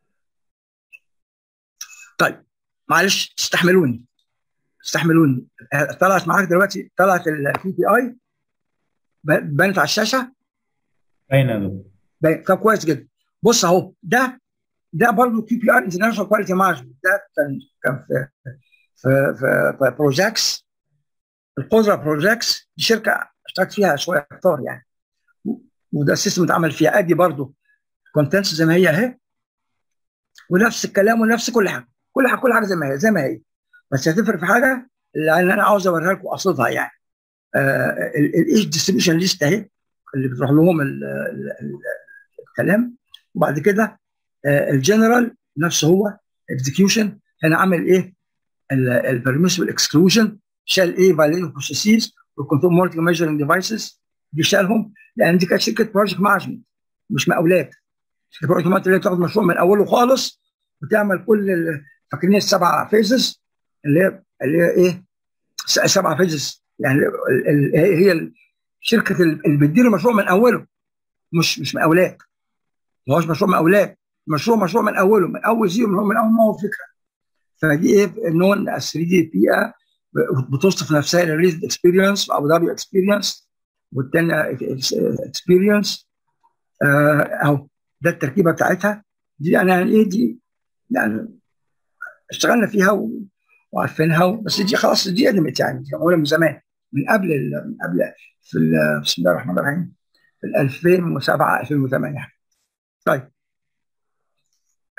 طيب معلش استحملوني استحملوني. طلعت معاك دلوقتي، طلعت الكي بي اي بانت على الشاشه؟ باينه يا دكتور. باين. طب كويس جدا. بص اهو، ده ده برضه كي بي ار انترناشونال كواليتي مانجمنت، ده كان كان في في في, في بروجاكس. القدره بروجاكس دي شركه اشتغلت فيها شويه كتار يعني، وده السيستم اتعمل فيها. ادي برضه كونتنتس زي ما هي اهي، ونفس الكلام ونفس كل حاجه كل حاجه كل حاجه زي ما هي زي ما هي، بس هتفرق في حاجه اللي انا عاوز اوريها لكم قصدها يعني. الايش ديستريبيوشن ليست اهي اللي بتروح لهم ال ال ال الكلام، وبعد كده الجنرال نفسه هو اكزكيوشن. هنا عامل ايه؟ البرميسبل اكسكلوجن، شال ايه فاليو بروسيسز والكنترول مونيتورنج ميجرنج ديفايسز، دي شالهم لان دي كانت شركه بروجكت مانجمنت مش مقاولات. شركه بروجكت مانجمنت اللي بتاخد مشروع من اوله خالص وتعمل كل فاكرين السبع فيزز اللي هي اللي هي ايه؟ سبع فيزز يعني ال ال هي الشركه اللي بتدير المشروع من اوله، مش مش مقاولات. ما هوش مشروع مقاولات، مشروع مشروع من اوله، من اول زيرو، من, من اول ما هو فكره. فدي ايه؟ نون اس ثري دي بي اي بتوصف نفسها الريليز اكسبيرينس ابو ظبي اكسبيرينس، والثانيه اكسبيرينس اهو. ده التركيبه بتاعتها دي. انا يعني ايه دي؟ يعني اشتغلنا فيها وعارفينها، بس دي خلاص دي قدمت يعني، دي معموله من زمان، من قبل من قبل في بسم الله الرحمن الرحيم في ألفين وسبعة ألفين وثمانية. طيب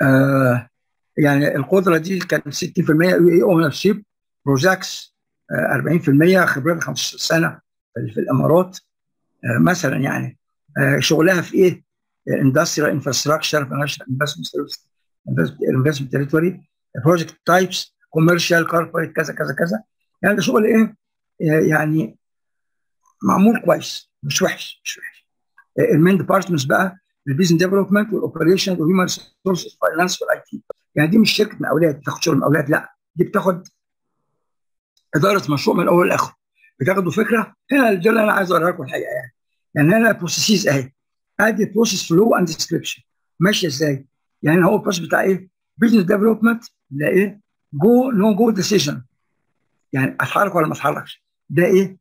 آه يعني القدره دي كانت ستين في المية يو اي اونر شيب، بروجاكس آه أربعين في المية، خبرتها خمستاشر سنه في الامارات آه مثلا يعني. آه شغلها في ايه؟ اندستريال انفراستراكشر، فاينانشال انفستمنت تريتوري، بروجكت تايبس، كوميرشال، كوربريت، كذا كذا كذا. يعني ده شغل ايه؟ آه يعني معمول كويس، مش وحش مش وحش. المين ديبارتمنتس بقى البيزنس ديفلوبمنت والاوبريشن والهيومن ريسورسز فاينانس والاي تي. يعني دي مش شركه مقاولات بتاخد شغل مقاولات، لا دي بتاخد اداره مشروع من اول لاخره، بتاخدوا فكره. هنا ده اللي انا عايز اوريها لكم الحقيقه يعني. يعني هنا البروسيسز اهي، ادي بروسيس فلو اند ديسكربشن ماشيه ازاي. يعني هو البروسيس بتاع ايه؟ بيزنس ديفلوبمنت ده ايه؟ جو نو جو ديسيجن، يعني اتحرك ولا ما اتحركش. ده ايه؟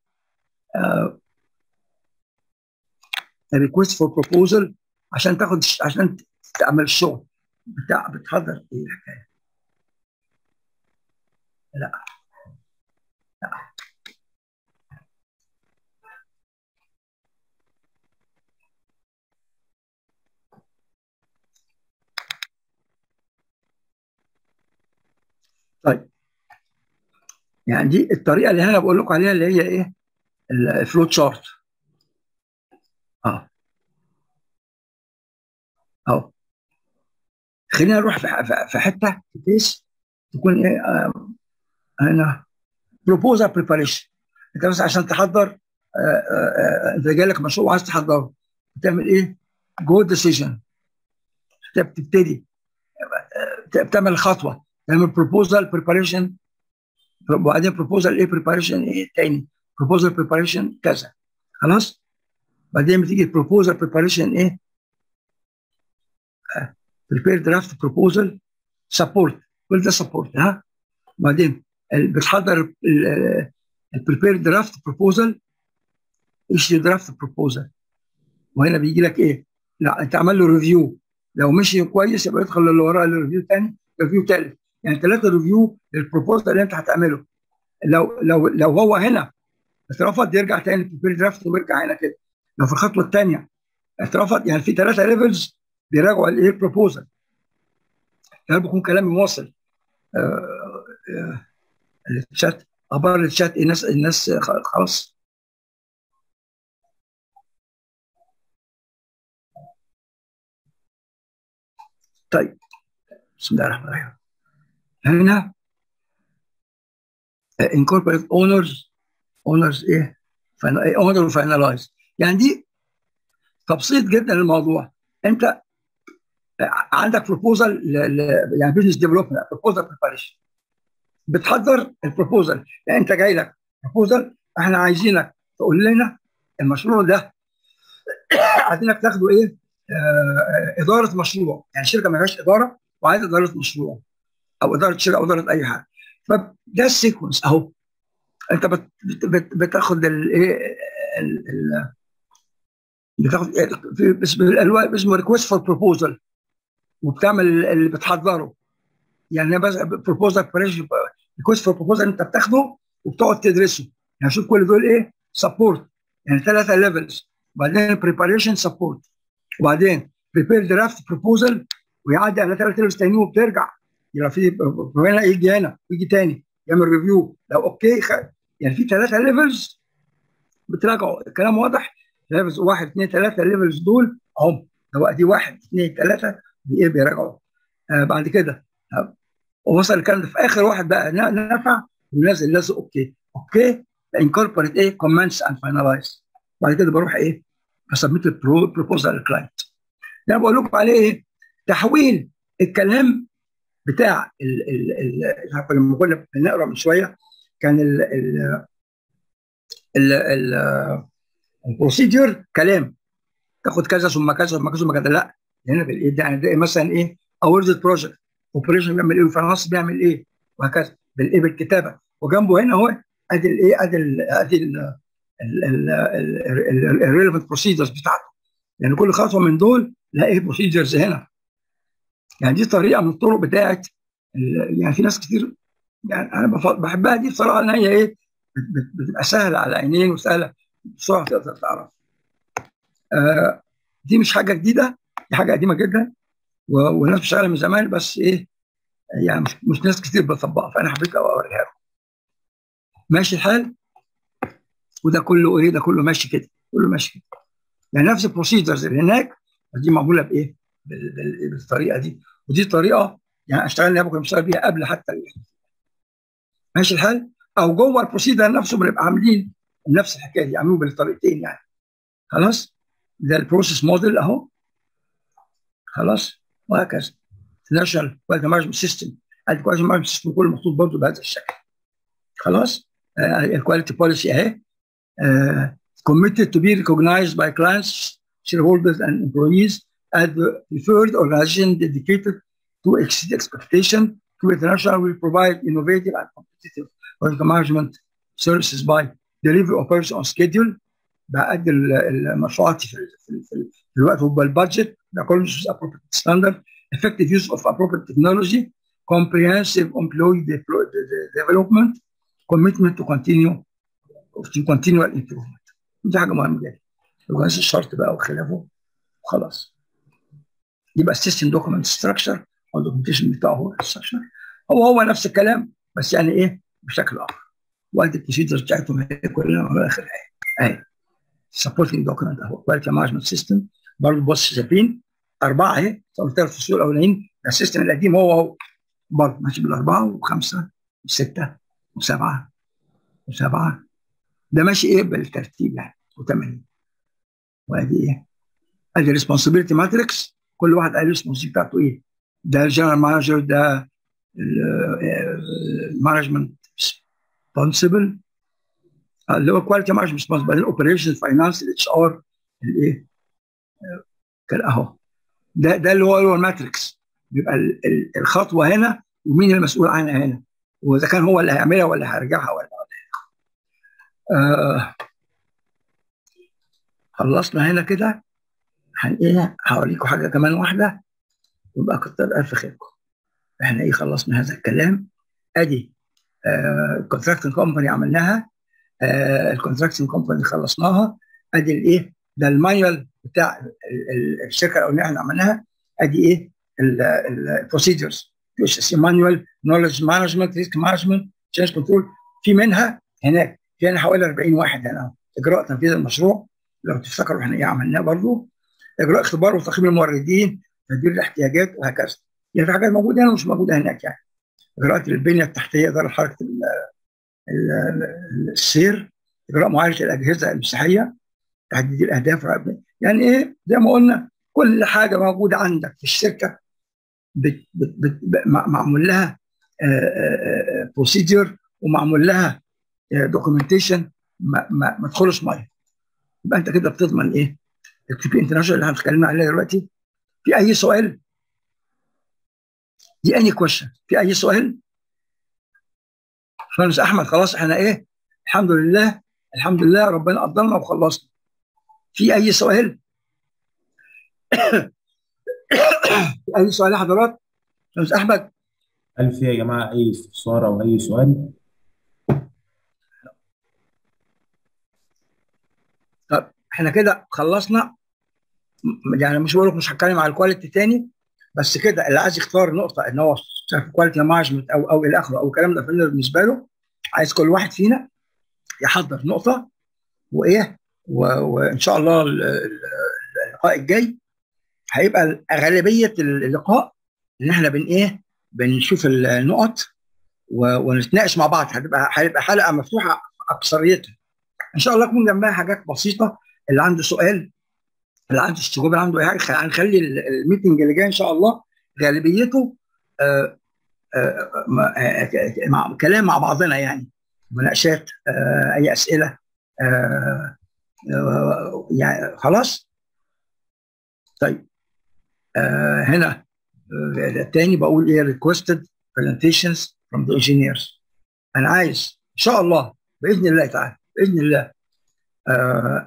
ريكوست فور بروبوزل عشان تاخد عشان تعمل الشغل بتاع بتحضر ايه الحكايه. لا لا طيب، يعني دي الطريقه اللي انا بقول لكم عليها اللي هي ايه؟ الفلو تشارت. اه اهو. خلينا نروح في في حته بحيث تكون ايه آه هنا بروبوزال بريباريشن. انت بس عشان تحضر آه آه انت جاي لك مشروع وعايز تحضره، بتعمل ايه؟ جو ديسيجن، بتبتدي بتعمل خطوه، تعمل بروبوزال بريباريشن، وبعدين بروبوزال ايه بريباريشن ايه تاني، بروبوزال بريباريشن كذا. خلاص. بعدين بتيجي بروبوزال بريباريشن ايه؟ بريبير درافت بروبوزال سبورت، كل ده سبورت. ها. وبعدين بتحضر البريبير درافت بروبوزال، ايشيو درافت بروبوزال. وهنا بيجي لك ايه؟ لا انت عمل له ريفيو، لو مشي كويس يبقى يدخل اللي وراه الريفيو ثاني، ريفيو ثالث، يعني ثلاثه ريفيو للبروبوزال اللي انت هتعمله. لو لو لو هو هنا اترفض يرجع تاني بريبير درافت ويرجع هنا كده. لو في الخطوه الثانيه اترفض، يعني في ثلاثه ليفلز بيراجعوا الايه البروبوزال. ده بيكون كلامي واصل. آه آه الشات، اخبار الشات، الناس الناس خلاص. طيب بسم الله الرحمن الرحيم. هنا incorporate owners owners ايه؟ اونر وفاينلايز. يعني دي تبسيط جدا للموضوع. انت عندك بروبوزال يعني بزنس ديفلوبمنت، بروبوزال بريباريشن، بتحضر البروبوزال. يعني انت جاي لك بروبوزال، احنا عايزينك تقول لنا المشروع ده عايزينك تاخده ايه؟ آه اداره مشروع، يعني شركه ما فيهاش اداره وعايز اداره مشروع او اداره شركه او اداره اي حاجه. فده السيكونس اهو. انت بت بت بتاخد الايه بتاخد في اسمه ريكوست فور بروبوزال، وبتعمل اللي بتحضره. يعني بس بروبوزال ريكوست فور بروبوزال انت بتاخده وبتقعد تدرسه. يعني شوف كل دول ايه؟ سبورت، يعني ثلاثه ليفلز. وبعدين بريباريشن سبورت، وبعدين بريبير درافت بروبوزال، ويعدي على ثلاث ليفلز تانيين وبترجع. يبقى في هنا يجي هنا ويجي تاني يعمل ريفيو. لو اوكي خ... يعني في ثلاثه ليفلز بتراجعوا. الكلام واضح؟ ليفلز واحد اثنين ثلاثه، الليفلز دول اهم. لو ادي واحد اثنين ثلاثه بايه بيراجعوا. آه بعد كده آه وصل الكلام ده في اخر واحد بقى نفع ونازل لازم اوكي اوكي انكوربوريت ايه كومنتس اند فاينلايز. بعد كده بروح ايه؟ بسبميت البروبوزال للكلاينت. ده بقول لكم عليه ايه؟ تحويل الكلام بتاع ال ال ال لما كنا بنقرا من شويه كان ال ال ال ال البروسيدور كلام، تاخد كذا ثم كذا ثم كذا ثم كذا. لا هنا بالايه ده يعني ده مثلا ايه؟ اورد بروجكت، اوبريشن بيعمل ايه، وفاينانس بيعمل ايه، وهكذا بالايه بالكتابه. وجنبه هنا اهو ادي الايه ادي ال ادي الريليفنت بروسيدرز بتاعته. يعني كل خطوه من دول لها ايه بروسيدرز هنا. يعني دي طريقه من الطرق بتاعت يعني في ناس كتير يعني انا بحبها دي بصراحه، ان هي ايه بتبقى سهله على العينين وسهله بسرعه تقدر تعرف. آه دي مش حاجه جديده، دي حاجه قديمه جدا. وناس بتشتغل من زمان، بس ايه يعني مش, مش ناس كتير بتطبقها، فانا حبيت اوريها لكم. ماشي الحال؟ وده كله ايه؟ ده كله ماشي كده، كله ماشي كده. يعني نفس البروسيجرز اللي هناك دي معموله بايه؟ بالطريقه دي، ودي طريقه يعني اشتغل بكره بشتغل بيها قبل حتى. ماشي الحال؟ او جوه البروسيجر نفسه بنبقى عاملين نفس الحكايه دي، عاملين بالطريقتين يعني. خلاص؟ ده البروسيس موديل اهو. خلاص؟ وهكذا. ناشونال كواليتي مانجمنت سيستم، الكواليتي مانجمنت سيستم كله محطوط برضه بهذا الشكل. خلاص؟ الكواليتي بوليسي اهي. committed to be recognized by clients, shareholders, and employees as the preferred organization dedicated to exceed expectation. Kuwait International will provide innovative and competitive project management services by delivery of projects on schedule. بأدي المشروعات في, في, في, في الوقت وبالبادجت according to appropriate standard, effective use of appropriate technology, comprehensive employee development, commitment to continue to continual improvement. دي حاجه مهمه جدا. لو نفس الشرط بقى وخلافه وخلاص. يبقى السيستم دوكيمنت ستراكشر او الدوكيومنتيشن بتاعه هو الستراكشر، هو هو نفس الكلام بس يعني ايه بشكل اخر. وادي البروسيجرز بتاعتهم هي كلنا في الاخر اهي. اهي سبورتنج دوكيمنت اهو كواليتي مانجمنت سيستم. برضه بص شايفين اربعه اهي، الثلاث فصول الاولانيين السيستم القديم هو هو برضه ماشي بالاربعه وخمسه وسته وسبعه وسبعه. ده ماشي ايه بالترتيب يعني وثمانيه. وادي ايه؟ ادي ريسبونسبيلتي ماتريكس، كل واحد قال الريسبونسبيلتي بتاعته ايه؟ ده الجنرال مانجر، ده المانجمنت ريسبونسبل اللي هو كواليتي مانجمنت ريسبونسبل، بعدين الاوبريشن فاينانس الاتش ار الايه؟ كان اهو ده ده اللي هو هو الماتريكس. بيبقى الخطوه هنا ومين المسؤول عنها هنا، واذا كان هو اللي هيعملها ولا هيرجعها ولا آه. خلصنا هنا كده. هن ايه هوريكم حاجه كمان واحده ويبقى كتر الف خيركم. احنا ايه خلصنا هذا الكلام. ادي الكونتراكتنج كومباني عملناها، آه الكونتراكتنج كومباني خلصناها. ادي الايه ده المانيوال بتاع ال ال الشركه الاولانيه احنا عملناها. ادي ايه البروسيدرز مانيوال نولج مانجمنت ريسك مانجمنت تشينج كنترول. في منها هناك في هنا حوالي أربعين واحد هنا. اجراء تنفيذ المشروع لو تفتكروا احنا ايه عملناه برضه. اجراء اختبار وتقييم الموردين، تدبير الاحتياجات وهكذا. يعني في حاجات موجوده هنا ومش موجوده هناك يعني. اجراءات البنيه التحتيه، اداره حركه السير، اجراء معالجه الاجهزه المساحيه، تحديد الاهداف. يعني ايه زي ما قلنا كل حاجه موجوده عندك في الشركه بت بت بت معمول لها بروسيدير ومعمول لها دوكيومنتيشن ما, ما, ما تدخلش ميه. يبقى انت كده بتضمن ايه؟ التي بي انترناشونال اللي هنتكلم عليها دلوقتي. في اي سؤال؟ دي اني كويشن؟ في اي سؤال؟ باشمهندس احمد خلاص احنا ايه؟ الحمد لله الحمد لله ربنا قدرنا وخلصنا. في اي سؤال؟ في اي سؤال يا حضرات؟ باشمهندس احمد. هل في يا جماعه اي استفسار او اي سؤال؟ طب احنا كده خلصنا. يعني مش بقول لك مش هتكلم على الكواليتي تاني، بس كده اللي عايز يختار نقطه ان هو كواليتي مانجمنت او او الى اخره او الكلام ده بالنسبه له، عايز كل واحد فينا يحضر نقطه وايه وان شاء الله اللقاء الجاي هيبقى غالبيه اللقاء ان احنا بن ايه بنشوف النقط ونتناقش مع بعض. هتبقى هيبقى حلقه مفتوحه اكثريتها ان شاء الله يكون جنبها حاجات بسيطه. اللي عنده سؤال، اللي عنده استجواب، اللي عنده اي حاجه، هنخلي الميتنج اللي جاي ان شاء الله غالبيته آآ آآ مع كلام مع بعضنا يعني مناقشات، اي اسئله يعني. خلاص طيب. هنا تاني بقول ايه requested presentations from the engineers. انا عايز ان شاء الله باذن الله تعالى باذن الله آآ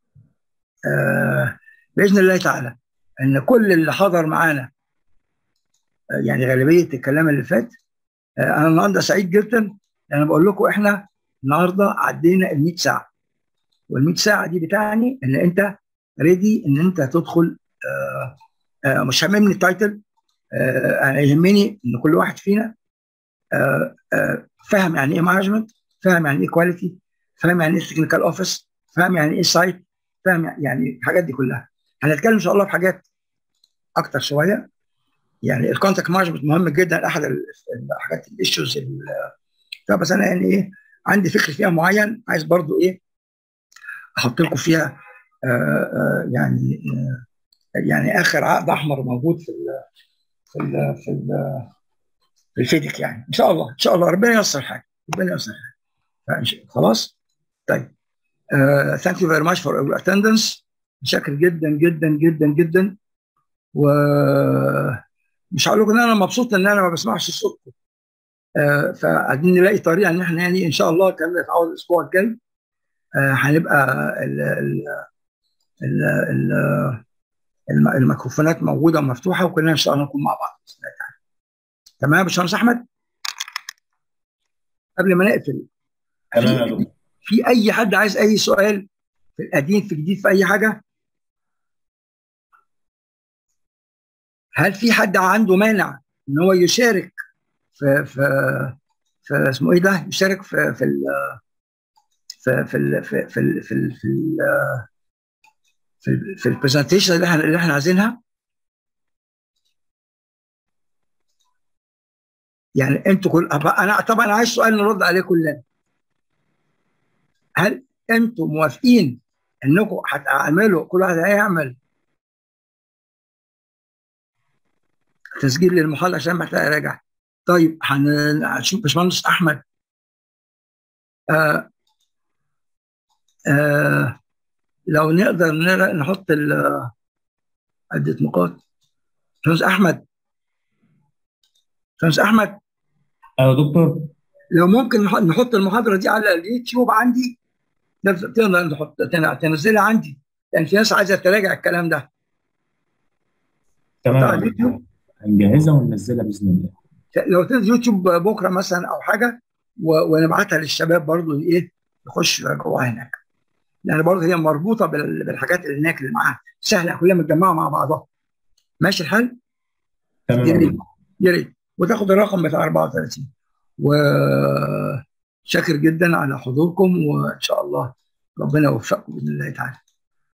آآ باذن الله تعالى ان كل اللي حضر معانا يعني غالبيه الكلام اللي فات. انا النهارده سعيد جدا لان بقول لكم احنا النهارده عدينا ال مية ساعه، وال مية ساعه دي بتعني ان انت ريدي ان انت تدخل آه مش هاممني التايتل، آه انا يهمني ان كل واحد فينا آه آه فاهم يعني ايه مانجمنت، فاهم يعني ايه كواليتي، فاهم يعني ايه تكنيكال اوفيس، فاهم يعني ايه سايت، فاهم يعني الحاجات دي كلها. هنتكلم ان شاء الله في حاجات اكتر شويه. يعني الكونتاكت مانجمنت مهم جدا، احد الحاجات الايشوز، بس انا يعني ايه عندي فكر فيها معين، عايز برضو ايه احط لكم فيها آآ آآ يعني آآ يعني اخر عقد احمر موجود في ال في ال في ال في الفيديك، يعني ان شاء الله ان شاء الله ربنا ييسر حاجه، ربنا ييسر حاجه خلاص. طيب ثانك يو فيري ماتش فور يور اتندنس، متشكر جدا جدا جدا جدا، ومش هقول لكم ان انا مبسوط ان انا ما بسمعش صوتكم، آه فعايزين نلاقي طريقه ان احنا يعني ان شاء الله كان نتعود الاسبوع الجاي، آه هنبقى ال ال ال ال الميكروفونات موجوده ومفتوحه، وكلنا ان شاء الله نكون مع بعض. تمام يا باشمهندس احمد؟ قبل ما نقفل، تمام يا في دكتور. في اي حد عايز اي سؤال في القديم في الجديد في اي حاجه؟ هل في حد عنده مانع ان هو يشارك في في في اسمه ايه ده، يشارك في في ال في في ال في في ال في ال في ال في, ال في البرزنتيشن اللي احنا اللي احنا عايزينها؟ يعني انتوا كل انا طبعا عايز سؤال نرد عليه كلنا. هل انتوا موافقين انكم هتعملوا، كل واحد هيعمل تسجيل للمحاضره عشان محتاج اراجع؟ طيب هنشوف باشمهندس احمد، آه آه لو نقدر نحط عدة نقاط. باشمهندس احمد، باشمهندس احمد، ايوه يا دكتور. لو ممكن نحط المحاضره دي على اليوتيوب عندي، تقدر نحط تنزلها عندي، لان في ناس عايزه تراجع الكلام ده. تمام على يا دكتور، اليوتيوب، هنجهزها وننزلها باذن الله. لو تنزل يوتيوب بكره مثلا او حاجه، ونبعتها للشباب برضو ايه يخش يراجعوها هناك، لان برضو هي مربوطه بالحاجات اللي هناك اللي معاها، سهله كلها متجمعه مع بعضها. ماشي الحال؟ تمام يا يا ريت دكتور. يا ريت، وتاخد الرقم بتاع أربعة وثلاثين. وشاكر جدا على حضوركم، وان شاء الله ربنا يوفقكم باذن الله تعالى.